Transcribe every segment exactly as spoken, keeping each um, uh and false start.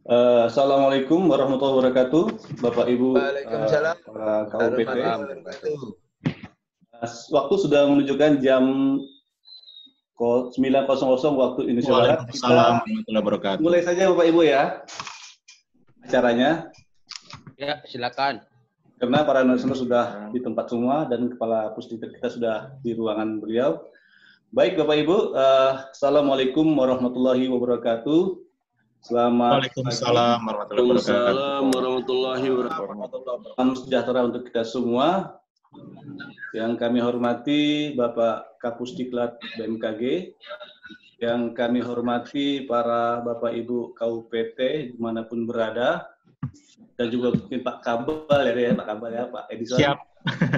Uh, Assalamualaikum warahmatullahi wabarakatuh, Bapak Ibu uh, Waalaikumsalam para K U P T. warahmatullahi wabarakatuh. Uh, waktu sudah menunjukkan jam sembilan waktu Indonesia Barat. Kita warahmatullahi wabarakatuh. mulai saja Bapak Ibu ya acaranya. Ya, silakan. Karena para narasumber sudah di tempat semua dan Kepala Pusdiklat kita sudah di ruangan beliau. Baik Bapak Ibu, uh, Assalamualaikum warahmatullahi wabarakatuh. Selamat Waalaikumsalam warahmatullahi wabarakatuh. Salam sejahtera untuk kita semua. Yang kami hormati Bapak Kapusdiklat B M K G, yang kami hormati para Bapak Ibu K U P T dimanapun berada, dan juga mungkin Pak Kabal ya, Pak Kabal ya, Pak Edison. Siap.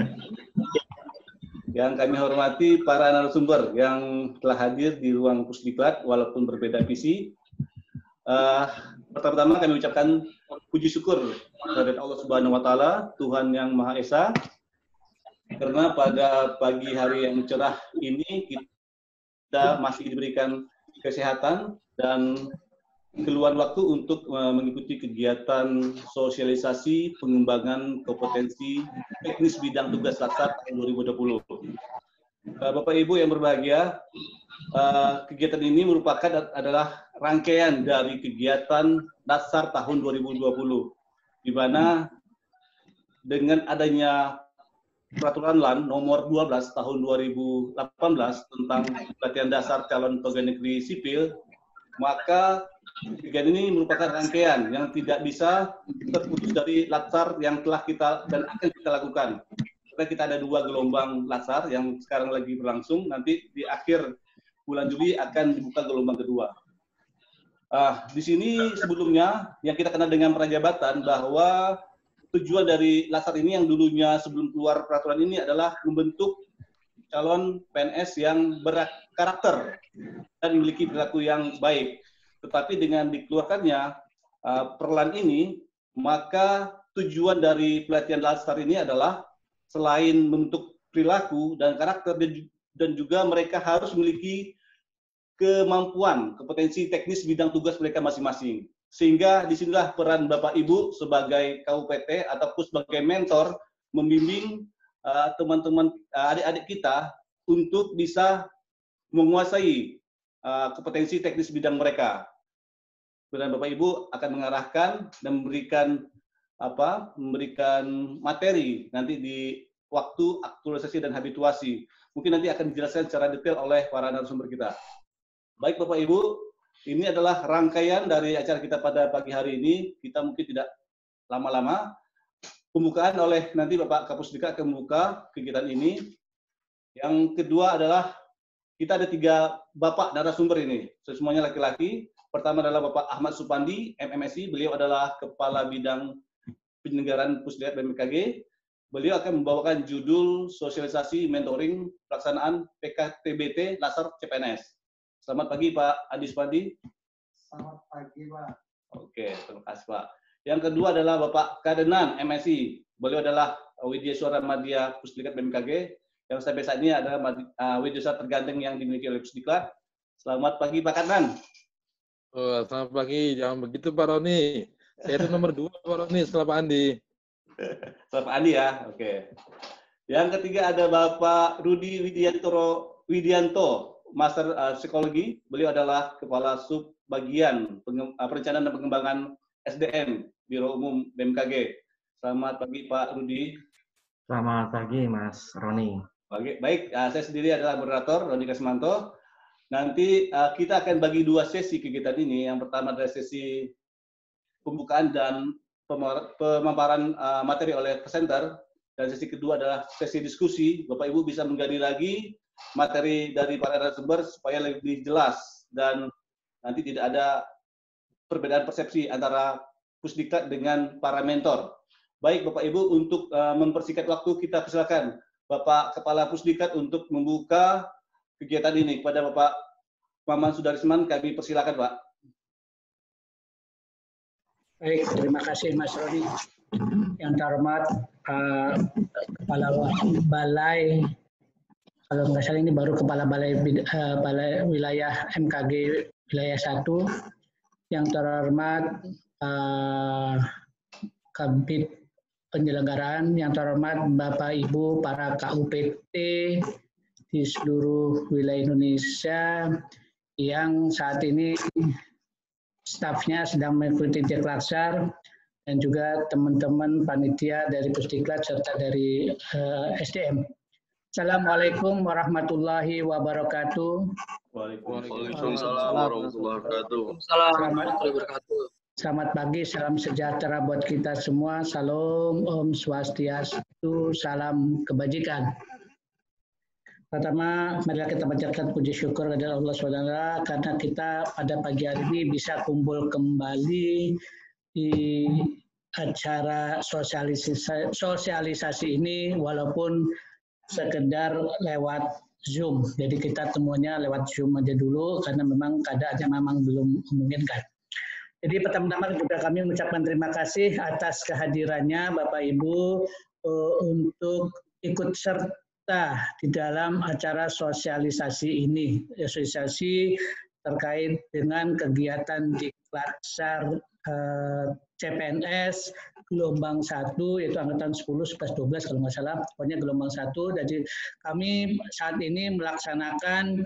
Yang kami hormati para narasumber yang telah hadir di ruang Pusdiklat walaupun berbeda visi. Uh, pertama-tama kami ucapkan puji syukur kepada Allah Subhanahu wa taala, Tuhan yang Maha Esa, karena pada pagi hari yang cerah ini kita masih diberikan kesehatan dan keluar waktu untuk uh, mengikuti kegiatan sosialisasi pengembangan kompetensi teknis bidang tugas Latsar tahun dua ribu dua puluh. Uh, Bapak Ibu yang berbahagia, uh, kegiatan ini merupakan adalah rangkaian dari kegiatan Latsar tahun dua ribu dua puluh, di mana dengan adanya Peraturan L A N nomor dua belas tahun dua ribu delapan belas tentang pelatihan dasar calon pegawai negeri sipil, maka kegiatan ini merupakan rangkaian yang tidak bisa terputus dari Latsar yang telah kita dan akan kita lakukan. Karena kita ada dua gelombang Latsar yang sekarang lagi berlangsung, nanti di akhir bulan Juli akan dibuka gelombang kedua. Uh, di sini sebelumnya yang kita kenal dengan prajabatan, bahwa tujuan dari Latsar ini yang dulunya sebelum keluar peraturan ini adalah membentuk calon P N S yang berkarakter dan memiliki perilaku yang baik. Tetapi dengan dikeluarkannya uh, perlan ini, maka tujuan dari pelatihan Latsar ini adalah selain membentuk perilaku dan karakter, dan juga mereka harus memiliki kemampuan, kompetensi teknis bidang tugas mereka masing-masing. Sehingga disinilah peran Bapak Ibu sebagai K U P T ataupun sebagai mentor membimbing teman-teman uh, adik-adik kita untuk bisa menguasai uh, kompetensi teknis bidang mereka. Dan Bapak Ibu akan mengarahkan dan memberikan apa? memberikan materi nanti di waktu aktualisasi dan habituasi. Mungkin nanti akan dijelaskan secara detail oleh para narasumber kita. Baik Bapak Ibu, ini adalah rangkaian dari acara kita pada pagi hari ini. Kita mungkin tidak lama-lama. Pembukaan oleh nanti Bapak Kapusdika akan membuka kegiatan ini. Yang kedua adalah kita ada tiga Bapak narasumber ini. Semuanya laki-laki. Pertama adalah Bapak Ahmad Supandi, M M S I. Beliau adalah Kepala Bidang Penyelenggaraan Pusdiklat B M K G. Beliau akan membawakan judul sosialisasi mentoring pelaksanaan P K T B T Latsar C P N S. Selamat pagi Pak Adi Supandi. Selamat pagi Pak. Oke, terima kasih Pak. Yang kedua adalah Bapak Kadenan M S I. Beliau adalah Widya Suara Madya Pusdiklat B M K G. Yang sampai saat ini adalah uh, Widya Suara terganteng yang dimiliki oleh Pusdiklat. Selamat pagi Pak Kadenan. Oh, selamat pagi. Jangan begitu Pak Roni. Saya itu nomor dua Pak Roni setelah Pak Andi. Setelah Pak Andi ya. Oke. Yang ketiga ada Bapak Rudi Widianto, Widianto Master uh, Psikologi. Beliau adalah Kepala Sub Bagian Pengem uh, Perencanaan dan Pengembangan S D M Biro Umum B M K G. Selamat pagi Pak Rudi. Selamat pagi Mas Roni. Baik, baik. Uh, saya sendiri adalah moderator Roni Kasmanto. Nanti uh, kita akan bagi dua sesi kegiatan ini. Yang pertama adalah sesi pembukaan dan pemaparan uh, materi oleh presenter, dan sesi kedua adalah sesi diskusi. Bapak Ibu bisa menggali lagi materi dari para narasumber supaya lebih jelas dan nanti tidak ada perbedaan persepsi antara Pusdiklat dengan para mentor. Baik Bapak Ibu, untuk uh, mempersingkat waktu kita persilakan Bapak Kepala Pusdiklat untuk membuka kegiatan ini. Kepada Bapak Maman Sudarisman kami persilakan Pak. Baik, terima kasih Mas Roni. Yang terhormat uh, Kepala Balai, kalau nggak salah ini baru Kepala Balai, uh, Balai Wilayah M K G Wilayah satu. Yang terhormat uh, Kabid Penyelenggaraan yang terhormat Bapak Ibu para K U P T di seluruh wilayah Indonesia yang saat ini stafnya sedang mengikuti Diklatsar, dan juga teman-teman panitia dari Pusdiklat serta dari uh, S D M. Assalamualaikum warahmatullahi wabarakatuh. Waalaikumsalam warahmatullahi wabarakatuh. Selamat, selamat pagi, salam sejahtera buat kita semua. Salam, Om Swastiastu, salam kebajikan. Pertama, marilah kita panjatkan puji syukur kepada Allah subhanahu wa taala karena kita pada pagi hari ini bisa kumpul kembali di acara sosialisasi, sosialisasi ini walaupun sekedar lewat Zoom. Jadi kita temunya lewat Zoom aja dulu karena memang keadaannya memang belum memungkinkan. Jadi pertama-tama juga kami mengucapkan terima kasih atas kehadirannya Bapak Ibu uh, untuk ikut serta di dalam acara sosialisasi ini. Sosialisasi terkait dengan kegiatan Diklatsar uh, C P N S gelombang satu, yaitu angkatan sepuluh, sebelas, dua belas kalau nggak salah, pokoknya gelombang satu. Jadi kami saat ini melaksanakan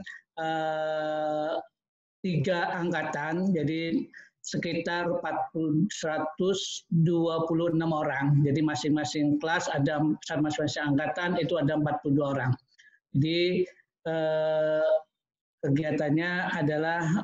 uh, tiga angkatan, jadi sekitar seratus dua puluh enam orang. Jadi masing-masing kelas ada, masing-masing angkatan itu ada empat puluh dua orang. Jadi uh, kegiatannya adalah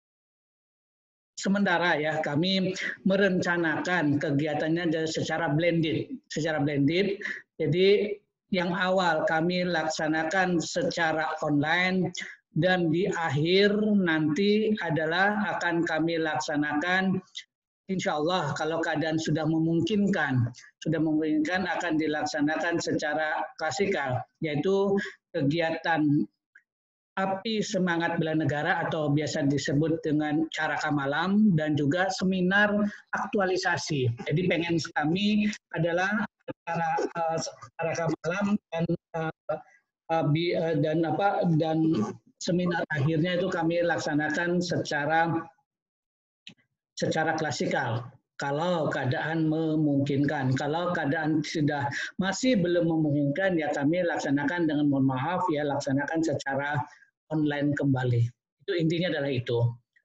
sementara ya, kami merencanakan kegiatannya secara blended, secara blended. Jadi yang awal kami laksanakan secara online dan di akhir nanti adalah akan kami laksanakan, insya Allah kalau keadaan sudah memungkinkan, sudah memungkinkan akan dilaksanakan secara klasikal, yaitu kegiatan Api Semangat Bela Negara atau biasa disebut dengan Caraka Malam, dan juga seminar aktualisasi. Jadi pengen kami adalah acara uh, Caraka Malam dan uh, uh, bi, uh, dan apa dan seminar akhirnya itu kami laksanakan secara secara klasikal. Kalau keadaan memungkinkan, kalau keadaan sudah masih belum memungkinkan, ya kami laksanakan dengan mohon maaf ya laksanakan secara online kembali. Itu intinya adalah itu.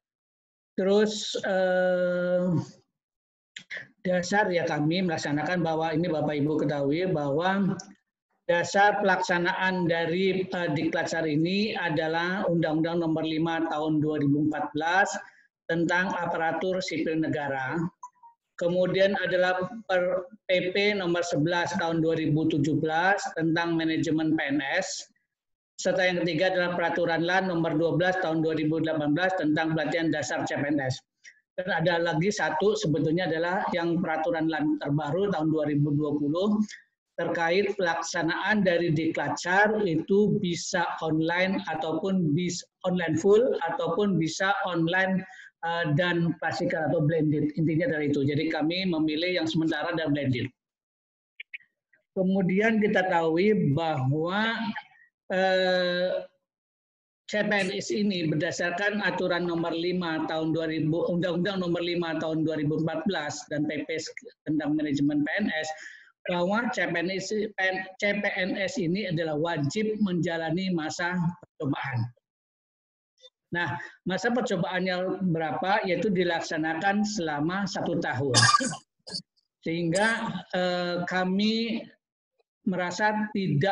Terus eh, dasar ya kami melaksanakan bahwa ini Bapak Ibu ketahui bahwa dasar pelaksanaan dari eh, Diklatsar ini adalah Undang-Undang Nomor lima Tahun dua ribu empat belas tentang aparatur sipil negara. Kemudian adalah per P P Nomor sebelas Tahun dua ribu tujuh belas tentang manajemen P N S. Serta yang ketiga adalah Peraturan L A N Nomor dua belas Tahun dua ribu delapan belas tentang pelatihan dasar C P N S. Dan ada lagi satu sebetulnya adalah yang Peraturan L A N terbaru tahun dua ribu dua puluh terkait pelaksanaan dari Diklatsar itu bisa online ataupun bisa online full ataupun bisa online uh, dan klasikal atau blended. Intinya dari itu. Jadi kami memilih yang sementara dan blended. Kemudian kita tahu bahwa Eh, C P N S ini berdasarkan aturan nomor lima tahun dua ribu, Undang-Undang nomor lima tahun dua ribu empat belas dan P P tentang manajemen P N S, bahwa C P N S, C P N S ini adalah wajib menjalani masa percobaan. Nah, masa percobaannya berapa? Yaitu dilaksanakan selama satu tahun. Sehingga eh, kami merasa tidak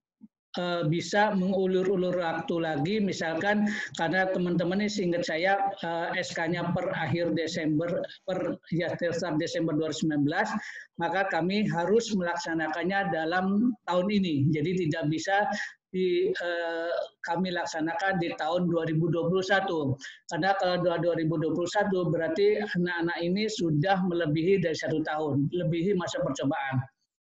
bisa mengulur-ulur waktu lagi, misalkan karena teman-teman ini seingat saya S K-nya per akhir Desember, per ya start Desember dua ribu sembilan belas, maka kami harus melaksanakannya dalam tahun ini. Jadi tidak bisa di, eh, kami laksanakan di tahun dua ribu dua puluh satu. Karena kalau dua ribu dua puluh satu berarti anak-anak ini sudah melebihi dari satu tahun, melebihi masa percobaan.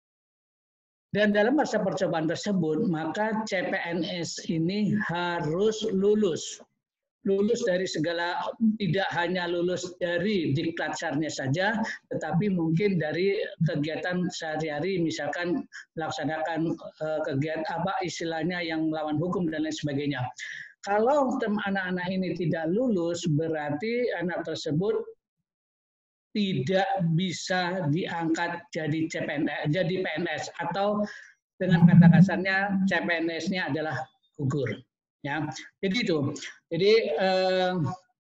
Dan dalam masa percobaan tersebut, maka C P N S ini harus lulus. Lulus dari segala, tidak hanya lulus dari Diklatsarnya saja, tetapi mungkin dari kegiatan sehari-hari, misalkan melaksanakan uh, kegiatan apa istilahnya yang melawan hukum dan lain sebagainya. Kalau anak-anak ini tidak lulus, berarti anak tersebut tidak bisa diangkat jadi C P N S, jadi P N S, atau dengan kata kasarnya C P N S-nya adalah gugur. Ya, jadi itu. Jadi eh,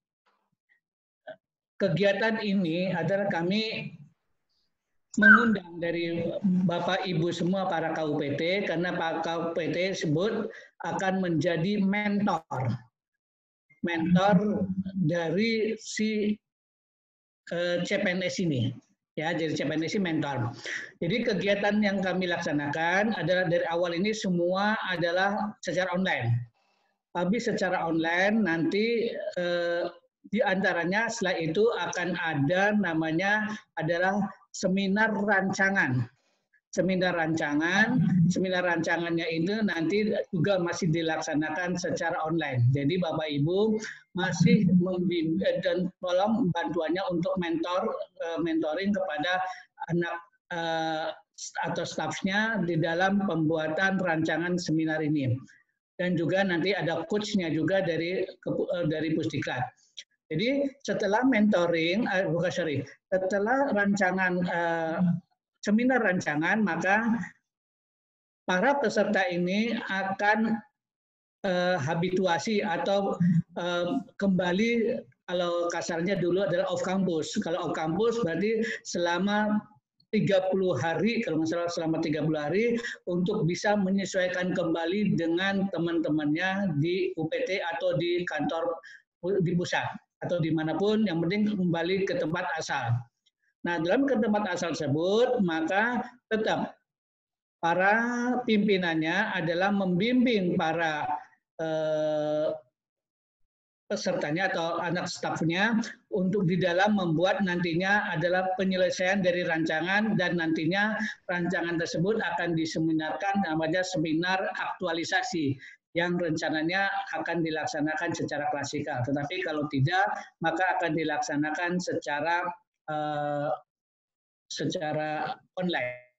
kegiatan ini adalah kami mengundang dari Bapak Ibu semua para K U P T, karena Pak K U P T sebut akan menjadi mentor. Mentor dari si uh, C P N S ini. Ya, jadi C P N S ini mentor. Jadi kegiatan yang kami laksanakan adalah dari awal ini semua adalah secara online. Tapi secara online nanti eh, di antaranya setelah itu akan ada namanya adalah seminar rancangan. Seminar rancangan, seminar rancangannya itu nanti juga masih dilaksanakan secara online. Jadi Bapak Ibu masih membimbing dan tolong bantuannya untuk mentor, mentoring kepada anak atau stafnya di dalam pembuatan rancangan seminar ini. Dan juga nanti ada coach-nya juga dari dari Pusdiklat. Jadi setelah mentoring, eh, bukan sorry, setelah rancangan eh, seminar rancangan, maka para peserta ini akan eh, habituasi atau eh, kembali, kalau kasarnya dulu adalah off campus. Kalau off campus berarti selama tiga puluh hari, kalau nggak salah selama tiga puluh hari, untuk bisa menyesuaikan kembali dengan teman-temannya di U P T atau di kantor di pusat atau dimanapun, yang penting kembali ke tempat asal. Nah, dalam ke tempat asal tersebut, maka tetap para pimpinannya adalah membimbing para eh, pesertanya atau anak stafnya untuk di dalam membuat nantinya adalah penyelesaian dari rancangan, dan nantinya rancangan tersebut akan diseminarkan namanya seminar aktualisasi yang rencananya akan dilaksanakan secara klasikal. Tetapi kalau tidak, maka akan dilaksanakan secara uh, secara online.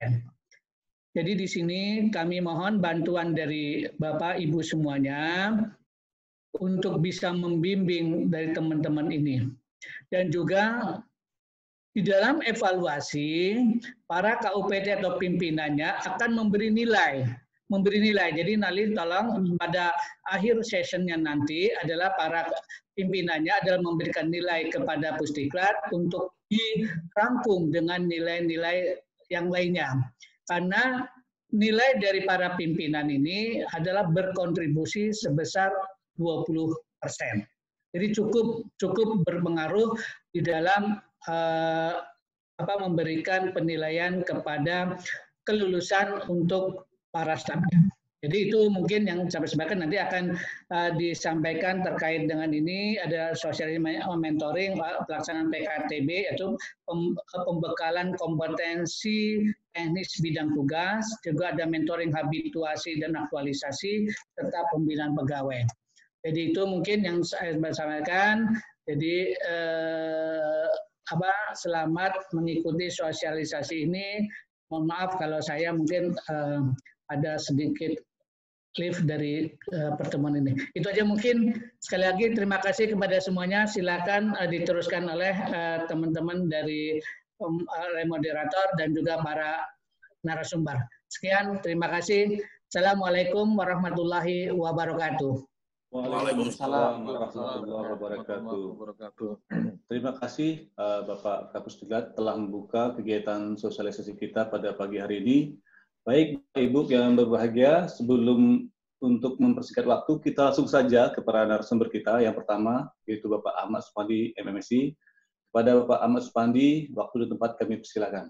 Jadi di sini kami mohon bantuan dari Bapak Ibu semuanya untuk bisa membimbing dari teman-teman ini. Dan juga di dalam evaluasi, para K U P T atau pimpinannya akan memberi nilai. Memberi nilai. Jadi nanti tolong pada akhir sessionnya nanti adalah para pimpinannya adalah memberikan nilai kepada Pusdiklat untuk dirangkum dengan nilai-nilai yang lainnya. Karena nilai dari para pimpinan ini adalah berkontribusi sebesar dua puluh persen. Jadi cukup cukup berpengaruh di dalam eh, apa memberikan penilaian kepada kelulusan untuk para stafnya. Jadi itu mungkin yang saya sampaikan, nanti akan uh, disampaikan terkait dengan ini, ada sosialisasi mentoring, pelaksanaan P K T B, yaitu pembekalan kompetensi teknis bidang tugas, juga ada mentoring habituasi dan aktualisasi, serta pembinaan pegawai. Jadi itu mungkin yang saya sampaikan. Jadi eh, apa selamat mengikuti sosialisasi ini. Mohon maaf kalau saya mungkin eh, ada sedikit lift dari uh, pertemuan ini. Itu aja mungkin. Sekali lagi terima kasih kepada semuanya. Silakan uh, diteruskan oleh teman-teman uh, dari um, uh, moderator dan juga para narasumber. Sekian, terima kasih. Assalamualaikum warahmatullahi wabarakatuh. Waalaikumsalam warahmatullahi wabarakatuh. Terima kasih uh, Bapak Kapusdiklat telah membuka kegiatan sosialisasi kita pada pagi hari ini. Baik, Ibu yang berbahagia, sebelum untuk mempersingkat waktu, kita langsung saja kepada narasumber kita. Yang pertama, yaitu Bapak Ahmad Supandi, M M S I. Kepada Bapak Ahmad Supandi, waktu dan tempat kami persilakan.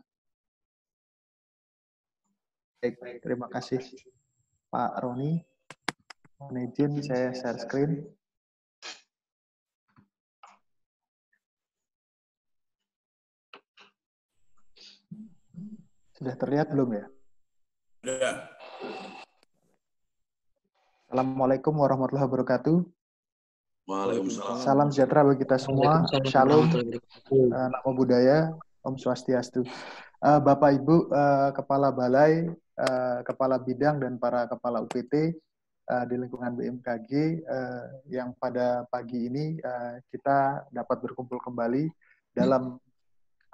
Baik, terima kasih Pak Roni. Mohon izin saya share screen. Sudah terlihat belum ya? Ya. Assalamualaikum warahmatullahi wabarakatuh. Waalaikumsalam. Salam sejahtera bagi kita semua. Shalom, uh, namo buddhaya, Om Swastiastu. Uh, Bapak Ibu uh, Kepala Balai, uh, Kepala Bidang dan para Kepala U P T uh, di lingkungan B M K G uh, yang pada pagi ini uh, kita dapat berkumpul kembali dalam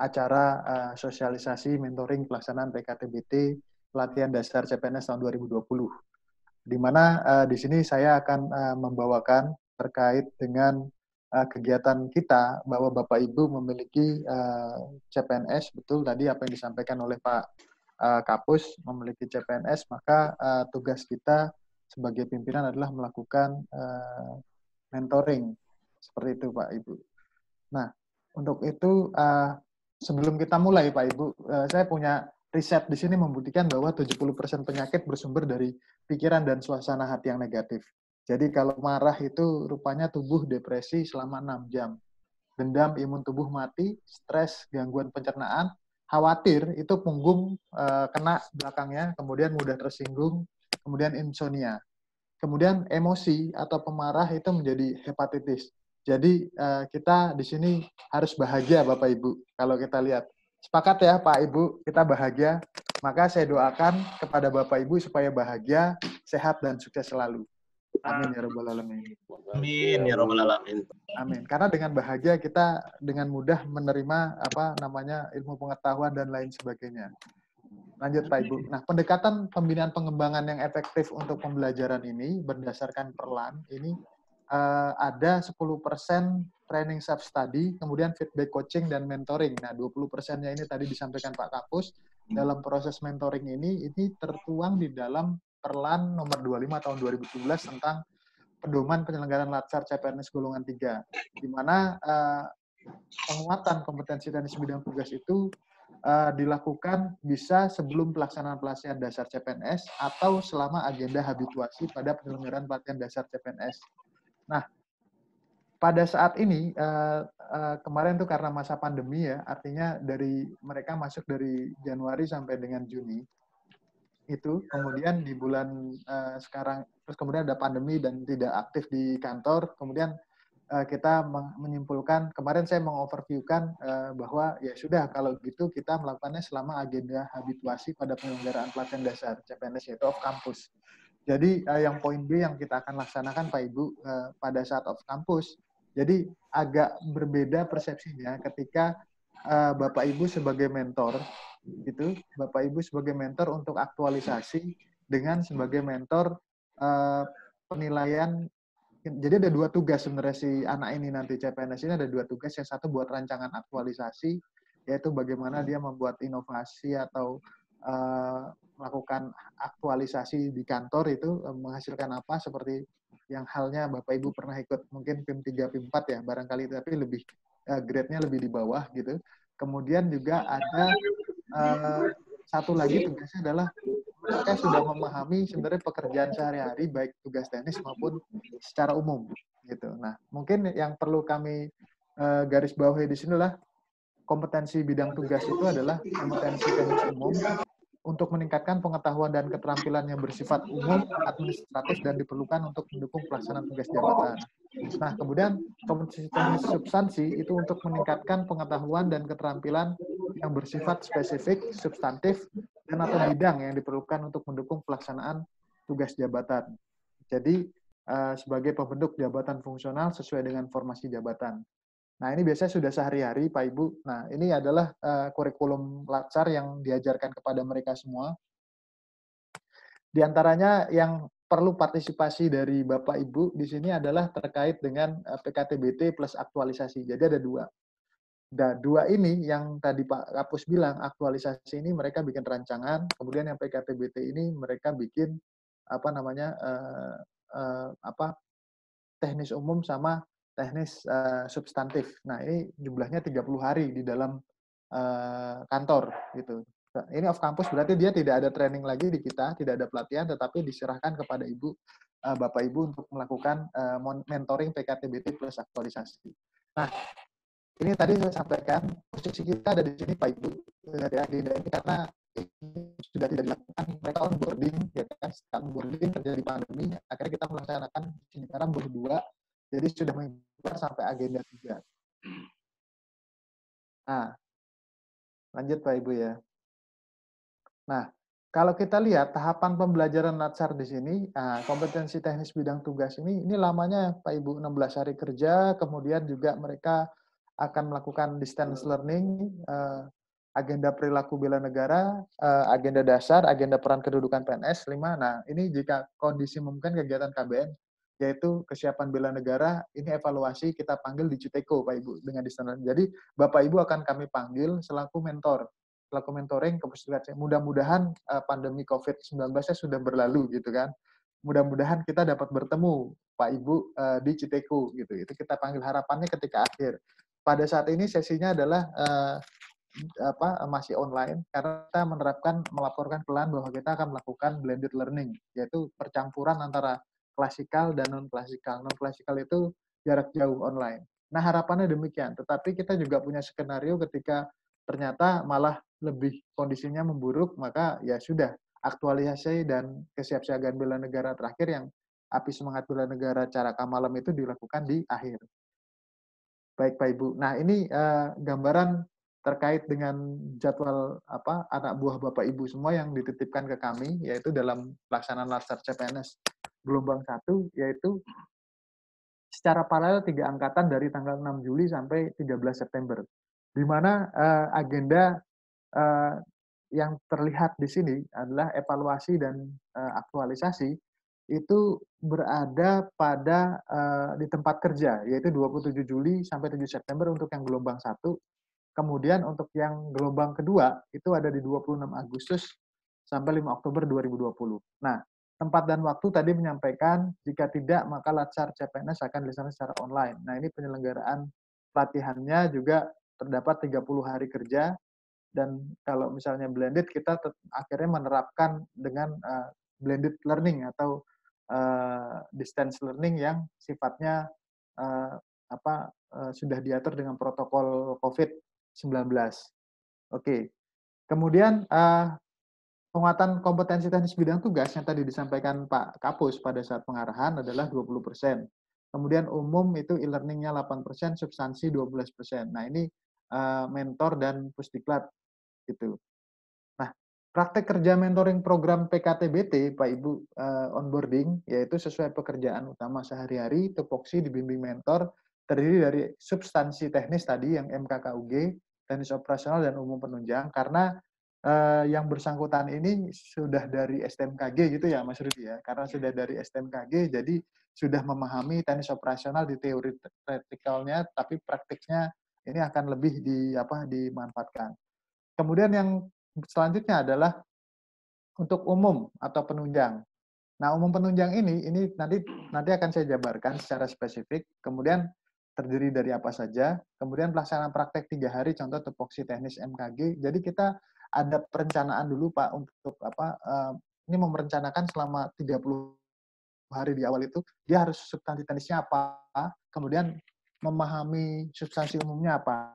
acara uh, sosialisasi mentoring pelaksanaan P K T B T pelatihan dasar C P N S tahun dua ribu dua puluh. Di mana uh, di sini saya akan uh, membawakan terkait dengan uh, kegiatan kita bahwa Bapak Ibu memiliki uh, C P N S, betul tadi apa yang disampaikan oleh Pak uh, Kapus, memiliki C P N S, maka uh, tugas kita sebagai pimpinan adalah melakukan uh, mentoring. Seperti itu Pak Ibu. Nah, untuk itu uh, sebelum kita mulai Pak Ibu, uh, saya punya riset di sini membuktikan bahwa tujuh puluh persen penyakit bersumber dari pikiran dan suasana hati yang negatif. Jadi kalau marah itu rupanya tubuh depresi selama enam jam. Dendam, imun tubuh mati, stres, gangguan pencernaan, khawatir itu punggung uh, kena belakangnya, kemudian mudah tersinggung, kemudian insomnia. Kemudian emosi atau pemarah itu menjadi hepatitis. Jadi uh, kita di sini harus bahagia Bapak Ibu. Kalau kita lihat, sepakat ya Pak Ibu, kita bahagia. Maka saya doakan kepada Bapak Ibu supaya bahagia, sehat dan sukses selalu. Amin ya rabbal alamin. Amin ya rabbal alamin. Amin. Karena dengan bahagia kita dengan mudah menerima apa namanya ilmu pengetahuan dan lain sebagainya. Lanjut Pak Ibu. Nah, pendekatan pembinaan pengembangan yang efektif untuk pembelajaran ini berdasarkan perlan ini uh, ada sepuluh persen training self-study, kemudian feedback coaching dan mentoring. Nah, dua puluh persennya ini tadi disampaikan Pak Kapus. Dalam proses mentoring ini, ini tertuang di dalam perlan nomor dua puluh lima tahun dua ribu tujuh belas tentang pedoman penyelenggaraan Latsar C P N S golongan tiga, di mana uh, penguatan kompetensi teknis bidang tugas itu Uh, dilakukan bisa sebelum pelaksanaan pelatihan dasar C P N S atau selama agenda habituasi pada penyelenggaraan pelatihan dasar C P N S. Nah, pada saat ini, uh, uh, kemarin tuh karena masa pandemi ya, artinya dari mereka masuk dari Januari sampai dengan Juni, itu kemudian di bulan uh, sekarang, terus kemudian ada pandemi dan tidak aktif di kantor, kemudian kita menyimpulkan, kemarin saya mengoverviewkan uh, bahwa ya sudah kalau gitu kita melakukannya selama agenda habituasi pada penyelenggaraan pelatihan dasar C P N S yaitu off campus. Jadi uh, yang poin B yang kita akan laksanakan Pak Ibu uh, pada saat off campus. Jadi agak berbeda persepsinya ketika uh, Bapak Ibu sebagai mentor gitu, Bapak Ibu sebagai mentor untuk aktualisasi dengan sebagai mentor uh, penilaian. Jadi ada dua tugas sebenarnya si anak ini nanti C P N S ini ada dua tugas. Yang satu buat rancangan aktualisasi, yaitu bagaimana dia membuat inovasi atau uh, melakukan aktualisasi di kantor itu uh, menghasilkan apa seperti yang halnya Bapak Ibu pernah ikut mungkin P I M tiga, P I M empat ya barangkali, tapi lebih uh, grade-nya lebih di bawah gitu. Kemudian juga ada uh, satu lagi tugasnya adalah mereka sudah memahami sebenarnya pekerjaan sehari-hari baik tugas teknis maupun secara umum gitu. Nah, mungkin yang perlu kami uh, garis bawahi di sinilah kompetensi bidang tugas itu adalah kompetensi teknis umum untuk meningkatkan pengetahuan dan keterampilan yang bersifat umum, administratif dan diperlukan untuk mendukung pelaksanaan tugas jabatan. Nah, kemudian kompetensi teknis substansi itu untuk meningkatkan pengetahuan dan keterampilan yang bersifat spesifik, substantif, dan atau bidang yang diperlukan untuk mendukung pelaksanaan tugas jabatan. Jadi, uh, sebagai pembentuk jabatan fungsional sesuai dengan formasi jabatan. Nah, ini biasanya sudah sehari-hari, Pak Ibu. Nah, ini adalah uh, kurikulum Latsar yang diajarkan kepada mereka semua. Di antaranya yang perlu partisipasi dari Bapak Ibu di sini adalah terkait dengan uh, P K T B T plus aktualisasi. Jadi ada dua. Nah, dua ini yang tadi Pak Kapus bilang, aktualisasi ini mereka bikin rancangan, kemudian yang P K T B T ini mereka bikin apa namanya uh, uh, apa teknis umum sama teknis uh, substantif. Nah, ini jumlahnya tiga puluh hari di dalam uh, kantor gitu. Nah, ini off campus berarti dia tidak ada training lagi di kita, tidak ada pelatihan, tetapi diserahkan kepada Ibu, uh, Bapak Ibu untuk melakukan uh, mentoring P K T B T plus aktualisasi. Nah, ini tadi saya sampaikan posisi kita ada di sini Pak Ibu dari agenda ini karena ini sudah tidak dilakukan, mereka onboarding ya kan, setelah onboarding terjadi pandemi, akhirnya kita melaksanakan ini sekarang berdua, jadi sudah mengikuti sampai agenda tiga. Nah, lanjut Pak Ibu ya. Nah, kalau kita lihat tahapan pembelajaran Latsar di sini, nah, kompetensi teknis bidang tugas ini, ini lamanya Pak Ibu enam belas hari kerja, kemudian juga mereka akan melakukan distance learning, uh, agenda perilaku bela negara, uh, agenda dasar, agenda peran kedudukan P N S, lima. Nah, ini jika kondisi memungkinkan kegiatan K B N, yaitu kesiapan bela negara, ini evaluasi kita panggil di Citeko, Pak Ibu, dengan distance learning. Jadi, Bapak Ibu akan kami panggil selaku mentor, selaku mentoring ke Pusdiklat. Mudah-mudahan uh, pandemi covid sembilan belas sudah berlalu, gitu kan. Mudah-mudahan kita dapat bertemu Pak Ibu uh, di Citeko gitu. Itu kita panggil, harapannya ketika akhir. Pada saat ini sesinya adalah uh, apa masih online karena kita menerapkan melaporkan pelan bahwa kita akan melakukan blended learning, yaitu percampuran antara klasikal dan non klasikal. Non klasikal itu jarak jauh online. Nah, harapannya demikian. Tetapi kita juga punya skenario ketika ternyata malah lebih kondisinya memburuk, maka ya sudah, aktualisasi dan kesiapsiagaan bela negara terakhir yang api semangat bela negara cara Kamalam itu dilakukan di akhir. Baik Pak Ibu. Nah, ini uh, gambaran terkait dengan jadwal apa anak buah Bapak Ibu semua yang dititipkan ke kami, yaitu dalam pelaksanaan Latsar C P N S gelombang satu, yaitu secara paralel tiga angkatan dari tanggal enam Juli sampai tiga belas September. Di mana uh, agenda uh, yang terlihat di sini adalah evaluasi dan uh, aktualisasi itu berada pada uh, di tempat kerja, yaitu dua puluh tujuh Juli sampai tujuh September untuk yang gelombang satu. Kemudian untuk yang gelombang kedua itu ada di dua puluh enam Agustus sampai lima Oktober dua ribu dua puluh. Nah, tempat dan waktu tadi menyampaikan jika tidak maka Latsar C P N S akan dilaksanakan secara online. Nah, ini penyelenggaraan pelatihannya juga terdapat tiga puluh hari kerja. Dan kalau misalnya blended, kita akhirnya menerapkan dengan uh, blended learning atau uh, distance learning yang sifatnya uh, apa uh, sudah diatur dengan protokol covid sembilan belas. Oke. Kemudian uh, penguatan kompetensi teknis bidang tugas yang tadi disampaikan Pak Kapus pada saat pengarahan adalah dua puluh persen. Kemudian umum itu e-learning-nya delapan persen, substansi dua belas persen. Nah, ini uh, mentor dan Pusdiklat gitu. Nah, praktek kerja mentoring program P K T B T, Pak Ibu, uh, onboarding, yaitu sesuai pekerjaan utama sehari-hari, tupoksi dibimbing mentor, terdiri dari substansi teknis tadi yang M K K U G, teknis operasional dan umum penunjang, karena uh, yang bersangkutan ini sudah dari S T M K G gitu ya, Mas Rudi ya, karena sudah dari S T M K G, jadi sudah memahami teknis operasional di teori teorikalnya, tapi praktiknya ini akan lebih di apa dimanfaatkan. Kemudian yang selanjutnya adalah untuk umum atau penunjang. Nah, umum penunjang ini ini nanti nanti akan saya jabarkan secara spesifik. Kemudian terdiri dari apa saja. Kemudian pelaksanaan praktek tiga hari, contoh tupoksi teknis M K G. Jadi kita ada perencanaan dulu Pak untuk apa? Uh, ini memerencanakan selama tiga puluh hari di awal itu dia harus substansi teknisnya apa, kemudian memahami substansi umumnya apa.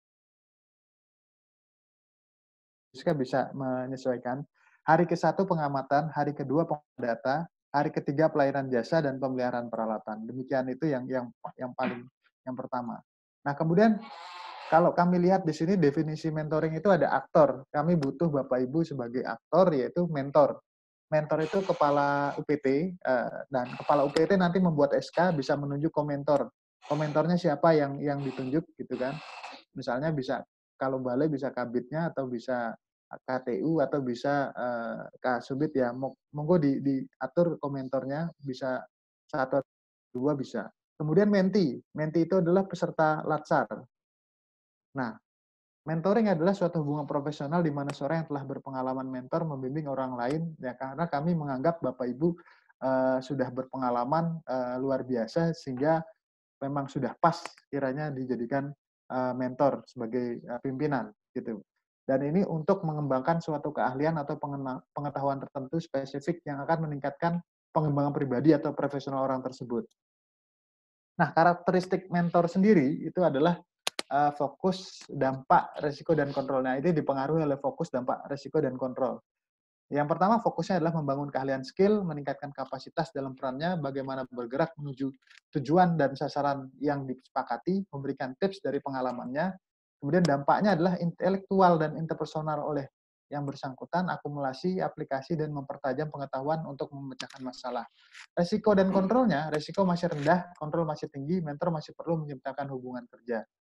Kita bisa menyesuaikan. Hari ke satu pengamatan, hari kedua data, hari ketiga pelayanan jasa dan pemeliharaan peralatan. Demikian itu yang yang yang paling yang pertama. Nah, kemudian kalau kami lihat di sini definisi mentoring itu ada aktor. Kami butuh Bapak Ibu sebagai aktor, yaitu mentor. Mentor itu kepala U P T, dan kepala U P T nanti membuat S K bisa menunjuk komentor. Komentornya siapa yang yang ditunjuk gitu kan. Misalnya bisa kalau balai bisa kabitnya atau bisa K T U atau bisa uh, Kasubit ya. Monggo di, diatur komentornya, bisa satu atau dua bisa. Kemudian menti. Menti itu adalah peserta Latsar. Nah, mentoring adalah suatu hubungan profesional di mana seorang yang telah berpengalaman mentor membimbing orang lain, ya karena kami menganggap Bapak Ibu uh, sudah berpengalaman uh, luar biasa sehingga memang sudah pas kiranya dijadikan uh, mentor sebagai uh, pimpinan gitu. Dan ini untuk mengembangkan suatu keahlian atau pengetahuan tertentu spesifik yang akan meningkatkan pengembangan pribadi atau profesional orang tersebut. Nah, karakteristik mentor sendiri itu adalah uh, fokus, dampak, resiko, dan kontrol. Nah, ini dipengaruhi oleh fokus, dampak, resiko, dan kontrol. Yang pertama fokusnya adalah membangun keahlian skill, meningkatkan kapasitas dalam perannya, bagaimana bergerak menuju tujuan dan sasaran yang disepakati, memberikan tips dari pengalamannya. Kemudian dampaknya adalah intelektual dan interpersonal oleh yang bersangkutan, akumulasi, aplikasi, dan mempertajam pengetahuan untuk memecahkan masalah. Resiko dan kontrolnya, resiko masih rendah, kontrol masih tinggi, mentor masih perlu menciptakan hubungan kerja.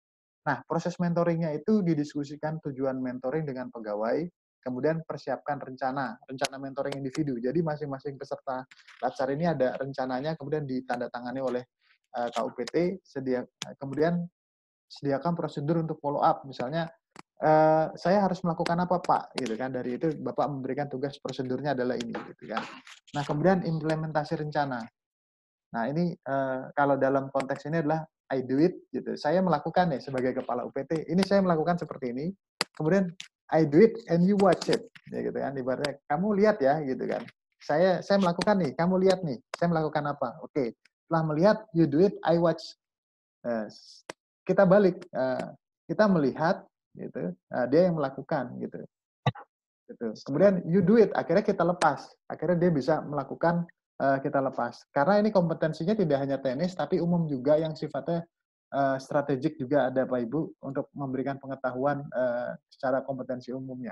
Nah, proses mentoringnya itu didiskusikan tujuan mentoring dengan pegawai, kemudian persiapkan rencana, rencana mentoring individu. Jadi masing-masing peserta Latsar ini ada rencananya, kemudian ditandatangani oleh uh, K U P T, sedia, kemudian sediakan prosedur untuk follow up. Misalnya, uh, saya harus melakukan apa Pak? Gitu kan. Dari itu Bapak memberikan tugas prosedurnya adalah ini. Gitu kan. Nah, kemudian implementasi rencana. Nah, ini uh, kalau dalam konteks ini adalah I do it, gitu. Saya melakukan ya sebagai kepala U P T. Ini saya melakukan seperti ini. Kemudian I do it and you watch it, ya gitu kan. Ibaratnya kamu lihat ya, gitu kan. Saya saya melakukan nih, kamu lihat nih. Saya melakukan apa? Oke. Setelah melihat, you do it, I watch. Uh, kita balik, uh, kita melihat, gitu. Uh, dia yang melakukan, gitu. Gitu. Kemudian you do it, akhirnya kita lepas. Akhirnya dia bisa melakukan, uh, kita lepas. Karena ini kompetensinya tidak hanya teknis, tapi umum juga yang sifatnya uh, strategik juga ada Pak Ibu untuk memberikan pengetahuan uh, secara kompetensi umumnya.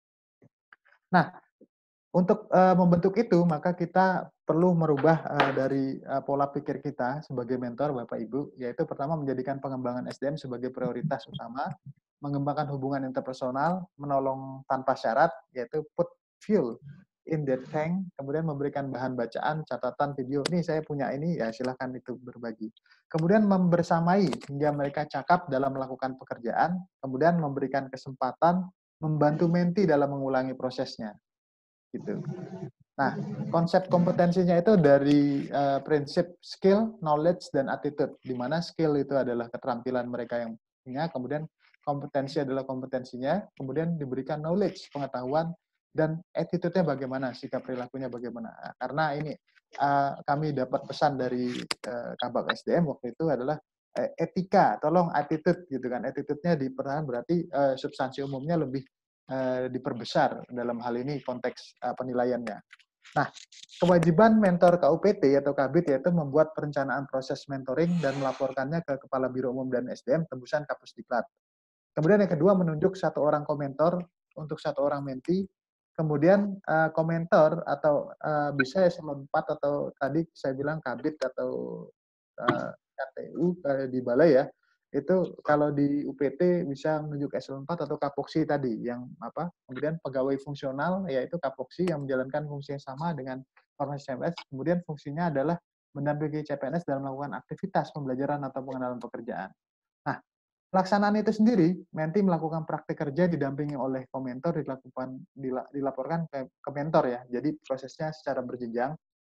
Nah, untuk uh, membentuk itu, maka kita perlu merubah uh, dari uh, pola pikir kita sebagai mentor Bapak Ibu, yaitu pertama menjadikan pengembangan S D M sebagai prioritas utama, mengembangkan hubungan interpersonal, menolong tanpa syarat, yaitu put fuel in that tank, kemudian memberikan bahan bacaan, catatan, video. Nih saya punya ini, ya silahkan itu berbagi. Kemudian membersamai hingga mereka cakap dalam melakukan pekerjaan, kemudian memberikan kesempatan, membantu menti dalam mengulangi prosesnya. Gitu. Nah, konsep kompetensinya itu dari uh, prinsip skill, knowledge, dan attitude, di mana skill itu adalah keterampilan mereka yang punya, kemudian kompetensi adalah kompetensinya, kemudian diberikan knowledge, pengetahuan, dan attitude-nya bagaimana, sikap perilakunya bagaimana. Karena ini uh, kami dapat pesan dari uh, Kabak S D M waktu itu adalah uh, etika, tolong attitude gitu kan. Attitude-nya dipertahankan berarti uh, substansi umumnya lebih uh, diperbesar dalam hal ini konteks uh, penilaiannya. Nah, kewajiban mentor K U P T atau Kabit yaitu membuat perencanaan proses mentoring dan melaporkannya ke Kepala Biro Umum dan S D M tembusan Kapusdiklat. Kemudian yang kedua, menunjuk satu orang komentor untuk satu orang menti. Kemudian uh, komentor atau uh, bisa eselon empat atau tadi saya bilang Kabit atau uh, K T U uh, di balai ya. Itu kalau di U P T bisa menunjuk eselon empat atau Kapoksi tadi yang apa? Kemudian pegawai fungsional yaitu Kapoksi yang menjalankan fungsi yang sama dengan Ormas C P N S. Kemudian fungsinya adalah mendampingi C P N S dalam melakukan aktivitas pembelajaran atau pengenalan pekerjaan. Nah, pelaksanaan itu sendiri, menti melakukan praktik kerja didampingi oleh komentor, dilakukan dilaporkan ke, ke mentor ya. Jadi prosesnya secara berjenjang.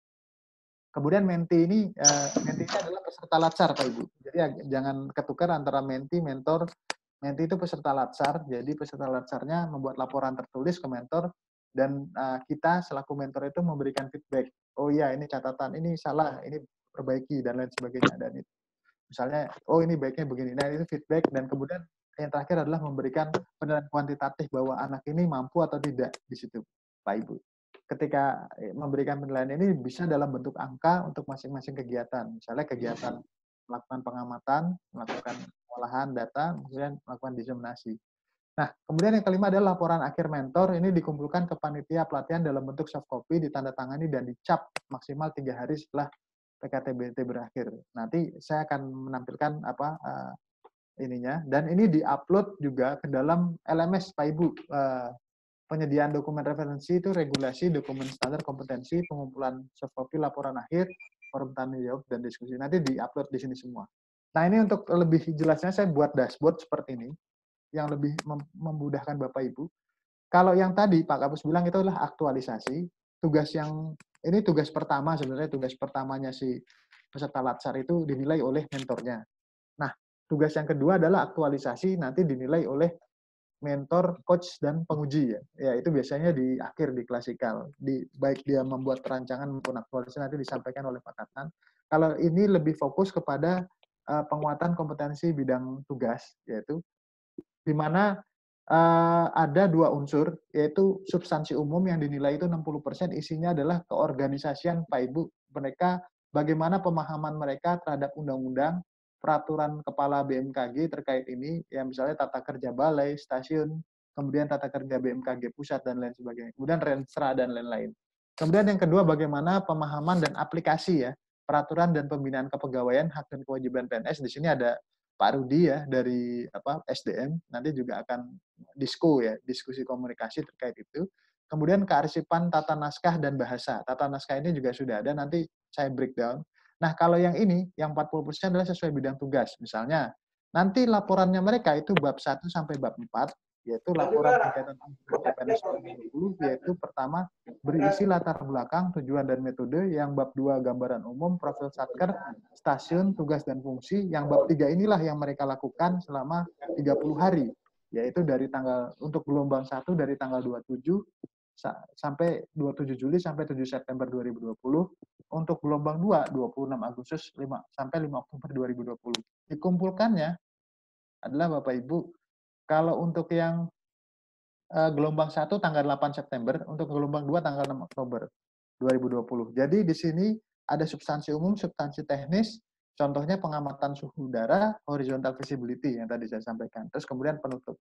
Kemudian menti ini, eh, menti ini adalah peserta latsar Pak Ibu. Jadi jangan ketukar antara menti, mentor. Menti itu peserta latsar, jadi peserta latsarnya membuat laporan tertulis ke mentor, dan uh, kita selaku mentor itu memberikan feedback. Oh iya, ini catatan, ini salah, ini perbaiki, dan lain sebagainya. Dan itu misalnya, oh ini baiknya begini. Nah, itu feedback, dan kemudian yang terakhir adalah memberikan penilaian kuantitatif bahwa anak ini mampu atau tidak di situ, Pak Ibu. Ketika memberikan penilaian ini bisa dalam bentuk angka untuk masing-masing kegiatan. Misalnya kegiatan melakukan pengamatan, melakukan pengolahan data, kemudian melakukan diseminasi. Nah, kemudian yang kelima adalah laporan akhir mentor. Ini dikumpulkan ke panitia pelatihan dalam bentuk soft copy, ditandatangani dan dicap maksimal tiga hari setelah P K T B T berakhir. Nanti saya akan menampilkan apa uh, ininya, dan ini diupload juga ke dalam L M S Pak Ibu. Uh, penyediaan dokumen referensi itu regulasi, dokumen standar kompetensi, pengumpulan soft copy, laporan akhir, forum tanya jawab, dan diskusi. Nanti diupload di sini semua. Nah, ini untuk lebih jelasnya saya buat dashboard seperti ini, yang lebih memudahkan Bapak Ibu. Kalau yang tadi Pak Kapus bilang itu adalah aktualisasi, tugas yang, ini tugas pertama sebenarnya, tugas pertamanya si peserta latsar itu dinilai oleh mentornya. Nah, tugas yang kedua adalah aktualisasi, nanti dinilai oleh mentor, coach, dan penguji ya. Ya itu biasanya di akhir di klasikal. Di baik dia membuat perancangan maupun aktualisasi nanti disampaikan oleh Pak Katnan. Kalau ini lebih fokus kepada uh, penguatan kompetensi bidang tugas, yaitu di mana uh, ada dua unsur, yaitu substansi umum yang dinilai itu enam puluh persen, isinya adalah keorganisasian Pak Ibu. Mereka bagaimana pemahaman mereka terhadap undang-undang, peraturan kepala B M K G terkait ini, ya misalnya tata kerja balai, stasiun, kemudian tata kerja B M K G pusat, dan lain sebagainya. Kemudian Renstra, dan lain-lain. Kemudian yang kedua, bagaimana pemahaman dan aplikasi ya, peraturan dan pembinaan kepegawaian, hak dan kewajiban P N S. Di sini ada Pak Rudi ya dari apa S D M nanti juga akan disko ya, diskusi komunikasi terkait itu. Kemudian kearsipan tata naskah dan bahasa. Tata naskah ini juga sudah ada, nanti saya breakdown. Nah, kalau yang ini, yang empat puluh persen adalah sesuai bidang tugas. Misalnya, nanti laporannya mereka itu bab satu sampai bab empat, yaitu laporan kegiatan P N S dua ribu dua puluh, yaitu pertama, berisi latar belakang, tujuan dan metode, yang bab dua gambaran umum, profil satker, stasiun, tugas dan fungsi, yang bab tiga inilah yang mereka lakukan selama tiga puluh hari, yaitu dari tanggal, untuk gelombang satu dari tanggal dua puluh tujuh sampai dua puluh tujuh Juli sampai tujuh September dua ribu dua puluh, untuk gelombang dua, dua puluh enam Agustus sampai lima Oktober dua ribu dua puluh. Dikumpulkannya adalah Bapak Ibu, kalau untuk yang uh, gelombang satu tanggal delapan September, untuk gelombang dua tanggal enam Oktober dua ribu dua puluh. Jadi di sini ada substansi umum, substansi teknis, contohnya pengamatan suhu udara, horizontal visibility yang tadi saya sampaikan. Terus kemudian penutup.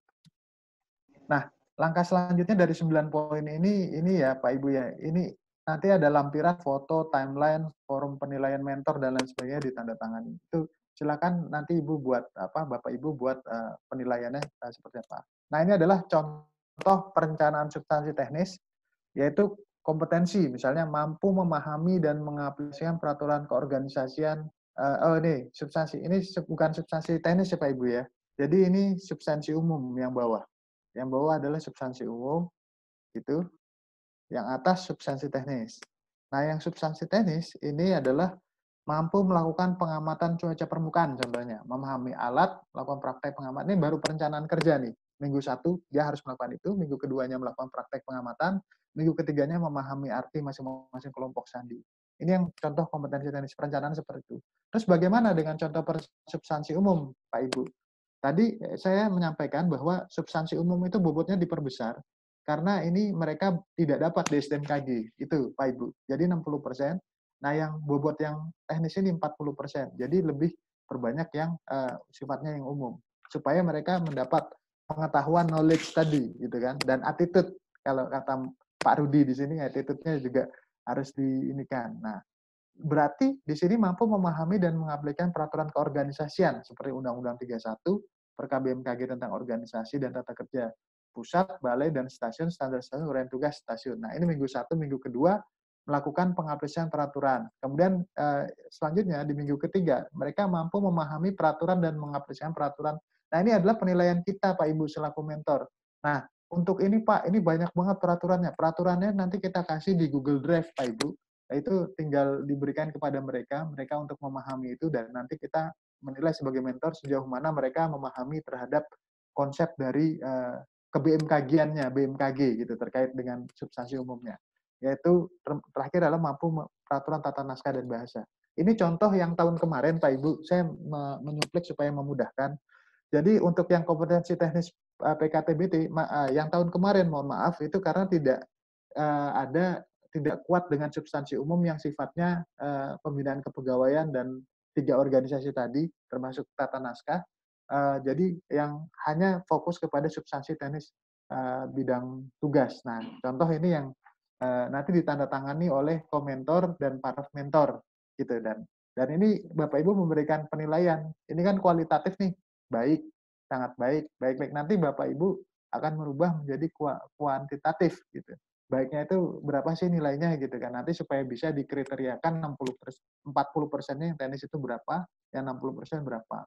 Nah, langkah selanjutnya dari sembilan poin ini, ini ya Pak Ibu ya, ini nanti ada lampiran foto, timeline, forum penilaian mentor, dan lain sebagainya ditandatangani. Itu silakan nanti Ibu buat, apa Bapak Ibu buat uh, penilaiannya uh, seperti apa. Nah, ini adalah contoh perencanaan substansi teknis, yaitu kompetensi, misalnya mampu memahami dan mengaplikasikan peraturan keorganisasian. Uh, oh ini, substansi, ini bukan substansi teknis ya Pak Ibu ya. Jadi ini substansi umum yang bawah. Yang bawah adalah substansi umum, gitu. Yang atas substansi teknis. Nah, yang substansi teknis ini adalah mampu melakukan pengamatan cuaca permukaan, contohnya. Memahami alat, melakukan praktek pengamatan. Ini baru perencanaan kerja nih. Minggu satu, dia harus melakukan itu. Minggu keduanya melakukan praktek pengamatan. Minggu ketiganya memahami arti masing-masing kelompok sandi. Ini yang contoh kompetensi teknis perencanaan seperti itu. Terus bagaimana dengan contoh substansi umum, Pak Ibu? Tadi saya menyampaikan bahwa substansi umum itu bobotnya diperbesar karena ini mereka tidak dapat di S D M K G, itu Pak Ibu. Jadi enam puluh persen. Nah, yang bobot yang teknis ini empat puluh persen. Jadi lebih perbanyak yang uh, sifatnya yang umum supaya mereka mendapat pengetahuan knowledge tadi gitu kan, dan attitude. Kalau kata Pak Rudi di sini attitude-nya juga harus diinikan. Nah, berarti di sini mampu memahami dan mengaplikasikan peraturan keorganisasian seperti Undang-Undang tiga puluh satu, per K B M K G tentang organisasi dan tata kerja pusat, balai, dan stasiun, standar stasiun, uraian tugas stasiun. Nah, ini minggu satu, minggu kedua melakukan pengaplikasian peraturan. Kemudian eh, selanjutnya di minggu ketiga, mereka mampu memahami peraturan dan mengaplikasikan peraturan. Nah, ini adalah penilaian kita Pak Ibu selaku mentor. Nah, untuk ini Pak, ini banyak banget peraturannya. Peraturannya nanti kita kasih di Google Drive Pak Ibu. Nah, itu tinggal diberikan kepada mereka, mereka untuk memahami itu, dan nanti kita menilai sebagai mentor sejauh mana mereka memahami terhadap konsep dari uh, ke B M K G-annya, B M K G gitu, terkait dengan substansi umumnya. Yaitu terakhir adalah mampu peraturan tata naskah dan bahasa. Ini contoh yang tahun kemarin Pak Ibu, saya menyuplik supaya memudahkan. Jadi untuk yang kompetensi teknis uh, P K T B T, uh, yang tahun kemarin, mohon maaf, itu karena tidak uh, ada tidak kuat dengan substansi umum yang sifatnya uh, pembinaan kepegawaian dan tiga organisasi tadi, termasuk tata naskah. Uh, jadi yang hanya fokus kepada substansi teknis uh, bidang tugas. Nah, contoh ini yang uh, nanti ditandatangani oleh komentor dan para mentor, gitu. Dan dan ini Bapak Ibu memberikan penilaian. Ini kan kualitatif nih, baik, sangat baik, baik-baik. Nanti Bapak Ibu akan merubah menjadi kuantitatif, gitu. Baiknya itu berapa sih nilainya gitu kan, nanti supaya bisa dikriteriakan enam puluh persen, empat puluh persennya yang teknis itu berapa, yang enam puluh persen berapa.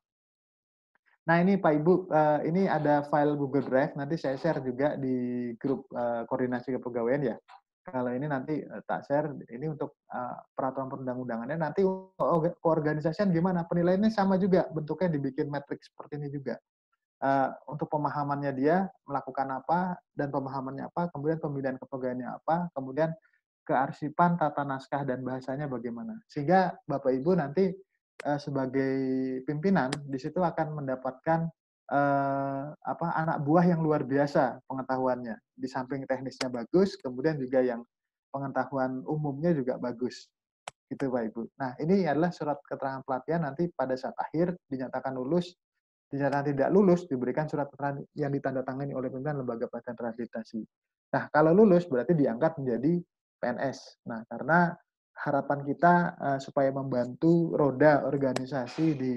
Nah, ini Pak Ibu, uh, ini ada file Google Drive, nanti saya share juga di grup uh, koordinasi kepegawaian ya. Kalau ini nanti uh, tak share, ini untuk uh, peraturan perundang-undangannya. Nanti keorganisasian gimana, penilaiannya sama juga, bentuknya dibikin matriks seperti ini juga. Uh, untuk pemahamannya dia melakukan apa dan pemahamannya apa, kemudian pembinaan kepegawaiannya apa, kemudian kearsipan tata naskah dan bahasanya bagaimana, sehingga Bapak Ibu nanti uh, sebagai pimpinan di situ akan mendapatkan uh, apa anak buah yang luar biasa pengetahuannya, di samping teknisnya bagus, kemudian juga yang pengetahuan umumnya juga bagus, gitu Pak Ibu. Nah, ini adalah surat keterangan pelatihan, nanti pada saat akhir dinyatakan lulus. Dinyatakan tidak lulus, diberikan surat keterangan yang ditandatangani oleh pimpinan lembaga pelatihan rehabilitasi. Nah, kalau lulus berarti diangkat menjadi P N S. Nah, karena harapan kita uh, supaya membantu roda organisasi di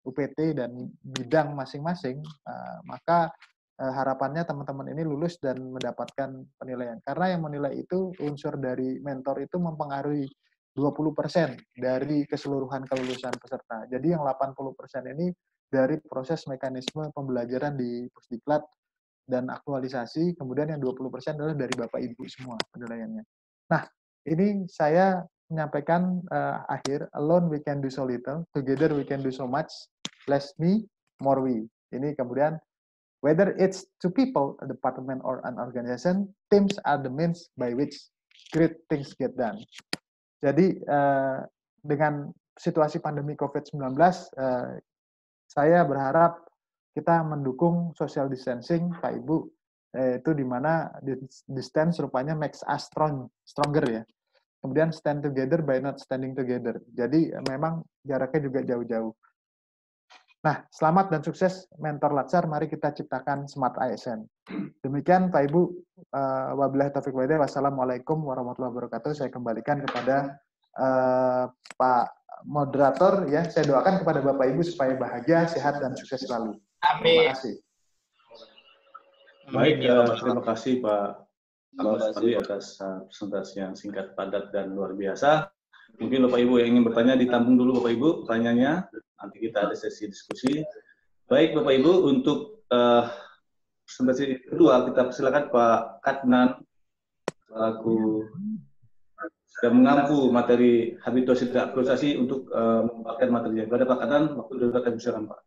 U P T dan bidang masing-masing, uh, maka uh, harapannya teman-teman ini lulus dan mendapatkan penilaian. Karena yang menilai itu unsur dari mentor itu mempengaruhi dua puluh persen dari keseluruhan kelulusan peserta. Jadi yang delapan puluh persen ini dari proses mekanisme pembelajaran di Pusdiklat dan aktualisasi, kemudian yang dua puluh persen adalah dari Bapak Ibu semua penilaiannya. Nah, ini saya menyampaikan uh, akhir, alone we can do so little, together we can do so much, less me, more we. Ini kemudian, whether it's to people, a department, or an organization, teams are the means by which great things get done. Jadi, uh, dengan situasi pandemi COVID sembilan belas, uh, saya berharap kita mendukung social distancing, Pak Ibu, eh, itu di mana distance rupanya makes us strong, stronger ya. Kemudian stand together by not standing together. Jadi memang jaraknya juga jauh-jauh. Nah, selamat dan sukses Mentor Latsar. Mari kita ciptakan Smart A S N. Demikian Pak Ibu. Uh, wabillahi taufiq wal hidayah. Wassalamualaikum warahmatullahi wabarakatuh. Saya kembalikan kepada uh, Pak moderator ya. Saya doakan kepada Bapak Ibu supaya bahagia, sehat dan sukses selalu. Terima kasih. Baik, uh, terima kasih Pak Alwi atas uh, presentasi yang singkat, padat, dan luar biasa. Mungkin Bapak Ibu yang ingin bertanya ditampung dulu Bapak Ibu pertanyaannya. Nanti kita ada sesi diskusi. Baik Bapak Ibu, untuk uh, presentasi kedua kita persilakan Pak Katnan selaku sudah mengampu materi habituasi dan aktualisasi untuk uh, memaparkan materinya. Kepada Pak Katnan, waktu sudah akan silakan Pak.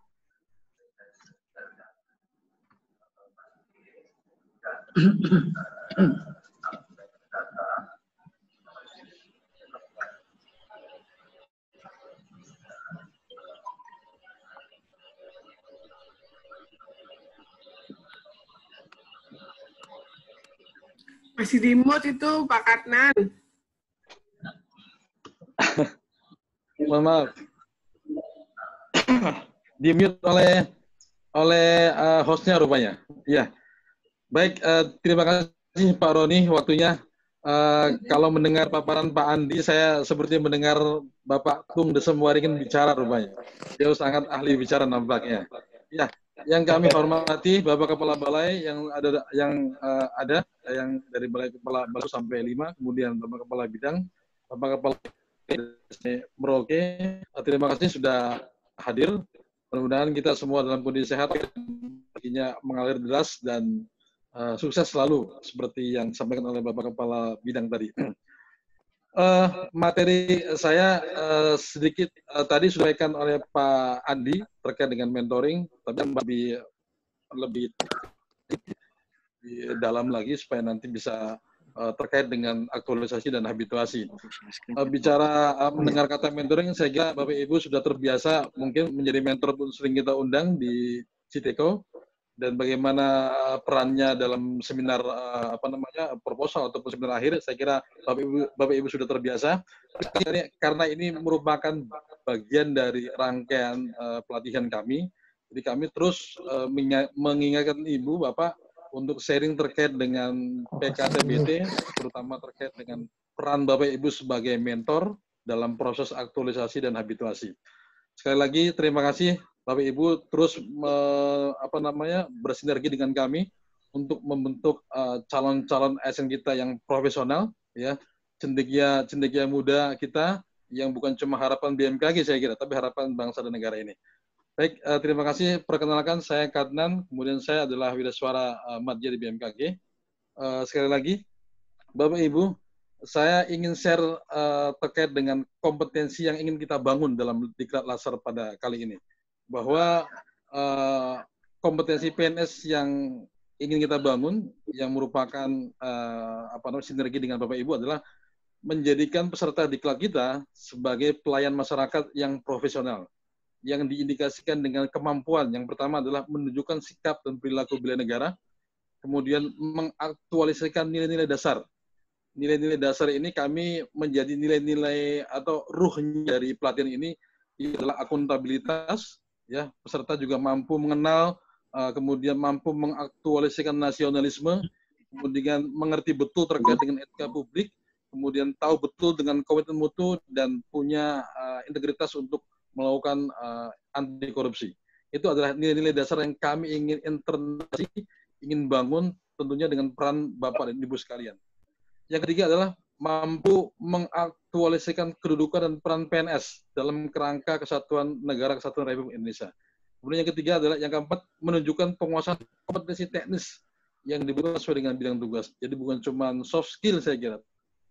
Masih di mute itu Pak Katnan. Mohon maaf. Di mute oleh oleh uh, hostnya rupanya. Iya. Baik, uh, terima kasih Pak Roni waktunya. Uh, kalau mendengar paparan Pak Andi, saya seperti mendengar Bapak Tung Desem Waringin bicara rupanya. Dia sangat ahli bicara nampaknya. Ya, yang kami hormati Bapak Kepala Balai yang ada yang uh, ada yang dari Balai Kepala Baru sampai lima, kemudian Bapak Kepala Bidang, Bapak Kepala Merauke. Terima kasih sudah hadir. Mudah-mudahan kita semua dalam kondisi sehat, akhirnya mengalir deras dan Uh, sukses selalu seperti yang disampaikan oleh Bapak Kepala Bidang tadi. uh, materi saya uh, sedikit uh, tadi sudah disampaikan oleh Pak Andi terkait dengan mentoring, tapi lebih lebih dalam lagi supaya nanti bisa uh, terkait dengan aktualisasi dan habituasi. Uh, bicara uh, mendengar kata mentoring, saya kira Bapak Ibu sudah terbiasa mungkin menjadi mentor pun sering kita undang di Citeko. Dan bagaimana perannya dalam seminar apa namanya proposal ataupun seminar akhir, saya kira Bapak Ibu, Bapak Ibu sudah terbiasa. Karena ini merupakan bagian dari rangkaian uh, pelatihan kami, jadi kami terus uh, mengingatkan Ibu Bapak untuk sharing terkait dengan P K T B T, terutama terkait dengan peran Bapak Ibu sebagai mentor dalam proses aktualisasi dan habituasi. Sekali lagi terima kasih. Bapak Ibu terus me, apa namanya bersinergi dengan kami untuk membentuk calon-calon uh, A S N kita yang profesional, ya, cendekia cendekia muda kita yang bukan cuma harapan B M K G saya kira, tapi harapan bangsa dan negara ini. Baik, uh, terima kasih. Perkenalkan saya Katnan, kemudian saya adalah Wirasuara uh, Madya di B M K G. Uh, sekali lagi, Bapak Ibu, saya ingin share uh, terkait dengan kompetensi yang ingin kita bangun dalam Diklat Latsar pada kali ini. Bahwa uh, kompetensi P N S yang ingin kita bangun, yang merupakan uh, apa namanya sinergi dengan Bapak Ibu adalah menjadikan peserta diklat kita sebagai pelayan masyarakat yang profesional, yang diindikasikan dengan kemampuan. Yang pertama adalah menunjukkan sikap dan perilaku bela negara, kemudian mengaktualisasikan nilai-nilai dasar. Nilai-nilai dasar ini kami menjadi nilai-nilai atau ruhnya dari pelatihan ini adalah akuntabilitas. Ya, peserta juga mampu mengenal, uh, kemudian mampu mengaktualisasikan nasionalisme, kemudian mengerti betul terkait dengan etika publik, kemudian tahu betul dengan komitmen mutu dan punya uh, integritas untuk melakukan uh, anti korupsi. Itu adalah nilai-nilai dasar yang kami ingin internalisasi, ingin bangun tentunya dengan peran Bapak dan Ibu sekalian. Yang ketiga adalah mampu mengaktualisasikan kedudukan dan peran P N S dalam kerangka kesatuan negara kesatuan Republik Indonesia. Kemudian yang ketiga adalah yang keempat, menunjukkan penguasaan kompetensi teknis yang dibutuhkan sesuai dengan bidang tugas. Jadi bukan cuma soft skill saya kira,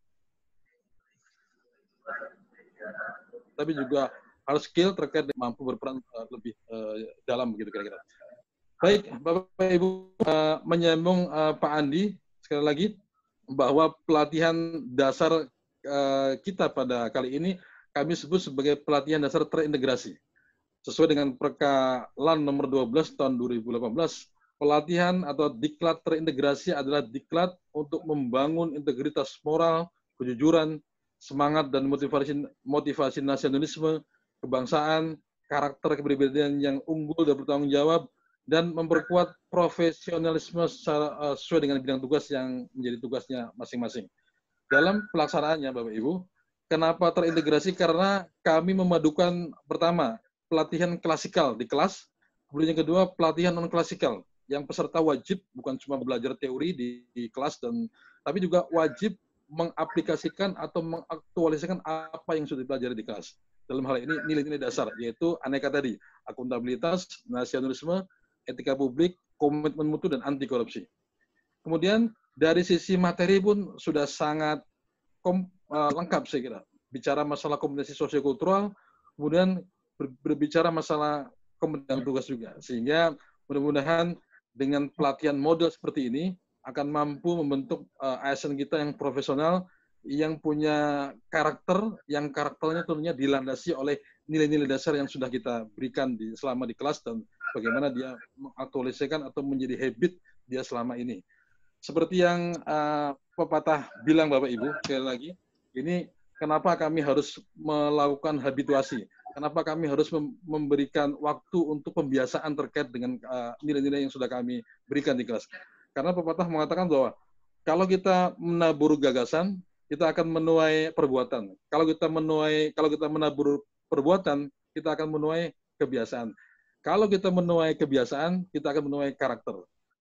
tapi juga hard skill terkait dengan mampu berperan uh, lebih uh, dalam begitu kira-kira. Baik, Bapak Ibu, uh, menyambung uh, Pak Andi sekali lagi bahwa pelatihan dasar uh, kita pada kali ini kami sebut sebagai pelatihan dasar terintegrasi. Sesuai dengan Perka L A N nomor dua belas tahun dua ribu delapan belas, pelatihan atau diklat terintegrasi adalah diklat untuk membangun integritas moral, kejujuran, semangat dan motivasi motivasi nasionalisme, kebangsaan, karakter kepribadian yang unggul dan bertanggung jawab, dan memperkuat profesionalisme secara, uh, sesuai dengan bidang tugas yang menjadi tugasnya masing-masing. Dalam pelaksanaannya, Bapak Ibu, kenapa terintegrasi? Karena kami memadukan pertama, pelatihan klasikal di kelas, kemudian yang kedua, pelatihan non-klasikal, yang peserta wajib bukan cuma belajar teori di, di kelas, dan tapi juga wajib mengaplikasikan atau mengaktualisasikan apa yang sudah dipelajari di kelas. Dalam hal ini nilai-nilai dasar, yaitu aneka tadi, akuntabilitas, nasionalisme, etika publik, komitmen mutu, dan anti korupsi. Kemudian dari sisi materi pun sudah sangat kom, uh, lengkap saya kira. Bicara masalah kompetensi sosiokultural, kemudian ber, berbicara masalah kompetensi tugas juga. Sehingga mudah-mudahan dengan pelatihan model seperti ini akan mampu membentuk uh, A S N kita yang profesional, yang punya karakter, yang karakternya tentunya dilandasi oleh nilai-nilai dasar yang sudah kita berikan di, selama di kelas, dan bagaimana dia mengaktualisasikan atau menjadi habit dia selama ini. Seperti yang uh, pepatah bilang Bapak Ibu, sekali lagi, ini kenapa kami harus melakukan habituasi, kenapa kami harus mem memberikan waktu untuk pembiasaan terkait dengan nilai-nilai uh, yang sudah kami berikan di kelas. Karena pepatah mengatakan bahwa kalau kita menabur gagasan, kita akan menuai perbuatan. Kalau kita menuai, kalau kita menabur perbuatan, kita akan menuai kebiasaan. Kalau kita menuai kebiasaan, kita akan menuai karakter.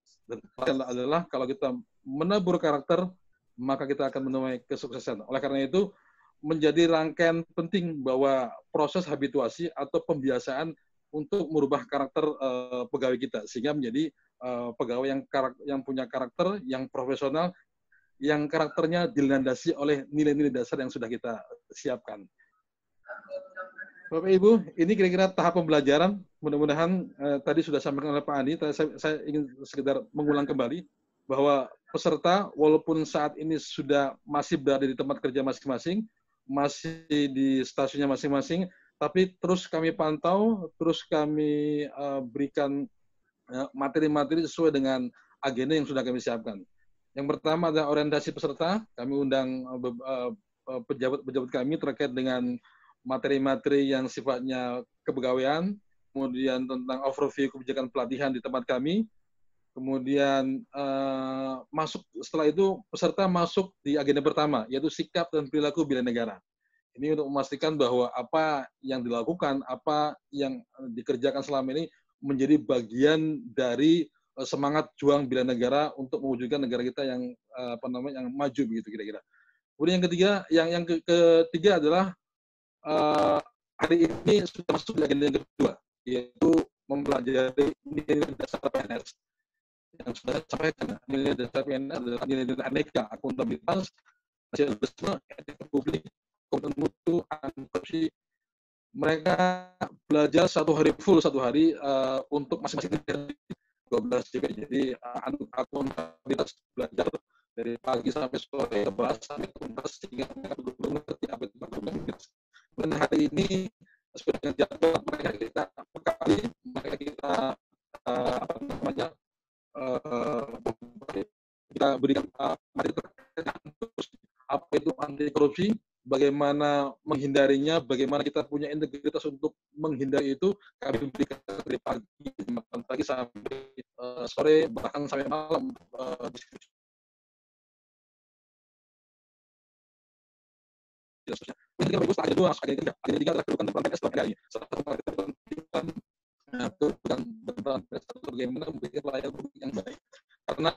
Dan adalah kalau kita menabur karakter, maka kita akan menuai kesuksesan. Oleh karena itu, menjadi rangkaian penting bahwa proses habituasi atau pembiasaan untuk merubah karakter uh, pegawai kita, sehingga menjadi uh, pegawai yang karakter, yang punya karakter, yang profesional, yang karakternya dilandasi oleh nilai-nilai dasar yang sudah kita siapkan. Bapak Ibu, ini kira-kira tahap pembelajaran. Mudah-mudahan eh, tadi sudah disampaikan oleh Pak Andi. Saya, saya ingin sekedar mengulang kembali bahwa peserta walaupun saat ini sudah masih berada di tempat kerja masing-masing, masih di stasiunnya masing-masing, tapi terus kami pantau, terus kami uh, berikan materi-materi uh, sesuai dengan agenda yang sudah kami siapkan. Yang pertama adalah orientasi peserta. Kami undang pejabat-pejabat uh, kami terkait dengan materi-materi yang sifatnya kepegawaian, kemudian tentang overview kebijakan pelatihan di tempat kami, kemudian uh, masuk setelah itu peserta masuk di agenda pertama, yaitu sikap dan perilaku bela negara. Ini untuk memastikan bahwa apa yang dilakukan, apa yang dikerjakan selama ini menjadi bagian dari semangat juang bela negara untuk mewujudkan negara kita yang apa namanya yang maju begitu kira-kira. Kemudian yang ketiga, yang yang ke ketiga adalah uh, hari ini sudah masuk di agenda yang kedua, yaitu mempelajari nilai dasar P N S. Yang sudah saya sampaikan, nilai dasar P N S adalah nilai-nilai aneka, akuntabilitas, nasionalisme, etika publik, komitmen mutu, anti korupsi. Mereka belajar satu hari full satu hari uh, untuk masing-masing dua belas G P. Jadi uh, akuntabilitas belajar dari pagi sampai sore, bahas sampai tuntas sehingga mereka betul-betul mengerti apa itu akuntabilitas. Dan hari ini sesuai dengan jadwal mereka kita bekali, mereka kita uh, apa namanya uh, kita berikan uh, materi terkait apa itu anti korupsi, bagaimana menghindarinya, bagaimana kita punya integritas untuk menghindari itu. Kami berikan dari pagi, pagi sampai uh, sore, bahkan sampai malam uh, diskusi. Ketika Bapak Ibu setelah dua masuk agenda tiga, agenda tiga adalah kedudukan dan peran P N S dalam N R I. Salah satu kedudukan nah, kedudukan dan peran P N S bagaimana memberikan pelayanan publik yang baik. Karena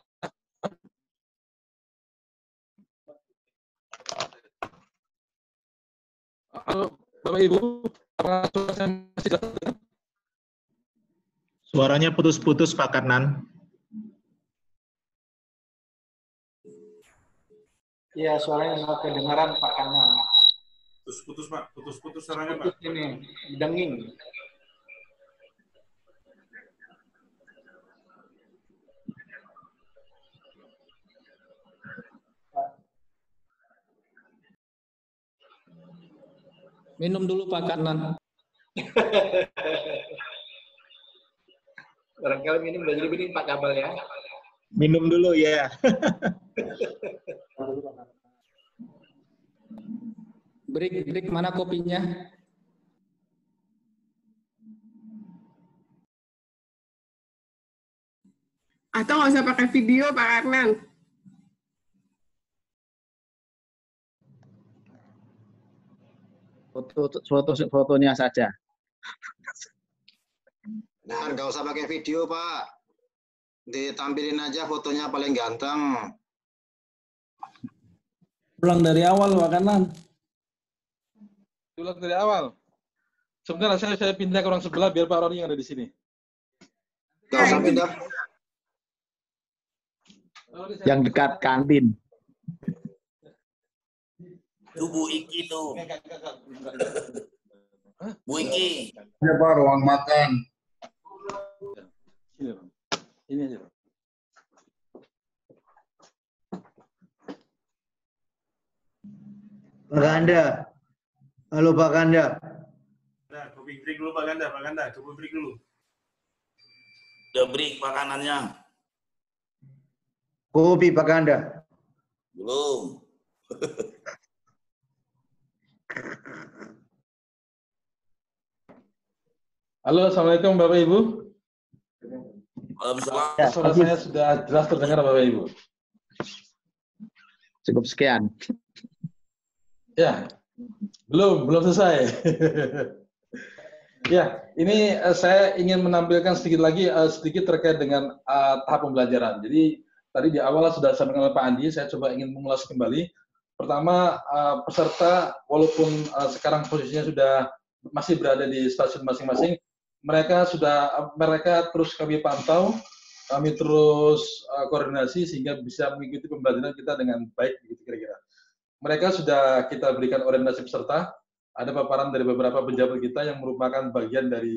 halo Bapak Ibu, apakah suara saya masih jelas? Suaranya putus-putus Pak Karnan. Iya, suaranya nggak kedengaran Pak Karnan. Putus-putus Pak, putus-putus suaranya Putus Pak. ini, denging. Minum dulu Pak Karnan. Barangkali minum udah jadi begini Pak Kabel ya. Minum dulu ya. Break, break mana kopinya? Atau nggak usah pakai video Pak Karnan. Foto, foto, fotonya saja. Nah, nggak usah pakai video, Pak. Ditampilin aja fotonya paling ganteng. Pulang dari awal, Pak Kanan. Ulang dari awal. Sebentar, saya saya pindah ke orang sebelah biar Pak Roni yang ada di sini. Nggak usah pindah. Yang dekat kantin. Itu Bu Iki tuh. Bu Iki. Ya Pak, ruang makan. Sini, Bang. Ini aja, Bang. Pak Ganda. Halo Pak Ganda. Nah, kopi break dulu Pak Ganda, Pak Ganda, kopi break dulu. Udah break makanannya. Kopi Pak Ganda. Belum. Halo, Assalamualaikum Bapak Ibu. Waalaikumsalam. Suara saya sudah jelas terdengar Bapak Ibu. Cukup sekian. Ya, belum, belum selesai. Ya, ini uh, saya ingin menampilkan sedikit lagi, uh, sedikit terkait dengan uh, tahap pembelajaran. Jadi, tadi di awal sudah disampaikan oleh Pak Andi, saya coba ingin mengulas kembali. Pertama, uh, peserta, walaupun uh, sekarang posisinya sudah masih berada di stasiun masing-masing, mereka sudah, uh, mereka terus kami pantau, kami terus uh, koordinasi sehingga bisa mengikuti pembelajaran kita dengan baik, begitu kira-kira. Mereka sudah kita berikan orientasi peserta, ada paparan dari beberapa pejabat kita yang merupakan bagian dari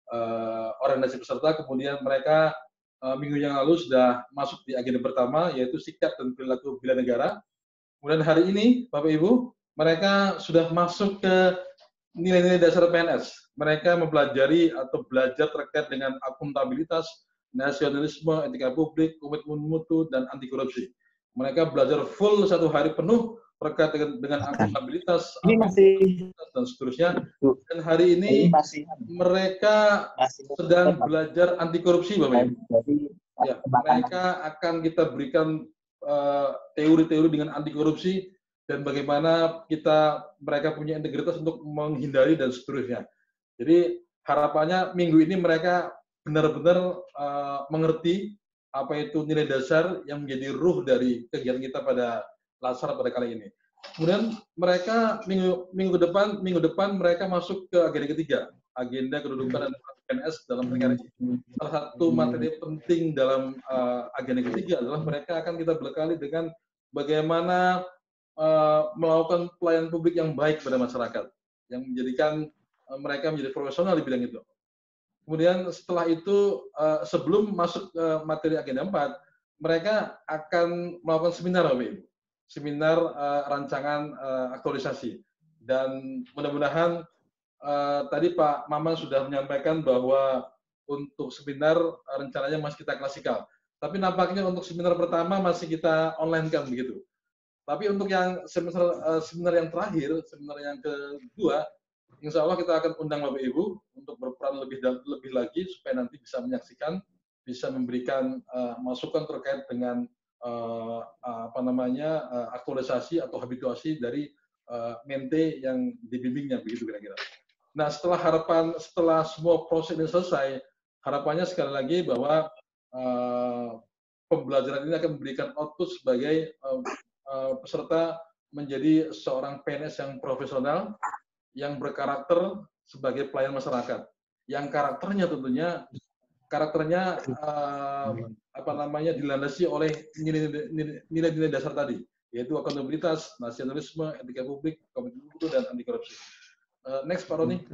uh, orientasi peserta, kemudian mereka uh, minggu yang lalu sudah masuk di agenda pertama, yaitu sikap dan perilaku bela negara. Kemudian hari ini, Bapak Ibu, mereka sudah masuk ke nilai-nilai dasar P N S. Mereka mempelajari atau belajar terkait dengan akuntabilitas, nasionalisme, etika publik, komitmen mutu, dan anti korupsi. Mereka belajar full satu hari penuh terkait dengan, dengan akuntabilitas, ini masih dan seterusnya. Dan hari ini, ini masih, mereka masih, sedang belajar anti korupsi, Bapak Ibu. Ya, mereka akan kita berikan teori-teori uh, dengan anti korupsi dan bagaimana kita mereka punya integritas untuk menghindari dan seterusnya. Jadi harapannya minggu ini mereka benar-benar uh, mengerti apa itu nilai dasar yang menjadi ruh dari kegiatan kita pada Lasar pada kali ini. Kemudian mereka minggu minggu depan minggu depan mereka masuk ke agenda ketiga, agenda kedudukan dan P N S dalam negara ini. Salah satu materi penting dalam uh, agenda ketiga adalah mereka akan kita bekali dengan bagaimana uh, melakukan pelayanan publik yang baik pada masyarakat, yang menjadikan uh, mereka menjadi profesional di bidang itu. Kemudian setelah itu uh, sebelum masuk ke uh, materi agenda empat, mereka akan melakukan seminar, Bapak Ibu. Seminar uh, rancangan uh, aktualisasi, dan mudah-mudahan uh, tadi Pak Maman sudah menyampaikan bahwa untuk seminar uh, rencananya masih kita klasikal, tapi nampaknya untuk seminar pertama masih kita online kan begitu. Tapi untuk yang seminar, uh, seminar yang terakhir, seminar yang kedua, insya Allah kita akan undang Bapak Ibu untuk berperan lebih lebih lagi supaya nanti bisa menyaksikan, bisa memberikan uh, masukan terkait dengan Uh, uh, apa namanya uh, aktualisasi atau habituasi dari uh, mente yang dibimbingnya, begitu kira-kira. Nah, setelah harapan, setelah semua proses ini selesai, harapannya sekali lagi bahwa uh, pembelajaran ini akan memberikan output sebagai uh, uh, peserta menjadi seorang P N S yang profesional, yang berkarakter sebagai pelayan masyarakat. Yang karakternya tentunya karakternya uh, apa namanya dilandasi oleh nilai-nilai dasar tadi, yaitu akuntabilitas, nasionalisme, etika publik, komitmen mutu, dan anti korupsi. Uh, next, Pak Roni.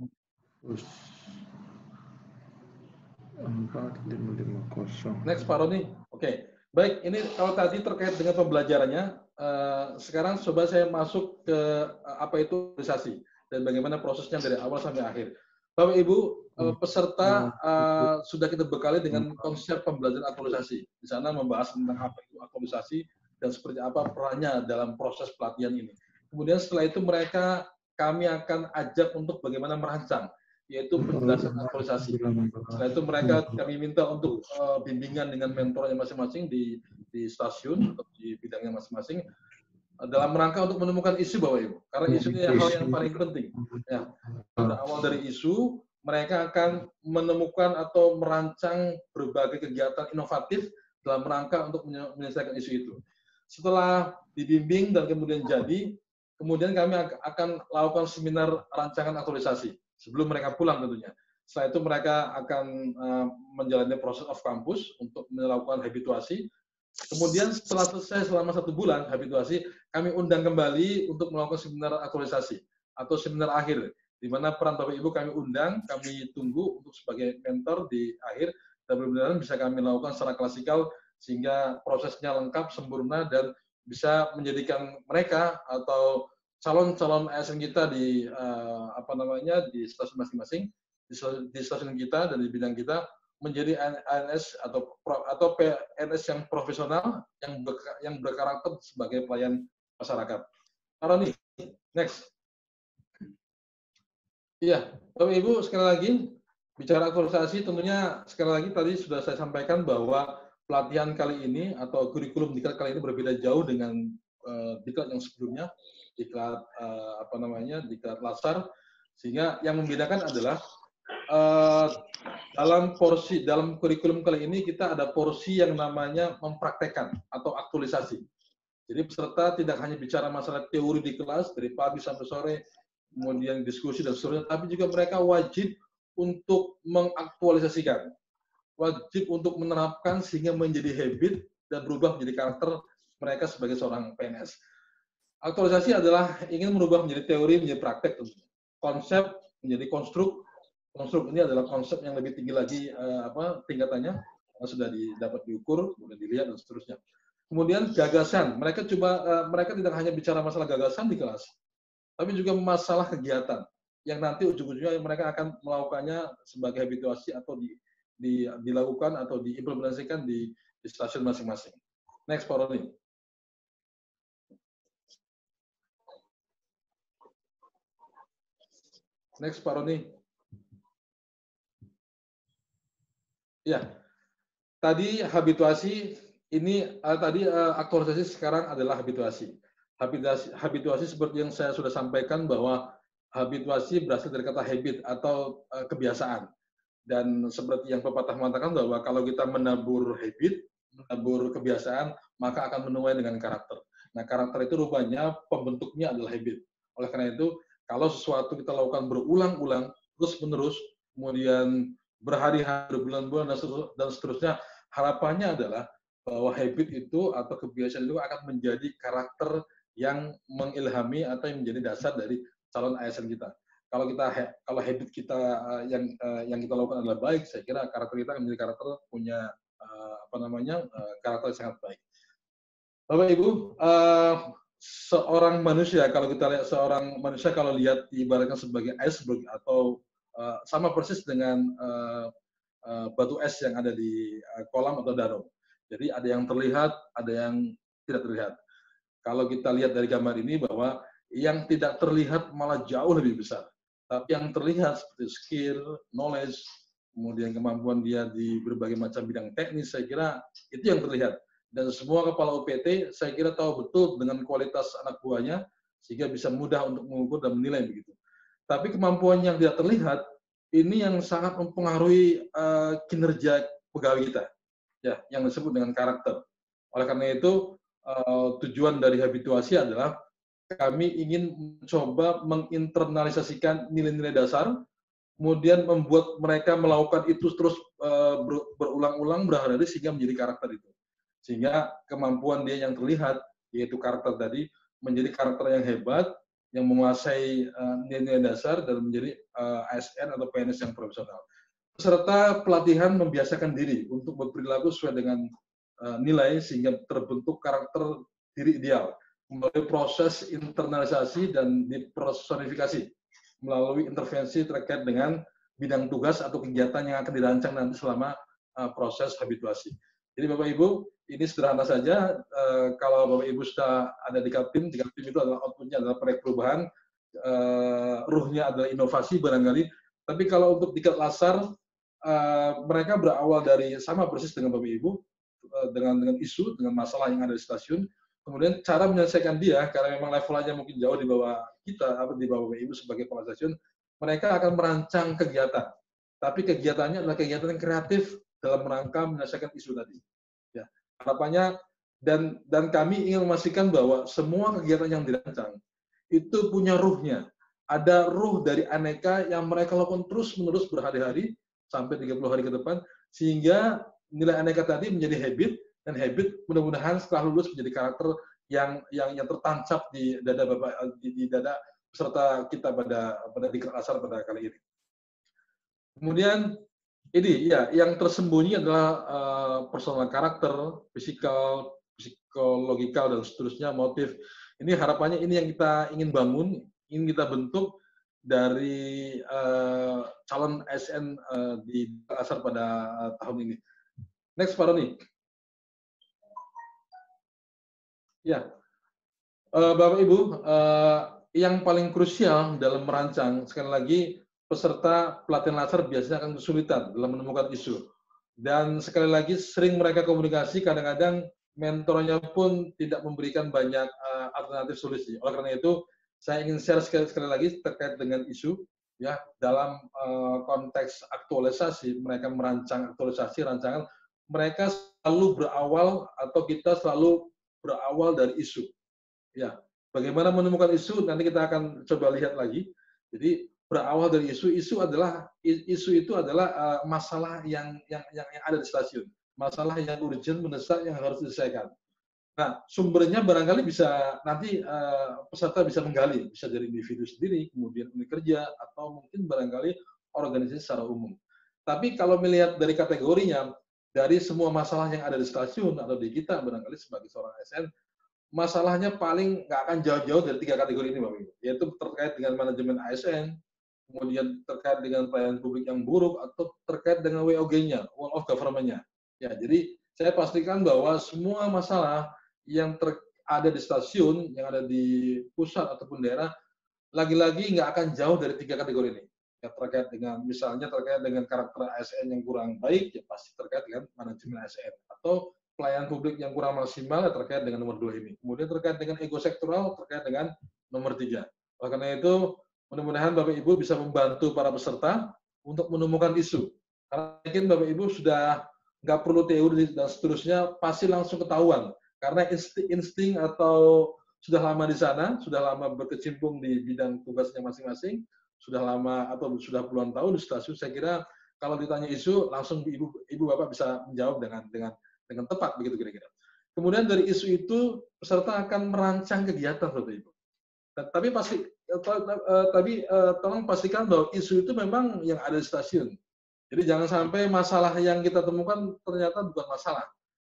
Next, Pak Roni. Oke, okay. Baik. Ini kalau tadi terkait dengan pembelajarannya, uh, sekarang coba saya masuk ke uh, apa itu aktualisasi dan bagaimana prosesnya dari awal sampai akhir. Bapak Ibu, uh, peserta uh, sudah kita bekali dengan konsep pembelajaran aktualisasi. Di sana membahas tentang apa itu aktualisasi dan seperti apa perannya dalam proses pelatihan ini. Kemudian setelah itu mereka kami akan ajak untuk bagaimana merancang, yaitu penjelasan aktualisasi. Setelah itu mereka kami minta untuk uh, bimbingan dengan mentornya masing-masing di, di stasiun atau di bidangnya masing-masing uh, dalam rangka untuk menemukan isu, Bapak Ibu. Karena isu ini hal yang paling penting. Ya, berawal dari isu, mereka akan menemukan atau merancang berbagai kegiatan inovatif dalam rangka untuk menyelesaikan isu itu. Setelah dibimbing dan kemudian jadi, kemudian kami akan lakukan seminar rancangan aktualisasi sebelum mereka pulang tentunya. Setelah itu mereka akan uh, menjalani proses off campus untuk melakukan habituasi. Kemudian setelah selesai selama satu bulan habituasi, kami undang kembali untuk melakukan seminar aktualisasi atau seminar akhir, di mana peran Bapak Ibu kami undang, kami tunggu untuk sebagai mentor di akhir, dan mudah-mudahan bisa kami lakukan secara klasikal sehingga prosesnya lengkap, sempurna, dan bisa menjadikan mereka atau calon-calon A S N kita di uh, apa namanya di stasiun masing-masing, di, di stasiun kita dan di bidang kita menjadi A N S atau atau P N S yang profesional yang ber, yang berkarakter sebagai pelayan masyarakat. Aroni, next. Iya, Bapak Ibu sekali lagi bicara aktualisasi tentunya sekali lagi tadi sudah saya sampaikan bahwa pelatihan kali ini atau kurikulum diklat kali ini berbeda jauh dengan uh, diklat yang sebelumnya, diklat uh, apa namanya diklat Lasar, sehingga yang membedakan adalah uh, dalam porsi dalam kurikulum kali ini kita ada porsi yang namanya mempraktekkan atau aktualisasi. Jadi peserta tidak hanya bicara masalah teori di kelas dari pagi sampai sore, kemudian diskusi dan seterusnya, tapi juga mereka wajib untuk mengaktualisasikan, wajib untuk menerapkan sehingga menjadi habit dan berubah menjadi karakter mereka sebagai seorang P N S. Aktualisasi adalah ingin merubah menjadi teori, menjadi praktek tentunya. Konsep menjadi konstruk. Konstruk ini adalah konsep yang lebih tinggi lagi eh, apa tingkatannya, sudah didapat diukur, kemudian dilihat dan seterusnya. Kemudian gagasan, mereka coba eh, mereka tidak hanya bicara masalah gagasan di kelas, tapi juga masalah kegiatan yang nanti ujung-ujungnya mereka akan melakukannya sebagai habituasi atau di, di, dilakukan atau diimplementasikan di, di stasiun masing-masing. Next, Pak Roni. Next, Pak Roni. Ya, tadi habituasi ini uh, tadi uh, aktualisasi sekarang adalah habituasi. Habituasi, habituasi seperti yang saya sudah sampaikan bahwa habituasi berasal dari kata habit atau uh, kebiasaan. Dan seperti yang pepatah mengatakan bahwa kalau kita menabur habit, menabur kebiasaan, maka akan menuai dengan karakter. Nah, karakter itu rupanya pembentuknya adalah habit. Oleh karena itu, kalau sesuatu kita lakukan berulang-ulang, terus-menerus, kemudian berhari-hari, berbulan-bulan, dan seterusnya, harapannya adalah bahwa habit itu atau kebiasaan itu akan menjadi karakter yang mengilhami atau yang menjadi dasar dari calon A S N kita. Kalau kita kalau habit kita yang yang kita lakukan adalah baik, saya kira karakter kita akan menjadi karakter punya apa namanya karakter yang sangat baik. Bapak Ibu, seorang manusia kalau kita lihat seorang manusia kalau lihat diibaratkan sebagai iceberg atau Uh, sama persis dengan uh, uh, batu es yang ada di uh, kolam atau danau. Jadi ada yang terlihat, ada yang tidak terlihat. Kalau kita lihat dari gambar ini bahwa yang tidak terlihat malah jauh lebih besar. Tapi yang terlihat seperti skill, knowledge, kemudian kemampuan dia di berbagai macam bidang teknis, saya kira itu yang terlihat. Dan semua kepala U P T saya kira tahu betul dengan kualitas anak buahnya, sehingga bisa mudah untuk mengukur dan menilai begitu. Tapi kemampuan yang tidak terlihat ini yang sangat mempengaruhi uh, kinerja pegawai kita, ya, yang disebut dengan karakter. Oleh karena itu uh, tujuan dari habituasi adalah kami ingin mencoba menginternalisasikan nilai-nilai dasar, kemudian membuat mereka melakukan itu terus uh, berulang-ulang berhari-hari sehingga menjadi karakter itu. Sehingga kemampuan dia yang terlihat, yaitu karakter tadi, menjadi karakter yang hebat, yang menguasai nilai-nilai uh, dasar dan menjadi uh, A S N atau P N S yang profesional. Peserta pelatihan membiasakan diri untuk berperilaku sesuai dengan uh, nilai sehingga terbentuk karakter diri ideal melalui proses internalisasi dan dipersonifikasi melalui intervensi terkait dengan bidang tugas atau kegiatan yang akan dirancang nanti selama uh, proses habituasi. Jadi Bapak Ibu, ini sederhana saja. Uh, kalau Bapak Ibu sudah ada di Kaltim, di Kaltim itu adalah outputnya adalah proyek perubahan, uh, ruhnya adalah inovasi barangkali. Tapi kalau untuk tingkat lasar, uh, mereka berawal dari sama persis dengan Bapak Ibu, uh, dengan dengan isu, dengan masalah yang ada di stasiun. Kemudian cara menyelesaikan dia, karena memang levelnya mungkin jauh di bawah kita, atau di bawah Bapak Ibu sebagai pengelola stasiun, mereka akan merancang kegiatan. Tapi kegiatannya adalah kegiatan yang kreatif dalam rangka menyelesaikan isu tadi. Ya, harapannya dan dan kami ingin memastikan bahwa semua kegiatan yang dirancang itu punya ruhnya. Ada ruh dari aneka yang mereka lakukan terus-menerus berhari-hari sampai tiga puluh hari ke depan, sehingga nilai aneka tadi menjadi habit, dan habit mudah-mudahan setelah lulus menjadi karakter yang yang yang tertancap di dada Bapak di, di dada peserta kita pada pada Diklat Asar pada kali ini. Kemudian ini ya yang tersembunyi adalah uh, personal karakter, fisikal, psikologikal dan seterusnya, motif. Ini harapannya ini yang kita ingin bangun, ingin kita bentuk dari uh, calon A S N uh, di Diklat Asar pada uh, tahun ini. Next Pak Roni. Ya, uh, Bapak Ibu, uh, yang paling krusial dalam merancang, sekali lagi, peserta pelatihan laser biasanya akan kesulitan dalam menemukan isu. Dan sekali lagi, sering mereka komunikasi, kadang-kadang mentornya pun tidak memberikan banyak uh, alternatif solusi. Oleh karena itu, saya ingin share sekali, sekali lagi terkait dengan isu, ya, dalam uh, konteks aktualisasi, mereka merancang aktualisasi, rancangan, mereka selalu berawal, atau kita selalu berawal dari isu. Ya, bagaimana menemukan isu nanti kita akan coba lihat lagi. Jadi berawal dari isu, isu adalah isu itu adalah uh, masalah yang, yang yang yang ada di stasiun, masalah yang urgent, mendesak yang harus diselesaikan. Nah, sumbernya barangkali bisa nanti uh, peserta bisa menggali, bisa dari individu sendiri, kemudian unit kerja, atau mungkin barangkali organisasi secara umum. Tapi kalau melihat dari kategorinya, dari semua masalah yang ada di stasiun atau di kita barangkali sebagai seorang A S N, masalahnya paling nggak akan jauh-jauh dari tiga kategori ini, Bapak Ibu, yaitu terkait dengan manajemen A S N, kemudian terkait dengan pelayanan publik yang buruk, atau terkait dengan W O G-nya, Wall of Government-nya. Ya, jadi saya pastikan bahwa semua masalah yang ter ada di stasiun, yang ada di pusat ataupun daerah, lagi-lagi nggak akan jauh dari tiga kategori ini. Ya, terkait dengan misalnya terkait dengan karakter A S N yang kurang baik, ya pasti terkait dengan manajemen A S N, atau pelayanan publik yang kurang maksimal, ya terkait dengan nomor dua ini. Kemudian terkait dengan ego sektoral, terkait dengan nomor tiga. Oleh karena itu, mudah-mudahan Bapak Ibu bisa membantu para peserta untuk menemukan isu. Karena mungkin Bapak Ibu sudah nggak perlu teori dan seterusnya, pasti langsung ketahuan. Karena insting, insting atau sudah lama di sana, sudah lama berkecimpung di bidang tugasnya masing-masing, sudah lama atau sudah puluhan tahun di stasiun, saya kira kalau ditanya isu langsung ibu ibu bapak bisa menjawab dengan dengan dengan tepat begitu kira-kira. Kemudian dari isu itu peserta akan merancang kegiatan, Bapak Ibu. Tapi pasti tapi tolong pastikan bahwa isu itu memang yang ada di stasiun. Jadi jangan sampai masalah yang kita temukan ternyata bukan masalah,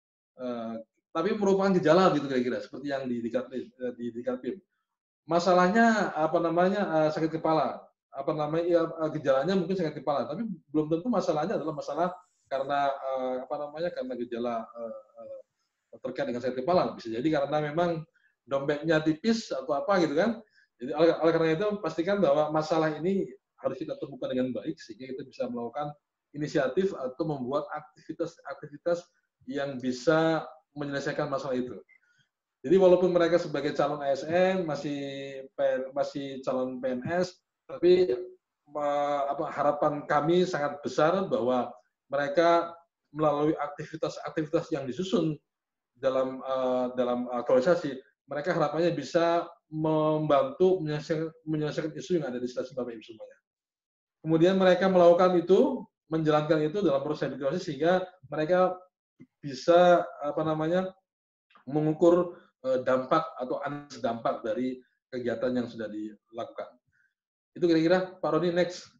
tapi merupakan gejala gitu kira-kira seperti yang di di di Kaltim. Masalahnya apa namanya sakit kepala. Apa namanya ya, gejalanya mungkin sakit kepala, tapi belum tentu masalahnya adalah masalah karena uh, apa namanya karena gejala uh, uh, terkait dengan sakit kepala. Bisa jadi karena memang dompetnya tipis atau apa gitu kan. Jadi oleh, oleh karena itu pastikan bahwa masalah ini harus kita temukan dengan baik sehingga kita bisa melakukan inisiatif atau membuat aktivitas-aktivitas yang bisa menyelesaikan masalah itu. Jadi walaupun mereka sebagai calon A S N masih masih calon P N S, tapi apa, harapan kami sangat besar bahwa mereka melalui aktivitas-aktivitas yang disusun dalam uh, dalam aktualisasi, mereka harapannya bisa membantu menyelesaikan, menyelesaikan isu yang ada di stasiun Bapak Ibu semuanya. Kemudian mereka melakukan itu, menjalankan itu dalam proses aktualisasi sehingga mereka bisa apa namanya mengukur dampak atau analisis dampak dari kegiatan yang sudah dilakukan. Itu kira-kira, Pak Roni, next.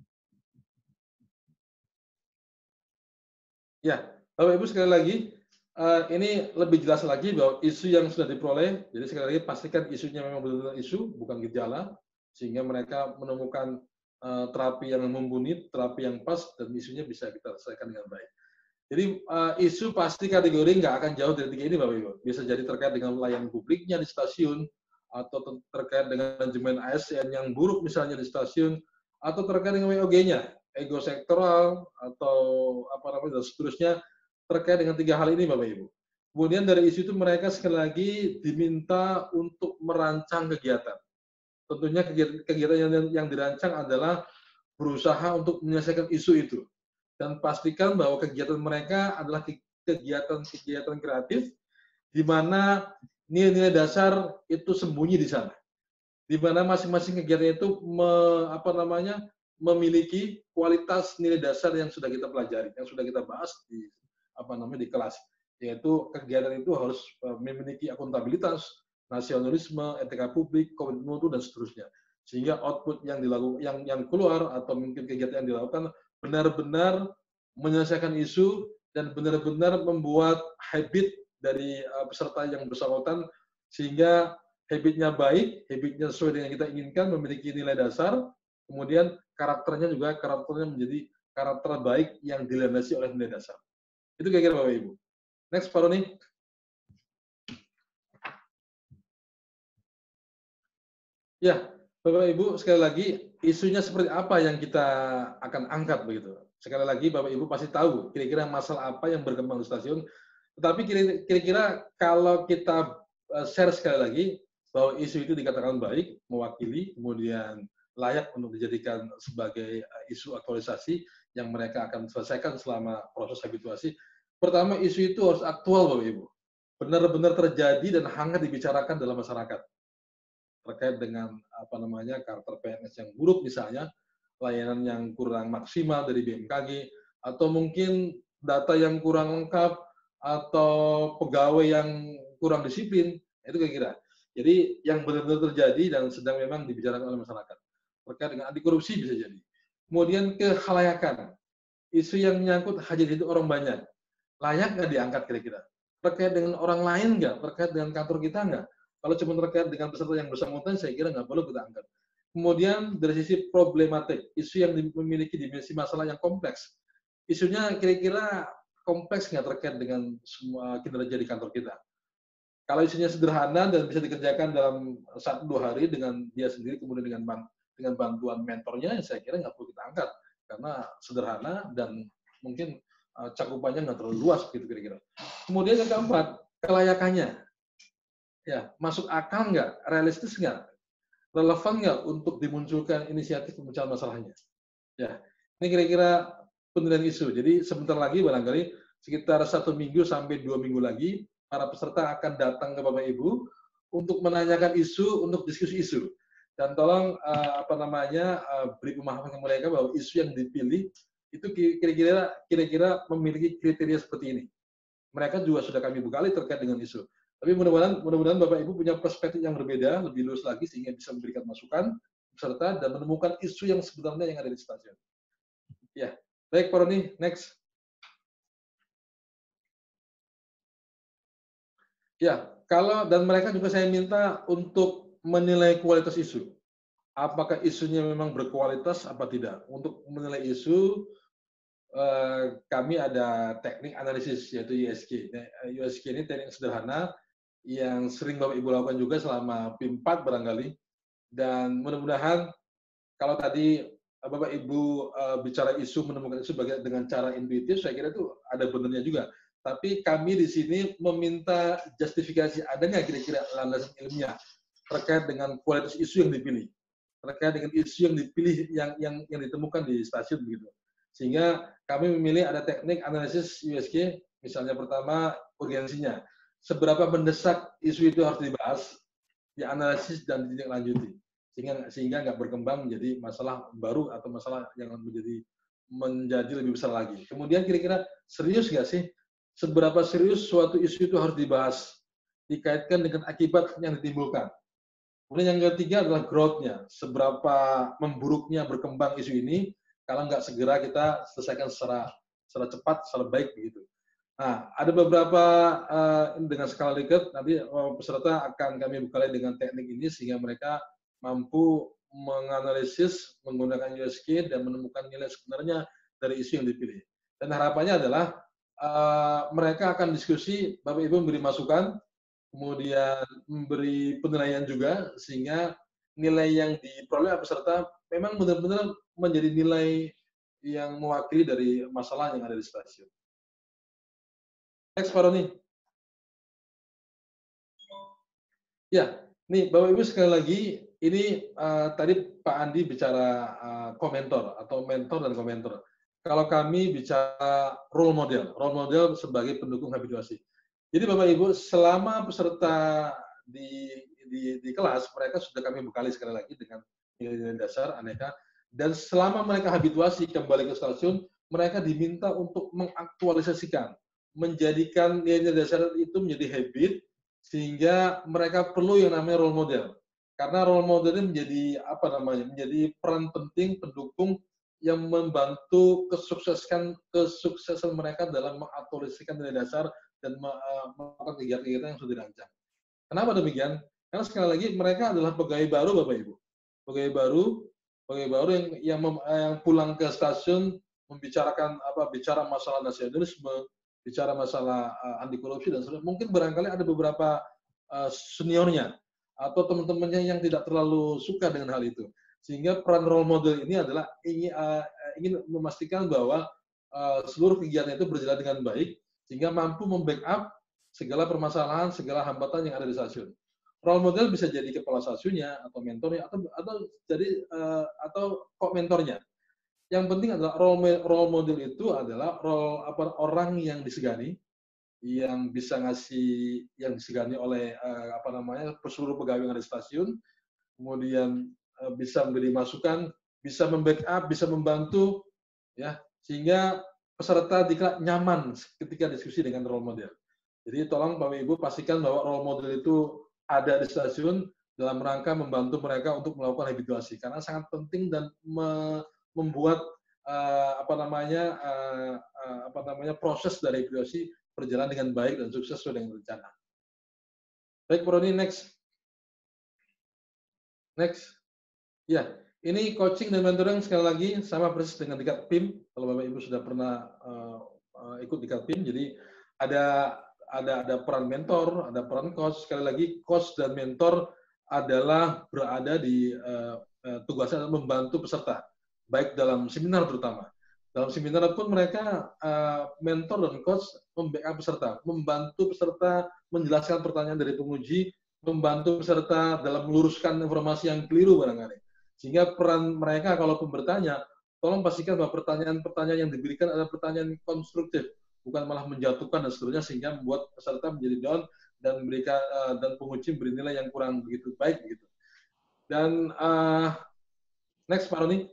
Ya, Bapak Ibu sekali lagi, uh, ini lebih jelas lagi bahwa isu yang sudah diperoleh, jadi sekali lagi pastikan isunya memang benar-benar isu, bukan gejala, sehingga mereka menemukan uh, terapi yang mumpuni, terapi yang pas, dan isunya bisa kita selesaikan dengan baik. Jadi uh, isu pasti kategori nggak akan jauh dari tiga ini, Bapak Ibu. Bisa jadi terkait dengan pelayanan publiknya di stasiun, atau ter terkait dengan manajemen A S N yang buruk misalnya di stasiun, atau terkait dengan W O G-nya, ego sektoral, atau apa namanya, dan seterusnya, terkait dengan tiga hal ini, Bapak Ibu. Kemudian dari isu itu mereka sekali lagi diminta untuk merancang kegiatan. Tentunya kegiatan yang, yang dirancang adalah berusaha untuk menyelesaikan isu itu. Dan pastikan bahwa kegiatan mereka adalah kegiatan-kegiatan kreatif di mana nilai-nilai dasar itu sembunyi di sana. Di mana masing-masing kegiatan itu me, apa namanya, memiliki kualitas nilai dasar yang sudah kita pelajari, yang sudah kita bahas di apa namanya di kelas. Yaitu kegiatan itu harus memiliki akuntabilitas, nasionalisme, etika publik, komitmen mutu dan seterusnya. Sehingga output yang dilakukan yang yang keluar atau mungkin kegiatan yang dilakukan benar-benar menyelesaikan isu dan benar-benar membuat habit dari uh, peserta yang bersangkutan sehingga habitnya baik, habitnya sesuai dengan yang kita inginkan, memiliki nilai dasar, kemudian karakternya juga karakternya menjadi karakter baik yang dilandasi oleh nilai dasar. Itu kira-kira Bapak Ibu. Next, Pak Roni. Ya, Bapak Ibu, sekali lagi, isunya seperti apa yang kita akan angkat begitu. Sekali lagi, Bapak Ibu pasti tahu kira-kira masalah apa yang berkembang di stasiun. Tetapi kira-kira kalau kita share sekali lagi, bahwa isu itu dikatakan baik, mewakili, kemudian layak untuk dijadikan sebagai isu aktualisasi yang mereka akan selesaikan selama proses habituasi. Pertama, isu itu harus aktual, Bapak Ibu. Benar-benar terjadi dan hangat dibicarakan dalam masyarakat. Terkait dengan apa namanya karakter P N S yang buruk misalnya, layanan yang kurang maksimal dari B M K G, atau mungkin data yang kurang lengkap, atau pegawai yang kurang disiplin, itu kira-kira. Jadi yang benar-benar terjadi dan sedang memang dibicarakan oleh masyarakat. Terkait dengan anti korupsi bisa jadi. Kemudian kekhalayakan, isu yang menyangkut hajat hidup orang banyak, layak nggak diangkat kira-kira? Terkait dengan orang lain nggak? Terkait dengan kantor kita nggak? Kalau cuma terkait dengan peserta yang bersangkutan, saya kira nggak perlu kita angkat. Kemudian dari sisi problematik, isu yang memiliki dimensi masalah yang kompleks. Isunya kira-kira kompleks nggak terkait dengan semua kinerja di kantor kita. Kalau isunya sederhana dan bisa dikerjakan dalam satu dua hari dengan dia sendiri, kemudian dengan dengan bantuan mentornya, saya kira nggak perlu kita angkat karena sederhana dan mungkin uh, cakupannya nggak terlalu luas gitu kira-kira. Kemudian yang keempat, kelayakannya. Ya, masuk akal nggak, realistis nggak, relevan nggak untuk dimunculkan inisiatif pemecahan masalahnya. Ya, ini kira-kira penilaian isu. Jadi sebentar lagi barangkali sekitar satu minggu sampai dua minggu lagi para peserta akan datang ke Bapak Ibu untuk menanyakan isu, untuk diskusi isu. Dan tolong uh, apa namanya uh, beri pemahaman ke mereka bahwa isu yang dipilih itu kira-kira kira-kira memiliki kriteria seperti ini. Mereka juga sudah kami bekali terkait dengan isu. Tapi mudah-mudahan mudah-mudahan Bapak Ibu punya perspektif yang berbeda, lebih luas lagi sehingga bisa memberikan masukan peserta dan menemukan isu yang sebenarnya yang ada di stasiun. Ya, baik Pak Roni, next. Ya, kalau dan mereka juga saya minta untuk menilai kualitas isu. Apakah isunya memang berkualitas apa tidak? Untuk menilai isu, eh, kami ada teknik analisis yaitu U S K. U S K ini teknik sederhana yang sering Bapak Ibu lakukan juga selama P I M empat barangkali. Dan mudah-mudahan kalau tadi Bapak Ibu uh, bicara isu, menemukan isu bagian dengan cara intuitif, saya kira itu ada benarnya juga. tapi kami di sini meminta justifikasi adanya kira-kira landasan ilmiah terkait dengan kualitas isu yang dipilih, terkait dengan isu yang dipilih yang yang yang ditemukan di stasiun begitu. Sehingga kami memilih ada teknik analisis U S G, misalnya pertama urgensinya, seberapa mendesak isu itu harus dibahas, dianalisis dan ditindaklanjuti, sehingga sehingga nggak berkembang menjadi masalah baru atau masalah yang menjadi menjadi lebih besar lagi. Kemudian kira-kira serius nggak sih? Seberapa serius suatu isu itu harus dibahas, dikaitkan dengan akibat yang ditimbulkan. Kemudian yang ketiga adalah growth-nya, seberapa memburuknya berkembang isu ini kalau nggak segera kita selesaikan secara secara cepat, secara baik begitu. Nah, ada beberapa uh, dengan skala Likert, nanti uh, peserta akan kami bekali dengan teknik ini sehingga mereka mampu menganalisis menggunakan U S G dan menemukan nilai sebenarnya dari isu yang dipilih. Dan harapannya adalah uh, mereka akan diskusi, Bapak Ibu memberi masukan, kemudian memberi penilaian juga, sehingga nilai yang diperoleh peserta memang benar-benar menjadi nilai yang mewakili dari masalah yang ada di stasiun. Next, Pak Roni. Ya, nih Bapak Ibu sekali lagi, ini uh, tadi Pak Andi bicara uh, komentor atau mentor dan komentor. Kalau kami bicara role model, role model sebagai pendukung habituasi. Jadi Bapak Ibu, selama peserta di, di, di kelas, mereka sudah kami bekali sekali lagi dengan nilai-nilai dasar, aneka, dan selama mereka habituasi kembali ke stasiun, mereka diminta untuk mengaktualisasikan, menjadikan nilai-nilai dasar itu menjadi habit, sehingga mereka perlu yang namanya role model. Karena role model ini menjadi apa namanya, menjadi peran penting pendukung yang membantu kesuksesan kesuksesan mereka dalam mengaktualisasikan nilai dasar dan melakukan kegiatan-kegiatan yang sudah dirancang. Kenapa demikian? Karena sekali lagi mereka adalah pegawai baru, Bapak Ibu. Pegawai baru, pegawai baru yang yang, mem, yang pulang ke stasiun membicarakan apa, bicara masalah nasionalisme, bicara masalah uh, anti korupsi dan sebagainya. Mungkin barangkali ada beberapa uh, seniornya atau teman-temannya yang tidak terlalu suka dengan hal itu. Sehingga peran role model ini adalah ingin, uh, ingin memastikan bahwa uh, seluruh kegiatan itu berjalan dengan baik, sehingga mampu membackup segala permasalahan, segala hambatan yang ada di stasiun. Role model bisa jadi kepala stasiunnya atau mentornya atau atau jadi uh, atau kok mentornya. Yang penting adalah role, role model itu adalah role apa, orang yang disegani, yang bisa ngasih, yang disegani oleh uh, apa namanya seluruh pegawai yang ada di stasiun, kemudian uh, bisa memberi masukan, bisa membackup, bisa membantu, ya, sehingga peserta dikira nyaman ketika diskusi dengan role model. Jadi tolong Bapak Ibu pastikan bahwa role model itu ada di stasiun dalam rangka membantu mereka untuk melakukan habituasi, karena sangat penting dan me membuat uh, apa namanya uh, uh, apa namanya proses dari habituasi berjalan dengan baik dan sukses sesuai dengan rencana. Baik, Pak Roni, next. Next. Ya, ini coaching dan mentoring sekali lagi sama persis dengan tingkat P I M. Kalau Bapak Ibu sudah pernah uh, uh, ikut tingkat P I M, jadi ada ada ada peran mentor, ada peran coach. Sekali lagi, coach dan mentor adalah berada di uh, uh, tugasnya adalah membantu peserta, baik dalam seminar terutama. Dalam seminar pun mereka, uh, mentor dan coach membackup peserta, membantu peserta menjelaskan pertanyaan dari penguji, membantu peserta dalam meluruskan informasi yang keliru barangkali. Sehingga peran mereka kalaupun bertanya, tolong pastikan bahwa pertanyaan-pertanyaan yang diberikan adalah pertanyaan konstruktif, bukan malah menjatuhkan dan seterusnya, sehingga membuat peserta menjadi down dan memberikan uh, dan penguji beri nilai yang kurang begitu baik begitu. Dan uh, next, Pak Roni.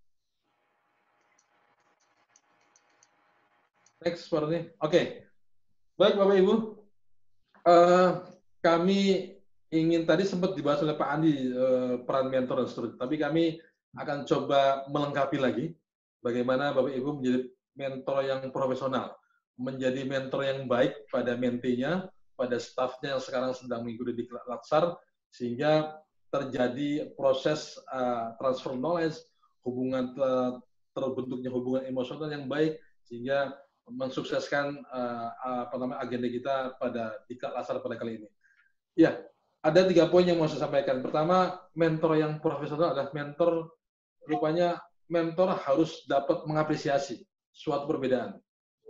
Next, Pak Roni. Oke. Okay. Baik, Bapak Ibu. Uh, kami ingin, tadi sempat dibahas oleh Pak Andi uh, peran mentor dan seterusnya, tapi kami akan coba melengkapi lagi bagaimana Bapak Ibu menjadi mentor yang profesional, menjadi mentor yang baik pada mentinya, pada stafnya yang sekarang sedang mengikuti di Laksar, sehingga terjadi proses uh, transfer knowledge, hubungan ter terbentuknya hubungan emosional yang baik, sehingga mensukseskan uh, apa namanya agenda kita pada di Laksar pada kali ini. Ya, ada tiga poin yang mau saya sampaikan. Pertama, mentor yang profesional adalah mentor, rupanya mentor harus dapat mengapresiasi suatu perbedaan.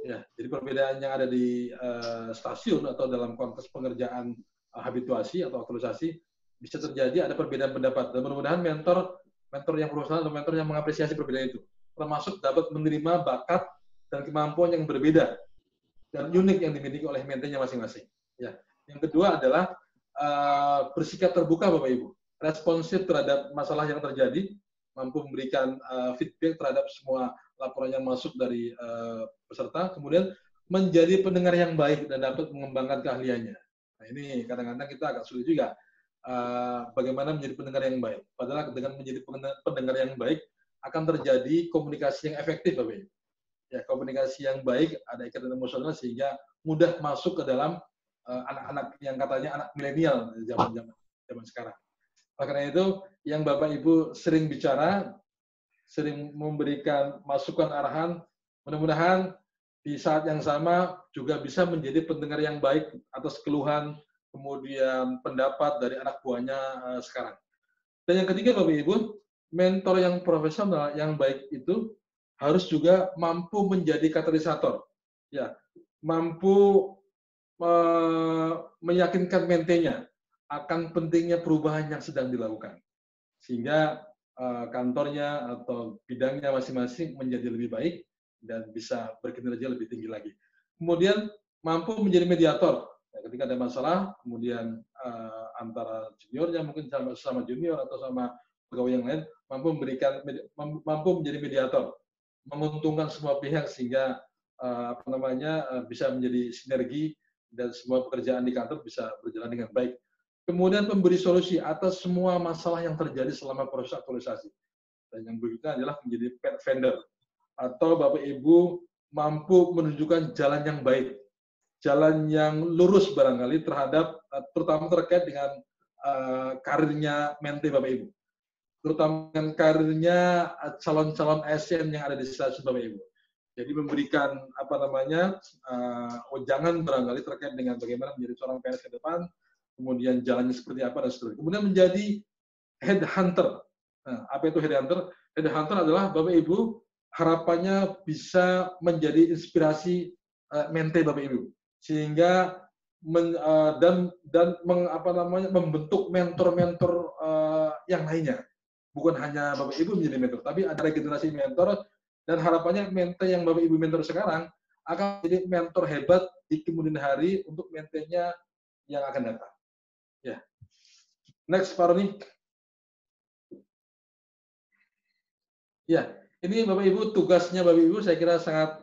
Ya, jadi perbedaan yang ada di uh, stasiun atau dalam konteks pengerjaan uh, habituasi atau aktualisasi bisa terjadi ada perbedaan pendapat. Dan mudah-mudahan mentor mentor yang profesional atau mentor yang mengapresiasi perbedaan itu, termasuk dapat menerima bakat dan kemampuan yang berbeda dan unik yang dimiliki oleh mentornya masing-masing. Ya, yang kedua adalah uh, bersikap terbuka, Bapak Ibu, responsif terhadap masalah yang terjadi, mampu memberikan uh, feedback terhadap semua laporan yang masuk dari uh, peserta, kemudian menjadi pendengar yang baik dan dapat mengembangkan keahliannya. Nah, ini kadang-kadang kita agak sulit juga uh, bagaimana menjadi pendengar yang baik. Padahal dengan menjadi pendengar yang baik akan terjadi komunikasi yang efektif, Bapak Ibu. Ya, komunikasi yang baik, ada ikatan emosional sehingga mudah masuk ke dalam anak-anak uh, yang katanya anak milenial zaman-zaman zaman sekarang. Oleh karena itu, yang Bapak Ibu sering bicara, sering memberikan masukan arahan, mudah-mudahan di saat yang sama juga bisa menjadi pendengar yang baik atas keluhan, kemudian pendapat dari anak buahnya uh, sekarang. Dan yang ketiga, Bapak Ibu, mentor yang profesional yang baik itu harus juga mampu menjadi katalisator, ya, mampu uh, meyakinkan mentenya akan pentingnya perubahan yang sedang dilakukan, sehingga uh, kantornya atau bidangnya masing-masing menjadi lebih baik dan bisa berkinerja lebih tinggi lagi. Kemudian mampu menjadi mediator ya, ketika ada masalah, kemudian uh, antara juniornya mungkin sama, sama junior atau sama pegawai yang lain, mampu memberikan mampu menjadi mediator, menguntungkan semua pihak sehingga uh, apa namanya uh, bisa menjadi sinergi dan semua pekerjaan di kantor bisa berjalan dengan baik. Kemudian memberi solusi atas semua masalah yang terjadi selama proses aktualisasi. Dan yang berikutnya adalah menjadi pet vendor, atau Bapak Ibu mampu menunjukkan jalan yang baik, jalan yang lurus barangkali terhadap, terutama terkait dengan uh, karirnya mente Bapak Ibu, terutama dengan karirnya calon-calon A S N yang ada di stasiun Bapak Ibu. Jadi memberikan apa namanya uh, wejangan barangkali terkait dengan bagaimana menjadi seorang P N S ke depan, kemudian jalannya seperti apa dan seterusnya. Kemudian menjadi headhunter. Nah, apa itu headhunter? Headhunter adalah Bapak Ibu harapannya bisa menjadi inspirasi uh, mente Bapak Ibu, sehingga men, uh, dan dan meng, apa namanya membentuk mentor-mentor uh, yang lainnya. Bukan hanya Bapak Ibu menjadi mentor, tapi ada regenerasi mentor, dan harapannya mente yang Bapak Ibu mentor sekarang akan menjadi mentor hebat di kemudian hari untuk mentenya yang akan datang. Ya. Next, Pak Roni. Ya, ini Bapak Ibu tugasnya Bapak Ibu saya kira sangat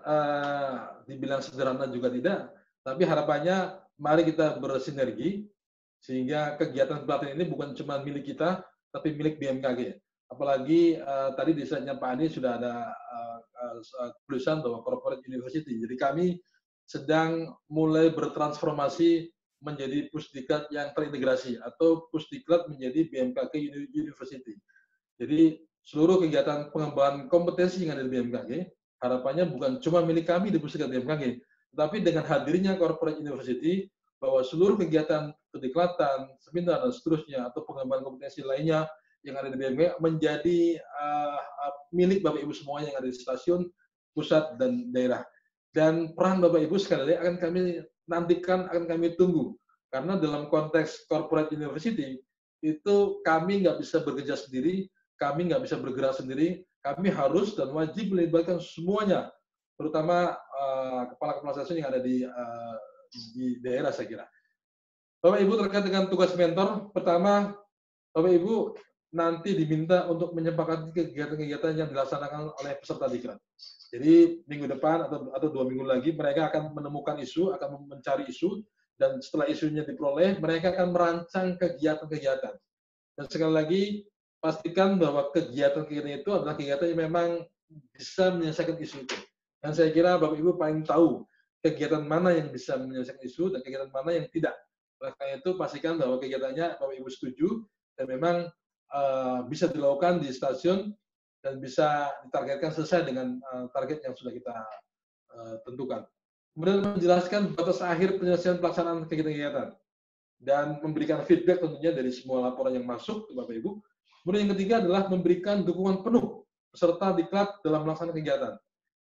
uh, dibilang sederhana juga tidak, tapi harapannya mari kita bersinergi sehingga kegiatan pelatihan ini bukan cuma milik kita, tapi milik B M K G. Apalagi uh, tadi di slide-nya Pak Andi sudah ada uh, uh, tulisan bahwa corporate university. Jadi kami sedang mulai bertransformasi menjadi pusdiklat yang terintegrasi atau pusdiklat menjadi B M K G University. Jadi seluruh kegiatan pengembangan kompetensi yang ada di B M K G harapannya bukan cuma milik kami di pusdiklat B M K G, tetapi dengan hadirnya corporate university bahwa seluruh kegiatan pendiklatan, seminar dan seterusnya atau pengembangan kompetensi lainnya yang ada di B M K G menjadi uh, uh, milik Bapak Ibu semua yang ada di stasiun, pusat dan daerah. Dan peran Bapak Ibu sekali lagi akan kami nantikan, akan kami tunggu. Karena dalam konteks corporate university, itu kami nggak bisa bekerja sendiri, kami nggak bisa bergerak sendiri, kami harus dan wajib melibatkan semuanya, terutama uh, kepala-kepala stasiun yang ada di, uh, di daerah, saya kira. Bapak Ibu terkait dengan tugas mentor, pertama, Bapak Ibu nanti diminta untuk menyepakati kegiatan-kegiatan yang dilaksanakan oleh peserta diklat. Jadi minggu depan atau, atau dua minggu lagi mereka akan menemukan isu, akan mencari isu, dan setelah isunya diperoleh, mereka akan merancang kegiatan-kegiatan. Dan sekali lagi, pastikan bahwa kegiatan-kegiatan itu adalah kegiatan yang memang bisa menyelesaikan isu itu. Dan saya kira Bapak Ibu paling tahu kegiatan mana yang bisa menyelesaikan isu dan kegiatan mana yang tidak. Oleh karena itu, pastikan bahwa kegiatannya Bapak Ibu setuju dan memang uh, bisa dilakukan di stasiun dan bisa ditargetkan selesai dengan uh, target yang sudah kita uh, tentukan. Kemudian menjelaskan batas akhir penyelesaian pelaksanaan kegiatan-kegiatan dan memberikan feedback tentunya dari semua laporan yang masuk ke Bapak Ibu. Kemudian yang ketiga adalah memberikan dukungan penuh peserta diklat dalam melaksanakan kegiatan.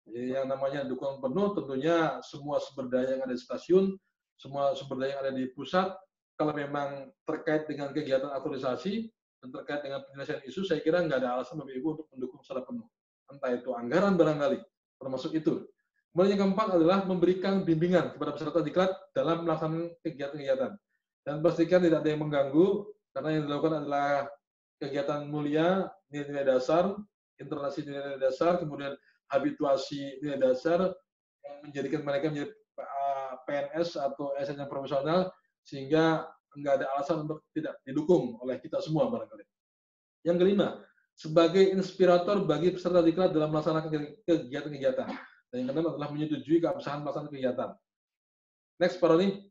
Jadi yang namanya dukungan penuh tentunya semua sumber daya yang ada di stasiun, semua sumber daya yang ada di pusat, kalau memang terkait dengan kegiatan aktualisasi dan terkait dengan penyelesaian isu, saya kira nggak ada alasan Bapak Ibu untuk mendukung secara penuh. Entah itu anggaran barangkali, termasuk itu. Kemudian yang keempat adalah memberikan bimbingan kepada peserta diklat dalam melaksanakan kegiatan-kegiatan. Dan pastikan tidak ada yang mengganggu, karena yang dilakukan adalah kegiatan mulia, nilai-nilai dasar, internasi nilai dasar, kemudian habituasi nilai dasar yang menjadikan mereka menjadi P N S atau A S N yang profesional, sehingga nggak ada alasan untuk tidak didukung oleh kita semua barangkali. Yang kelima, sebagai inspirator bagi peserta diklat dalam melaksanakan kegiatan-kegiatan. Dan yang keenam adalah menyetujui keabsahan melaksanakan kegiatan. Next, Pak Roni.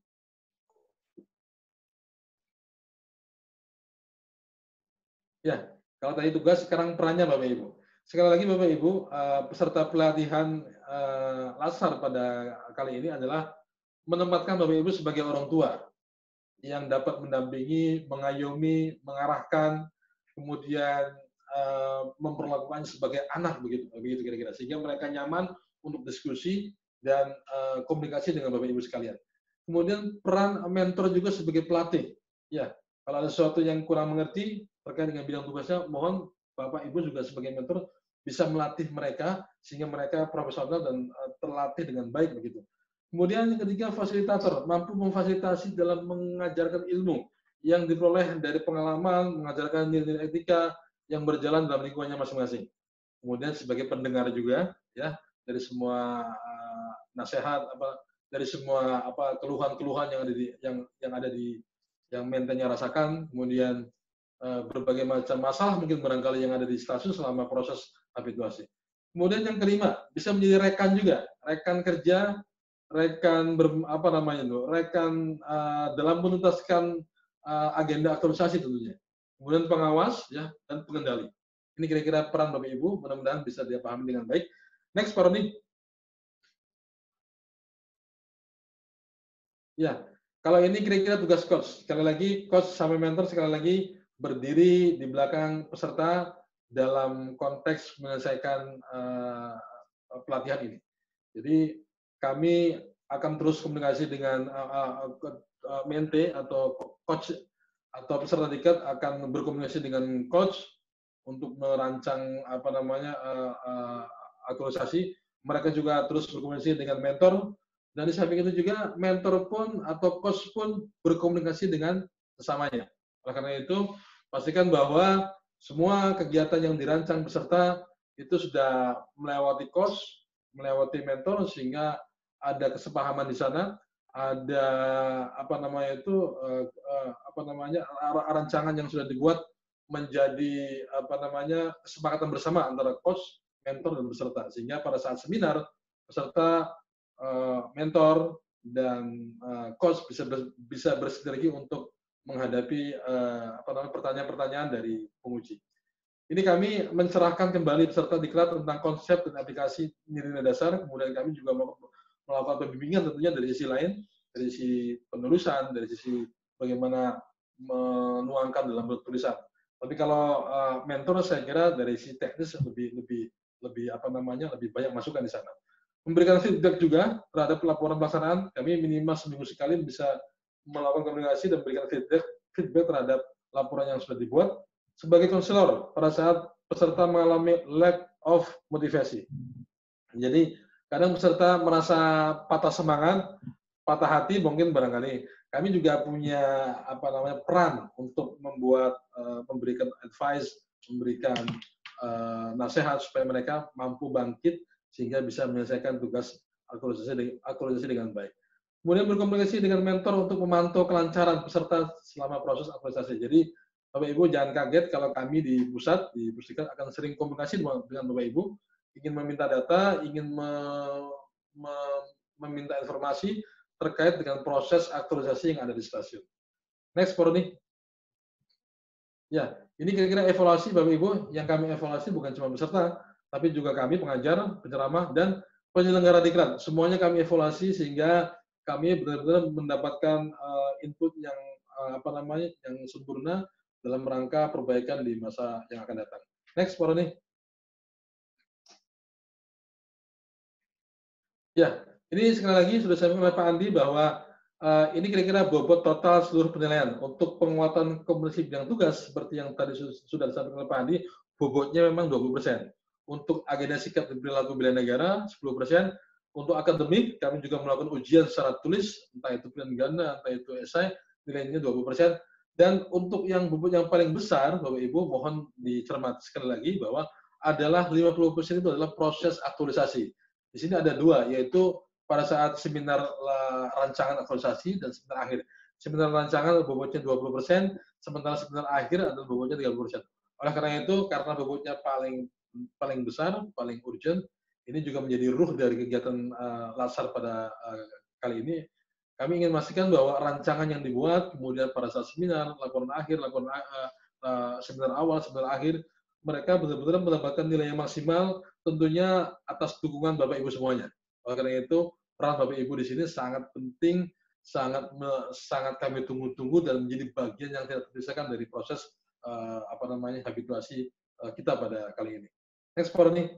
Ya, kalau tadi tugas, sekarang perannya Bapak Ibu. Sekali lagi Bapak Ibu, peserta pelatihan Lasar pada kali ini adalah menempatkan Bapak Ibu sebagai orang tua yang dapat mendampingi, mengayomi, mengarahkan, kemudian memperlakukannya sebagai anak begitu, begitu kira-kira, sehingga mereka nyaman untuk diskusi dan uh, komunikasi dengan Bapak Ibu sekalian. Kemudian peran mentor juga sebagai pelatih. Ya, kalau ada sesuatu yang kurang mengerti terkait dengan bidang tugasnya, mohon Bapak Ibu juga sebagai mentor bisa melatih mereka sehingga mereka profesional dan uh, terlatih dengan baik begitu. Kemudian yang ketiga, fasilitator, mampu memfasilitasi dalam mengajarkan ilmu yang diperoleh dari pengalaman, mengajarkan nilai-nilai etika yang berjalan dalam lingkungannya masing-masing. Kemudian sebagai pendengar juga, ya, dari semua uh, nasihat, apa, dari semua apa keluhan-keluhan yang ada di yang yang ada di yang menternya rasakan, kemudian uh, berbagai macam masalah mungkin barangkali yang ada di stasiun selama proses habituasi. Kemudian yang kelima, bisa menjadi rekan juga, rekan kerja, rekan ber, apa namanya itu, rekan uh, dalam menuntaskan uh, agenda aktualisasi tentunya. Kemudian pengawas, ya, dan pengendali. Ini kira-kira peran Bapak Ibu, mudah-mudahan bisa dipahami dengan baik. Next, Pak Roni. Ya, kalau ini kira-kira tugas coach. Sekali lagi, coach sama mentor sekali lagi berdiri di belakang peserta dalam konteks menyelesaikan uh, pelatihan ini. Jadi kami akan terus komunikasi dengan uh, uh, uh, mente atau coach atau peserta diklat akan berkomunikasi dengan coach untuk merancang apa namanya uh, uh, aktualisasi. Mereka juga terus berkomunikasi dengan mentor, dan di samping itu juga mentor pun atau coach pun berkomunikasi dengan sesamanya. Oleh karena itu, pastikan bahwa semua kegiatan yang dirancang peserta itu sudah melewati coach, melewati mentor, sehingga ada kesepahaman di sana, ada apa namanya itu uh, uh, apa namanya rancangan yang sudah dibuat menjadi apa namanya kesepakatan bersama antara coach, mentor, dan peserta, sehingga pada saat seminar peserta, uh, mentor, dan uh, coach bisa ber, bisa bersinergi untuk menghadapi uh, apa namanya pertanyaan-pertanyaan dari penguji. Ini kami mencerahkan kembali peserta diklat tentang konsep dan aplikasi nilai dasar, kemudian kami juga melakukan pembimbingan tentunya dari sisi lain, dari sisi penulisan, dari sisi bagaimana menuangkan dalam bentuk tulisan. Tapi kalau uh, mentor saya kira dari sisi teknis lebih lebih lebih apa namanya lebih banyak masukan di sana. Memberikan feedback juga terhadap laporan pelaksanaan, kami minimal seminggu sekali bisa melakukan komunikasi dan memberikan feedback feedback terhadap laporan yang sudah dibuat. Sebagai konselor pada saat peserta mengalami lack of motivasi. Jadi kadang peserta merasa patah semangat, patah hati mungkin barangkali. Kami juga punya apa namanya peran untuk membuat uh, memberikan advice, memberikan uh, nasihat supaya mereka mampu bangkit sehingga bisa menyelesaikan tugas aktualisasi, aktualisasi dengan baik. Kemudian berkomunikasi dengan mentor untuk memantau kelancaran peserta selama proses aktualisasi. Jadi Bapak Ibu jangan kaget kalau kami di pusat, di Pusdiklat akan sering komunikasi dengan Bapak Ibu, ingin meminta data, ingin me, me, meminta informasi terkait dengan proses aktualisasi yang ada di stasiun. Next, Pak Roni. Ya, ini kira-kira evaluasi Bapak Ibu, yang kami evaluasi bukan cuma peserta, tapi juga kami pengajar, penceramah, dan penyelenggara diklat. Semuanya kami evaluasi sehingga kami benar-benar mendapatkan uh, input yang uh, apa namanya yang sempurna dalam rangka perbaikan di masa yang akan datang. Next, Pak Roni. Ya, ini sekali lagi sudah saya oleh Pak Andi bahwa uh, ini kira-kira bobot total seluruh penilaian. Untuk penguatan kompetensi bidang tugas, seperti yang tadi sudah disampaikan oleh Pak Andi, bobotnya memang dua puluh persen. Untuk agenda sikap dan perilaku bela negara, sepuluh persen. Untuk akademik, kami juga melakukan ujian secara tulis, entah itu pilihan ganda, entah itu esai, nilainya dua puluh persen. Dan untuk yang bobot yang paling besar, Bapak Ibu, mohon dicermati sekali lagi bahwa adalah lima puluh persen itu adalah proses aktualisasi. Di sini ada dua, yaitu pada saat seminar rancangan aktualisasi dan seminar akhir. Seminar rancangan bobotnya dua puluh persen, sementara seminar akhir adalah bobotnya tiga puluh persen. Oleh karena itu, karena bobotnya paling paling besar, paling urgent, ini juga menjadi ruh dari kegiatan uh, Lasar pada uh, kali ini. Kami ingin memastikan bahwa rancangan yang dibuat, kemudian pada saat seminar, laporan akhir, laporan uh, uh, seminar awal, seminar akhir, mereka benar-benar mendapatkan nilai yang maksimal, tentunya atas dukungan Bapak Ibu semuanya. Oleh karena itu, peran Bapak Ibu di sini sangat penting, sangat me, sangat kami tunggu-tunggu dan menjadi bagian yang tidak terpisahkan dari proses uh, apa namanya habituasi uh, kita pada kali ini. Next, Pak Roni.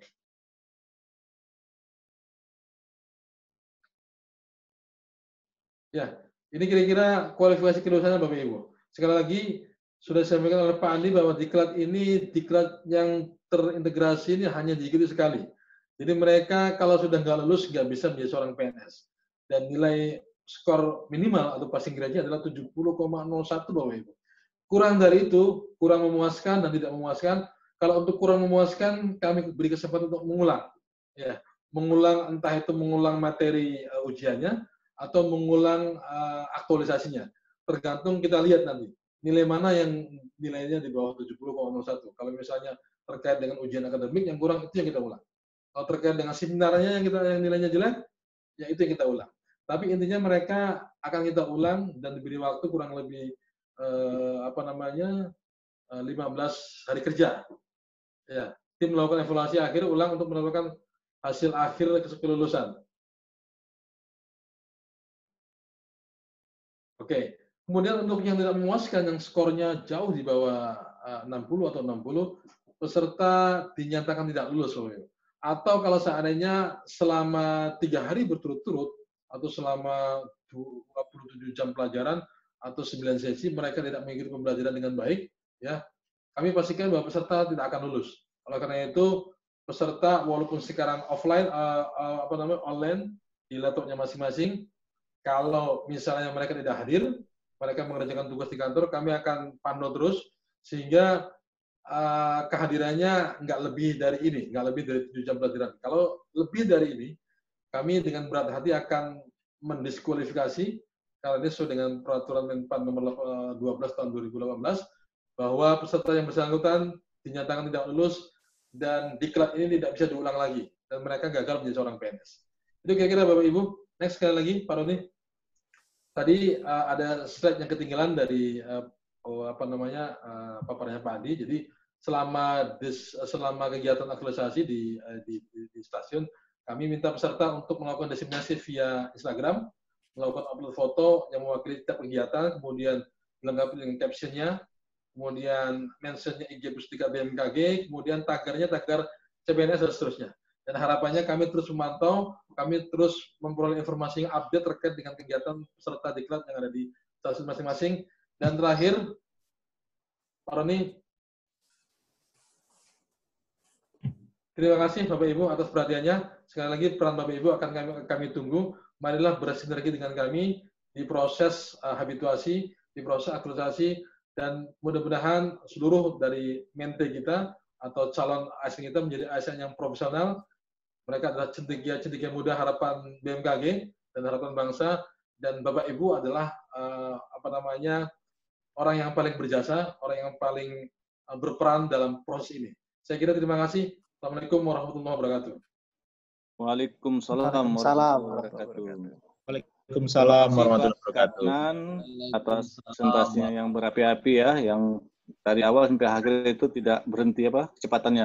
Ya, ini kira-kira kualifikasi kelulusannya Bapak Ibu. Sekali lagi, sudah disampaikan oleh Pak Andi bahwa diklat ini, diklat yang terintegrasi ini hanya diikuti sekali. Jadi mereka kalau sudah nggak lulus, nggak bisa menjadi seorang P N S. Dan nilai skor minimal atau passing grade-nya adalah tujuh puluh koma nol satu Bapak Ibu. Kurang dari itu, kurang memuaskan dan tidak memuaskan. Kalau untuk kurang memuaskan, kami beri kesempatan untuk mengulang. Ya, mengulang entah itu mengulang materi uh, ujiannya, atau mengulang uh, aktualisasinya. Tergantung kita lihat nanti, nilai mana yang nilainya di bawah tujuh puluh koma nol satu. Kalau misalnya terkait dengan ujian akademik yang kurang, itu yang kita ulang. Kalau terkait dengan seminarnya yang kita yang nilainya jelek, ya itu yang kita ulang. Tapi intinya mereka akan kita ulang dan diberi waktu kurang lebih eh, apa namanya eh, lima belas hari kerja. Ya, tim melakukan evaluasi akhir ulang untuk menentukan hasil akhir kelulusan. Oke, kemudian untuk yang tidak memuaskan, yang skornya jauh di bawah uh, enam puluh atau enam puluh, peserta dinyatakan tidak lulus. Atau kalau seandainya selama tiga hari berturut-turut, atau selama dua puluh tujuh jam pelajaran, atau sembilan sesi, mereka tidak mengikuti pembelajaran dengan baik, ya, kami pastikan bahwa peserta tidak akan lulus. Oleh karena itu, peserta walaupun sekarang offline, uh, uh, apa namanya, online, di laptopnya masing-masing, kalau misalnya mereka tidak hadir, mereka mengerjakan tugas di kantor, kami akan pantau terus, sehingga uh, kehadirannya nggak lebih dari ini, nggak lebih dari tujuh jam pelajaran. Kalau lebih dari ini, kami dengan berat hati akan mendiskualifikasi, karena ini sesuai dengan peraturan Menpan nomor dua belas tahun dua ribu delapan belas, bahwa peserta yang bersangkutan dinyatakan tidak lulus, dan diklat ini tidak bisa diulang lagi, dan mereka gagal menjadi seorang P N S. Itu kira-kira Bapak Ibu. Next, sekali lagi, Pak Roni. Tadi uh, ada slide yang ketinggalan dari uh, oh, apa namanya uh, paparannya Pak Andi. Jadi selama dis, selama kegiatan aktualisasi di, uh, di, di, di stasiun, kami minta peserta untuk melakukan diseminasi via Instagram, melakukan upload foto yang mewakili setiap kegiatan, kemudian dilengkapi dengan captionnya, kemudian mentionnya I G Pusdika B M K G, kemudian tagarnya tagar C P N S dan seterusnya. Dan harapannya kami terus memantau, kami terus memperoleh informasi yang update terkait dengan kegiatan peserta diklat yang ada di stasiun masing-masing. Dan terakhir, Pak Roni, terima kasih Bapak Ibu atas perhatiannya. Sekali lagi peran Bapak Ibu akan kami, kami tunggu. Marilah bersinergi dengan kami di proses uh, habituasi, di proses aktualisasi, dan mudah-mudahan seluruh dari mente kita atau calon A S N kita menjadi A S N yang profesional. Mereka adalah cendekia-cendekia muda harapan B M K G dan harapan bangsa, dan Bapak Ibu adalah uh, apa namanya orang yang paling berjasa, orang yang paling uh, berperan dalam proses ini. Saya kira terima kasih. Assalamualaikum warahmatullahi wabarakatuh. Waalaikumsalam warahmatullahi wabarakatuh. Waalaikumsalam warahmatullahi wabarakatuh. Atas presentasinya yang berapi-api ya, yang dari awal sampai akhir itu tidak berhenti apa kecepatannya.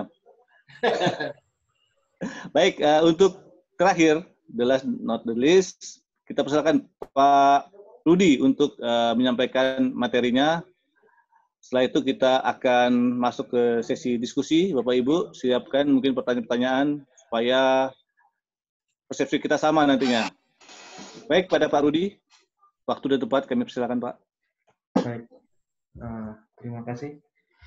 Baik, uh, untuk terakhir, the last not the least, kita persilakan Pak Rudi untuk uh, menyampaikan materinya. Setelah itu kita akan masuk ke sesi diskusi. Bapak Ibu, siapkan mungkin pertanyaan-pertanyaan supaya persepsi kita sama nantinya. Baik, pada Pak Rudi, waktu dan tempat kami persilakan, Pak. Baik, uh, terima kasih.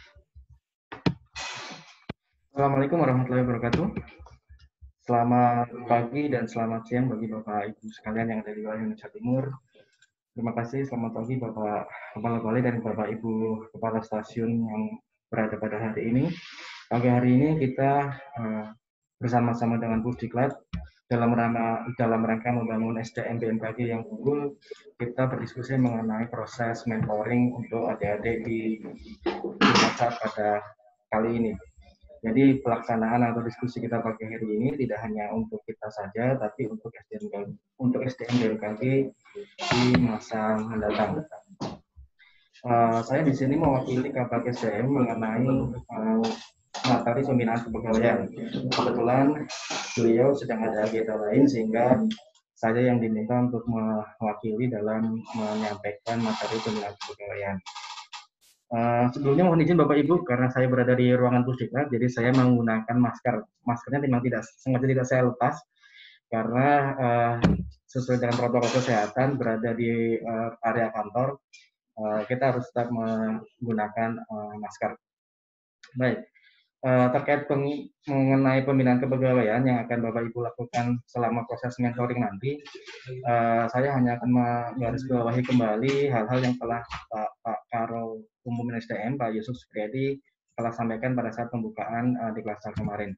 Assalamualaikum warahmatullahi wabarakatuh. Selamat pagi dan selamat siang bagi Bapak Ibu sekalian yang ada di wilayah Indonesia Timur. Terima kasih, selamat pagi Bapak Kepala Balai dan Bapak Ibu Kepala Stasiun yang berada pada hari ini. Pagi hari ini kita uh, bersama-sama dengan Pusdiklat dalam rangka dalam rangka membangun S D M B M K G yang unggul, kita berdiskusi mengenai proses mentoring untuk adik-adik di, di masa pada kali ini. Jadi pelaksanaan atau diskusi kita pagi hari ini tidak hanya untuk kita saja, tapi untuk S D M K G, untuk S D M B M K G di masa mendatang. Uh, saya di sini mewakili K P K S D M mengenai uh, materi pembinaan kepegawaian. Kebetulan beliau sedang ada agenda lain sehingga saya yang diminta untuk mewakili dalam menyampaikan materi pembinaan kepegawaian. Uh, sebelumnya mohon izin Bapak Ibu karena saya berada di ruangan Pusdiklat, jadi saya menggunakan masker. Maskernya memang tidak sengaja tidak saya lepas karena uh, sesuai dengan protokol kesehatan berada di uh, area kantor, uh, kita harus tetap menggunakan uh, masker. Baik. Uh, terkait peng, mengenai pembinaan kepegawaian yang akan Bapak Ibu lakukan selama proses mentoring nanti, uh, saya hanya akan menggarisbawahi kembali hal-hal yang telah Pak, Pak Karo Umum S D M, Pak Yusuf Supriyadi telah sampaikan pada saat pembukaan uh, di klaster kemarin.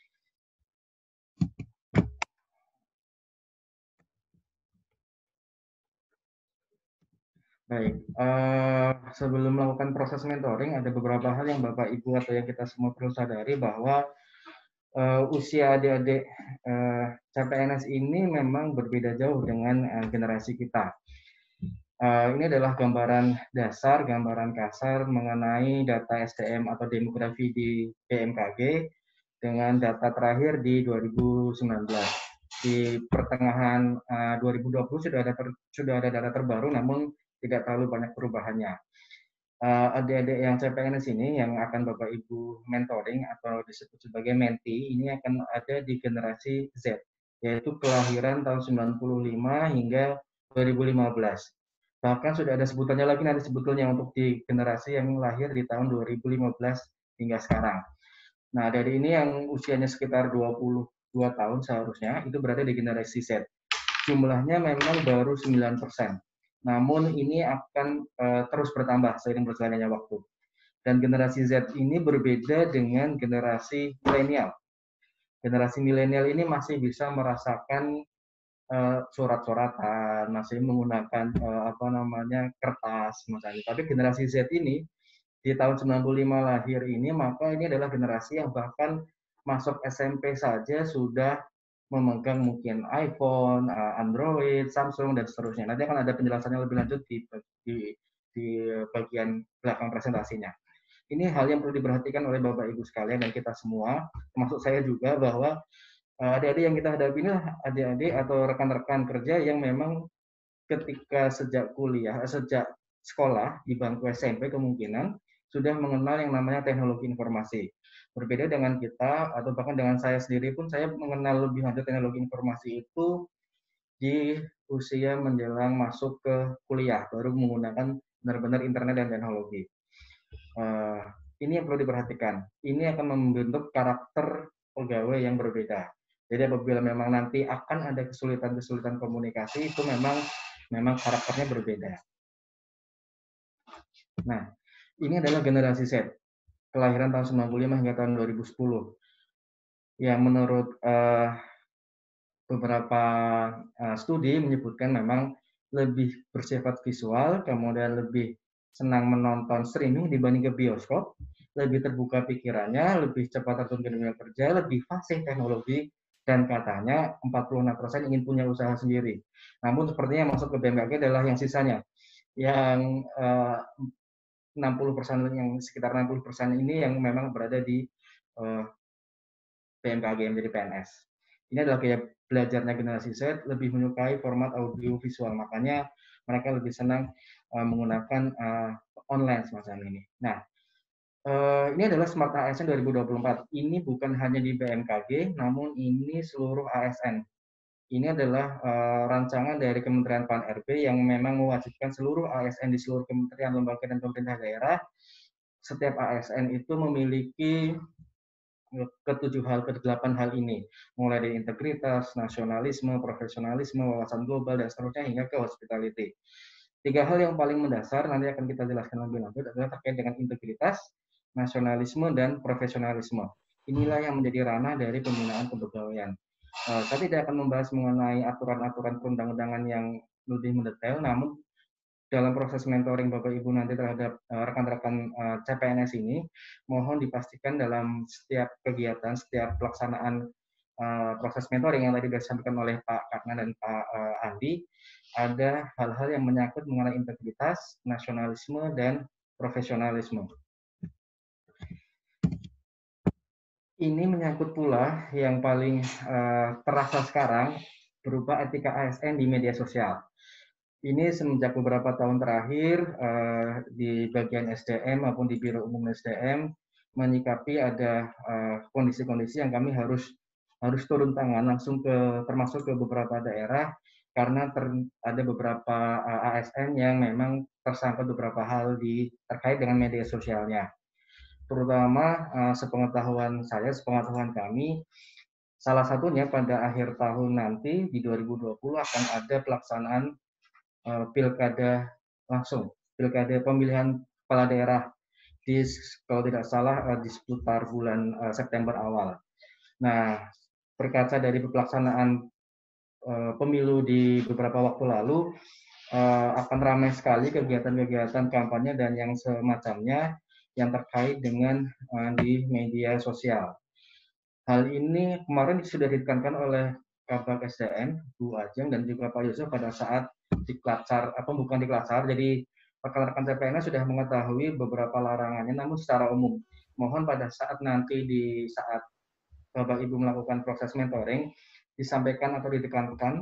Baik, uh, sebelum melakukan proses mentoring, ada beberapa hal yang Bapak Ibu atau yang kita semua perlu sadari bahwa uh, usia adik-adik uh, C P N S ini memang berbeda jauh dengan uh, generasi kita. Uh, ini adalah gambaran dasar, gambaran kasar mengenai data S D M atau demografi di B M K G dengan data terakhir di dua ribu sembilan belas. Di pertengahan uh, dua ribu dua puluh sudah ada ter, sudah ada data terbaru, namun tidak terlalu banyak perubahannya. Uh, adik-adik yang C P N S ini yang akan Bapak Ibu mentoring atau disebut sebagai menti, ini akan ada di generasi Z, yaitu kelahiran tahun sembilan puluh lima hingga dua ribu lima belas. Bahkan sudah ada sebutannya lagi nanti sebetulnya untuk di generasi yang lahir di tahun dua ribu lima belas hingga sekarang. Nah, dari ini yang usianya sekitar dua puluh dua tahun seharusnya, itu berada di generasi Z. Jumlahnya memang baru sembilan persen. Namun ini akan uh, terus bertambah seiring berjalannya waktu. Dan generasi Z ini berbeda dengan generasi milenial. Generasi milenial ini masih bisa merasakan uh, surat-suratan, masih menggunakan uh, apa namanya kertas misalnya. Tapi generasi Z ini di tahun sembilan puluh lima lahir ini, maka ini adalah generasi yang bahkan masuk S M P saja sudah memegang mungkin iPhone, Android, Samsung, dan seterusnya. Nanti akan ada penjelasannya lebih lanjut di, di, di bagian belakang presentasinya. Ini hal yang perlu diperhatikan oleh Bapak Ibu sekalian dan kita semua, termasuk saya juga, bahwa adik-adik yang kita hadapi ini adik-adik atau rekan-rekan kerja yang memang ketika sejak kuliah, sejak sekolah di bangku S M P kemungkinan sudah mengenal yang namanya teknologi informasi. Berbeda dengan kita, atau bahkan dengan saya sendiri pun, saya mengenal lebih lanjut teknologi informasi itu di usia menjelang masuk ke kuliah, baru menggunakan benar-benar internet dan teknologi. Uh, ini yang perlu diperhatikan. Ini akan membentuk karakter pegawai yang berbeda. Jadi apabila memang nanti akan ada kesulitan-kesulitan komunikasi, itu memang memang karakternya berbeda. Nah, ini adalah generasi Z. Kelahiran tahun sembilan puluh lima hingga tahun dua ribu sepuluh. Yang menurut uh, beberapa uh, studi menyebutkan memang lebih bersifat visual, kemudian lebih senang menonton streaming dibanding ke bioskop, lebih terbuka pikirannya, lebih cepat terjun ke dunia kerja, lebih fasih teknologi, dan katanya empat puluh enam persen ingin punya usaha sendiri. Namun sepertinya yang masuk ke B M K G adalah yang sisanya, yang uh, enam puluh persen, yang sekitar enam puluh persen ini yang memang berada di uh, B M K G menjadi P N S. Ini adalah gaya belajarnya generasi Z, lebih menyukai format audio visual, makanya mereka lebih senang uh, menggunakan uh, online semacam ini. Nah, uh, ini adalah Smart A S N dua ribu dua puluh empat. Ini bukan hanya di B M K G, namun ini seluruh A S N. Ini adalah uh, rancangan dari Kementerian P A N R B yang memang mewajibkan seluruh A S N di seluruh kementerian, lembaga, dan pemerintah daerah. Setiap A S N itu memiliki ketujuh hal, kedelapan hal ini, mulai dari integritas, nasionalisme, profesionalisme, wawasan global, dan seterusnya hingga ke hospitality. Tiga hal yang paling mendasar nanti akan kita jelaskan lebih lanjut adalah terkait dengan integritas, nasionalisme, dan profesionalisme. Inilah yang menjadi ranah dari pembinaan kepegawaian. Uh, saya tidak akan membahas mengenai aturan-aturan perundang-undangan yang lebih mendetail, namun dalam proses mentoring Bapak Ibu nanti terhadap rekan-rekan uh, uh, C P N S ini, mohon dipastikan dalam setiap kegiatan, setiap pelaksanaan uh, proses mentoring yang tadi disampaikan oleh Pak Karna dan Pak uh, Andi, ada hal-hal yang menyangkut mengenai integritas, nasionalisme, dan profesionalisme. Ini menyangkut pula yang paling uh, terasa sekarang berupa etika A S N di media sosial. Ini semenjak beberapa tahun terakhir uh, di bagian S D M maupun di Biro Umum S D M menyikapi ada kondisi-kondisi uh, yang kami harus harus turun tangan langsung ke termasuk ke beberapa daerah karena ter, ada beberapa uh, A S N yang memang tersangkut beberapa hal di terkait dengan media sosialnya. Terutama uh, sepengetahuan saya, sepengetahuan kami, salah satunya pada akhir tahun nanti di dua ribu dua puluh akan ada pelaksanaan uh, pilkada langsung, pilkada pemilihan kepala daerah di, kalau tidak salah, uh, di seputar bulan uh, September awal. Nah, berkaca dari pelaksanaan uh, pemilu di beberapa waktu lalu, uh, akan ramai sekali kegiatan-kegiatan kampanye dan yang semacamnya yang terkait dengan uh, di media sosial. Hal ini kemarin sudah ditekankan oleh Kabag S D M, Bu Ajeng, dan juga Pak Yusuf pada saat diklatsar, apa bukan diklatsar, jadi rekan-rekan C P N S sudah mengetahui beberapa larangannya, namun secara umum, mohon pada saat nanti di saat Bapak Ibu melakukan proses mentoring, disampaikan atau ditekankan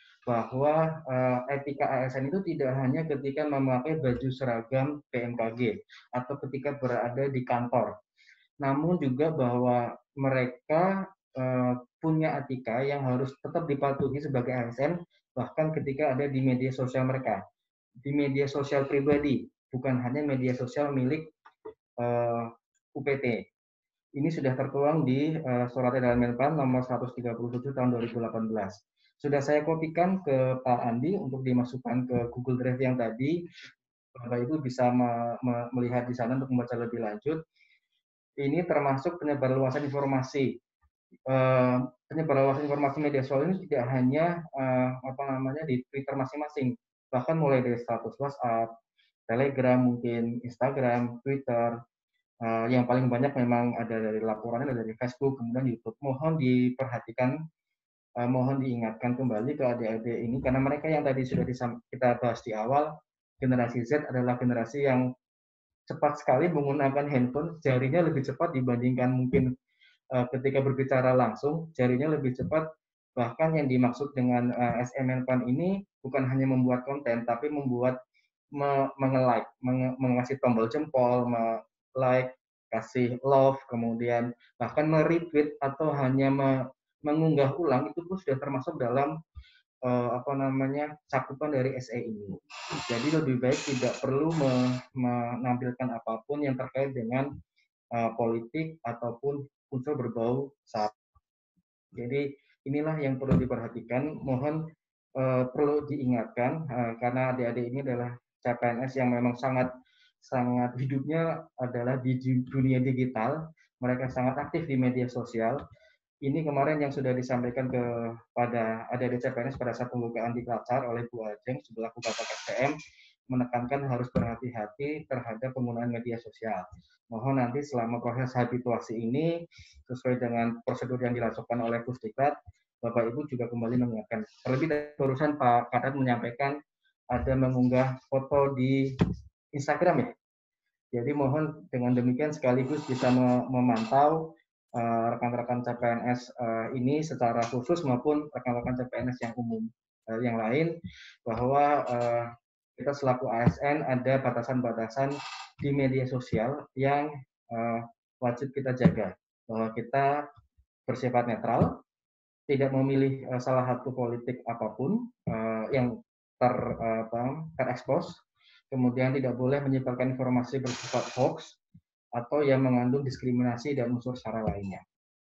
bahwa uh, etika A S N itu tidak hanya ketika memakai baju seragam B M K G atau ketika berada di kantor, namun juga bahwa mereka uh, punya etika yang harus tetap dipatuhi sebagai A S N bahkan ketika ada di media sosial mereka, di media sosial pribadi, bukan hanya media sosial milik uh, U P T. Ini sudah tertuang di uh, Surat Edaran Menpan nomor seratus tiga puluh tujuh tahun dua ribu delapan belas. Sudah saya kopikan ke Pak Andi untuk dimasukkan ke Google Drive yang tadi. Bapak Ibu bisa me me melihat di sana untuk membaca lebih lanjut. Ini termasuk penyebarluasan informasi. Uh, penyebarluasan informasi media sosial ini tidak hanya uh, apa namanya di Twitter masing-masing, bahkan mulai dari status WhatsApp, Telegram, mungkin Instagram, Twitter. Uh, yang paling banyak memang ada dari laporannya dari Facebook, kemudian YouTube. Mohon diperhatikan. Uh, mohon diingatkan kembali ke adik-adik ini, karena mereka yang tadi sudah kita bahas di awal, generasi Z adalah generasi yang cepat sekali menggunakan handphone, jarinya lebih cepat dibandingkan mungkin uh, ketika berbicara langsung, jarinya lebih cepat, bahkan yang dimaksud dengan uh, S M N P A N ini bukan hanya membuat konten, tapi membuat, me menge-like, menge mengasih tombol jempol, me-like, kasih love, kemudian bahkan me-retweet atau hanya me mengunggah ulang, itu pun sudah termasuk dalam uh, apa namanya cakupan dari S E ini. Jadi lebih baik tidak perlu me menampilkan apapun yang terkait dengan uh, politik ataupun unsur berbau sara. Jadi inilah yang perlu diperhatikan. Mohon uh, perlu diingatkan uh, karena adik-adik ini adalah C P N S yang memang sangat sangat hidupnya adalah di dunia digital. Mereka sangat aktif di media sosial. Ini kemarin yang sudah disampaikan kepada adik-adik C P N S pada saat pembukaan di Klatsar oleh Bu Ajeng selaku Kabag S D M, menekankan harus berhati-hati terhadap penggunaan media sosial. Mohon nanti selama proses habituasi ini sesuai dengan prosedur yang dilakukan oleh Pusdiklat, Bapak Ibu juga kembali mengingatkan. Terlebih dari barusan Pak Kadrat menyampaikan ada mengunggah foto di Instagram ya. Jadi mohon dengan demikian sekaligus bisa memantau rekan-rekan uh, C P N S uh, ini secara khusus maupun rekan-rekan C P N S yang umum uh, yang lain, bahwa uh, kita selaku A S N ada batasan-batasan di media sosial yang uh, wajib kita jaga, bahwa kita bersifat netral, tidak memilih uh, salah satu politik apapun uh, yang ter, uh, apa, terekspos, kemudian tidak boleh menyebarkan informasi bersifat hoax atau yang mengandung diskriminasi dan unsur sara lainnya.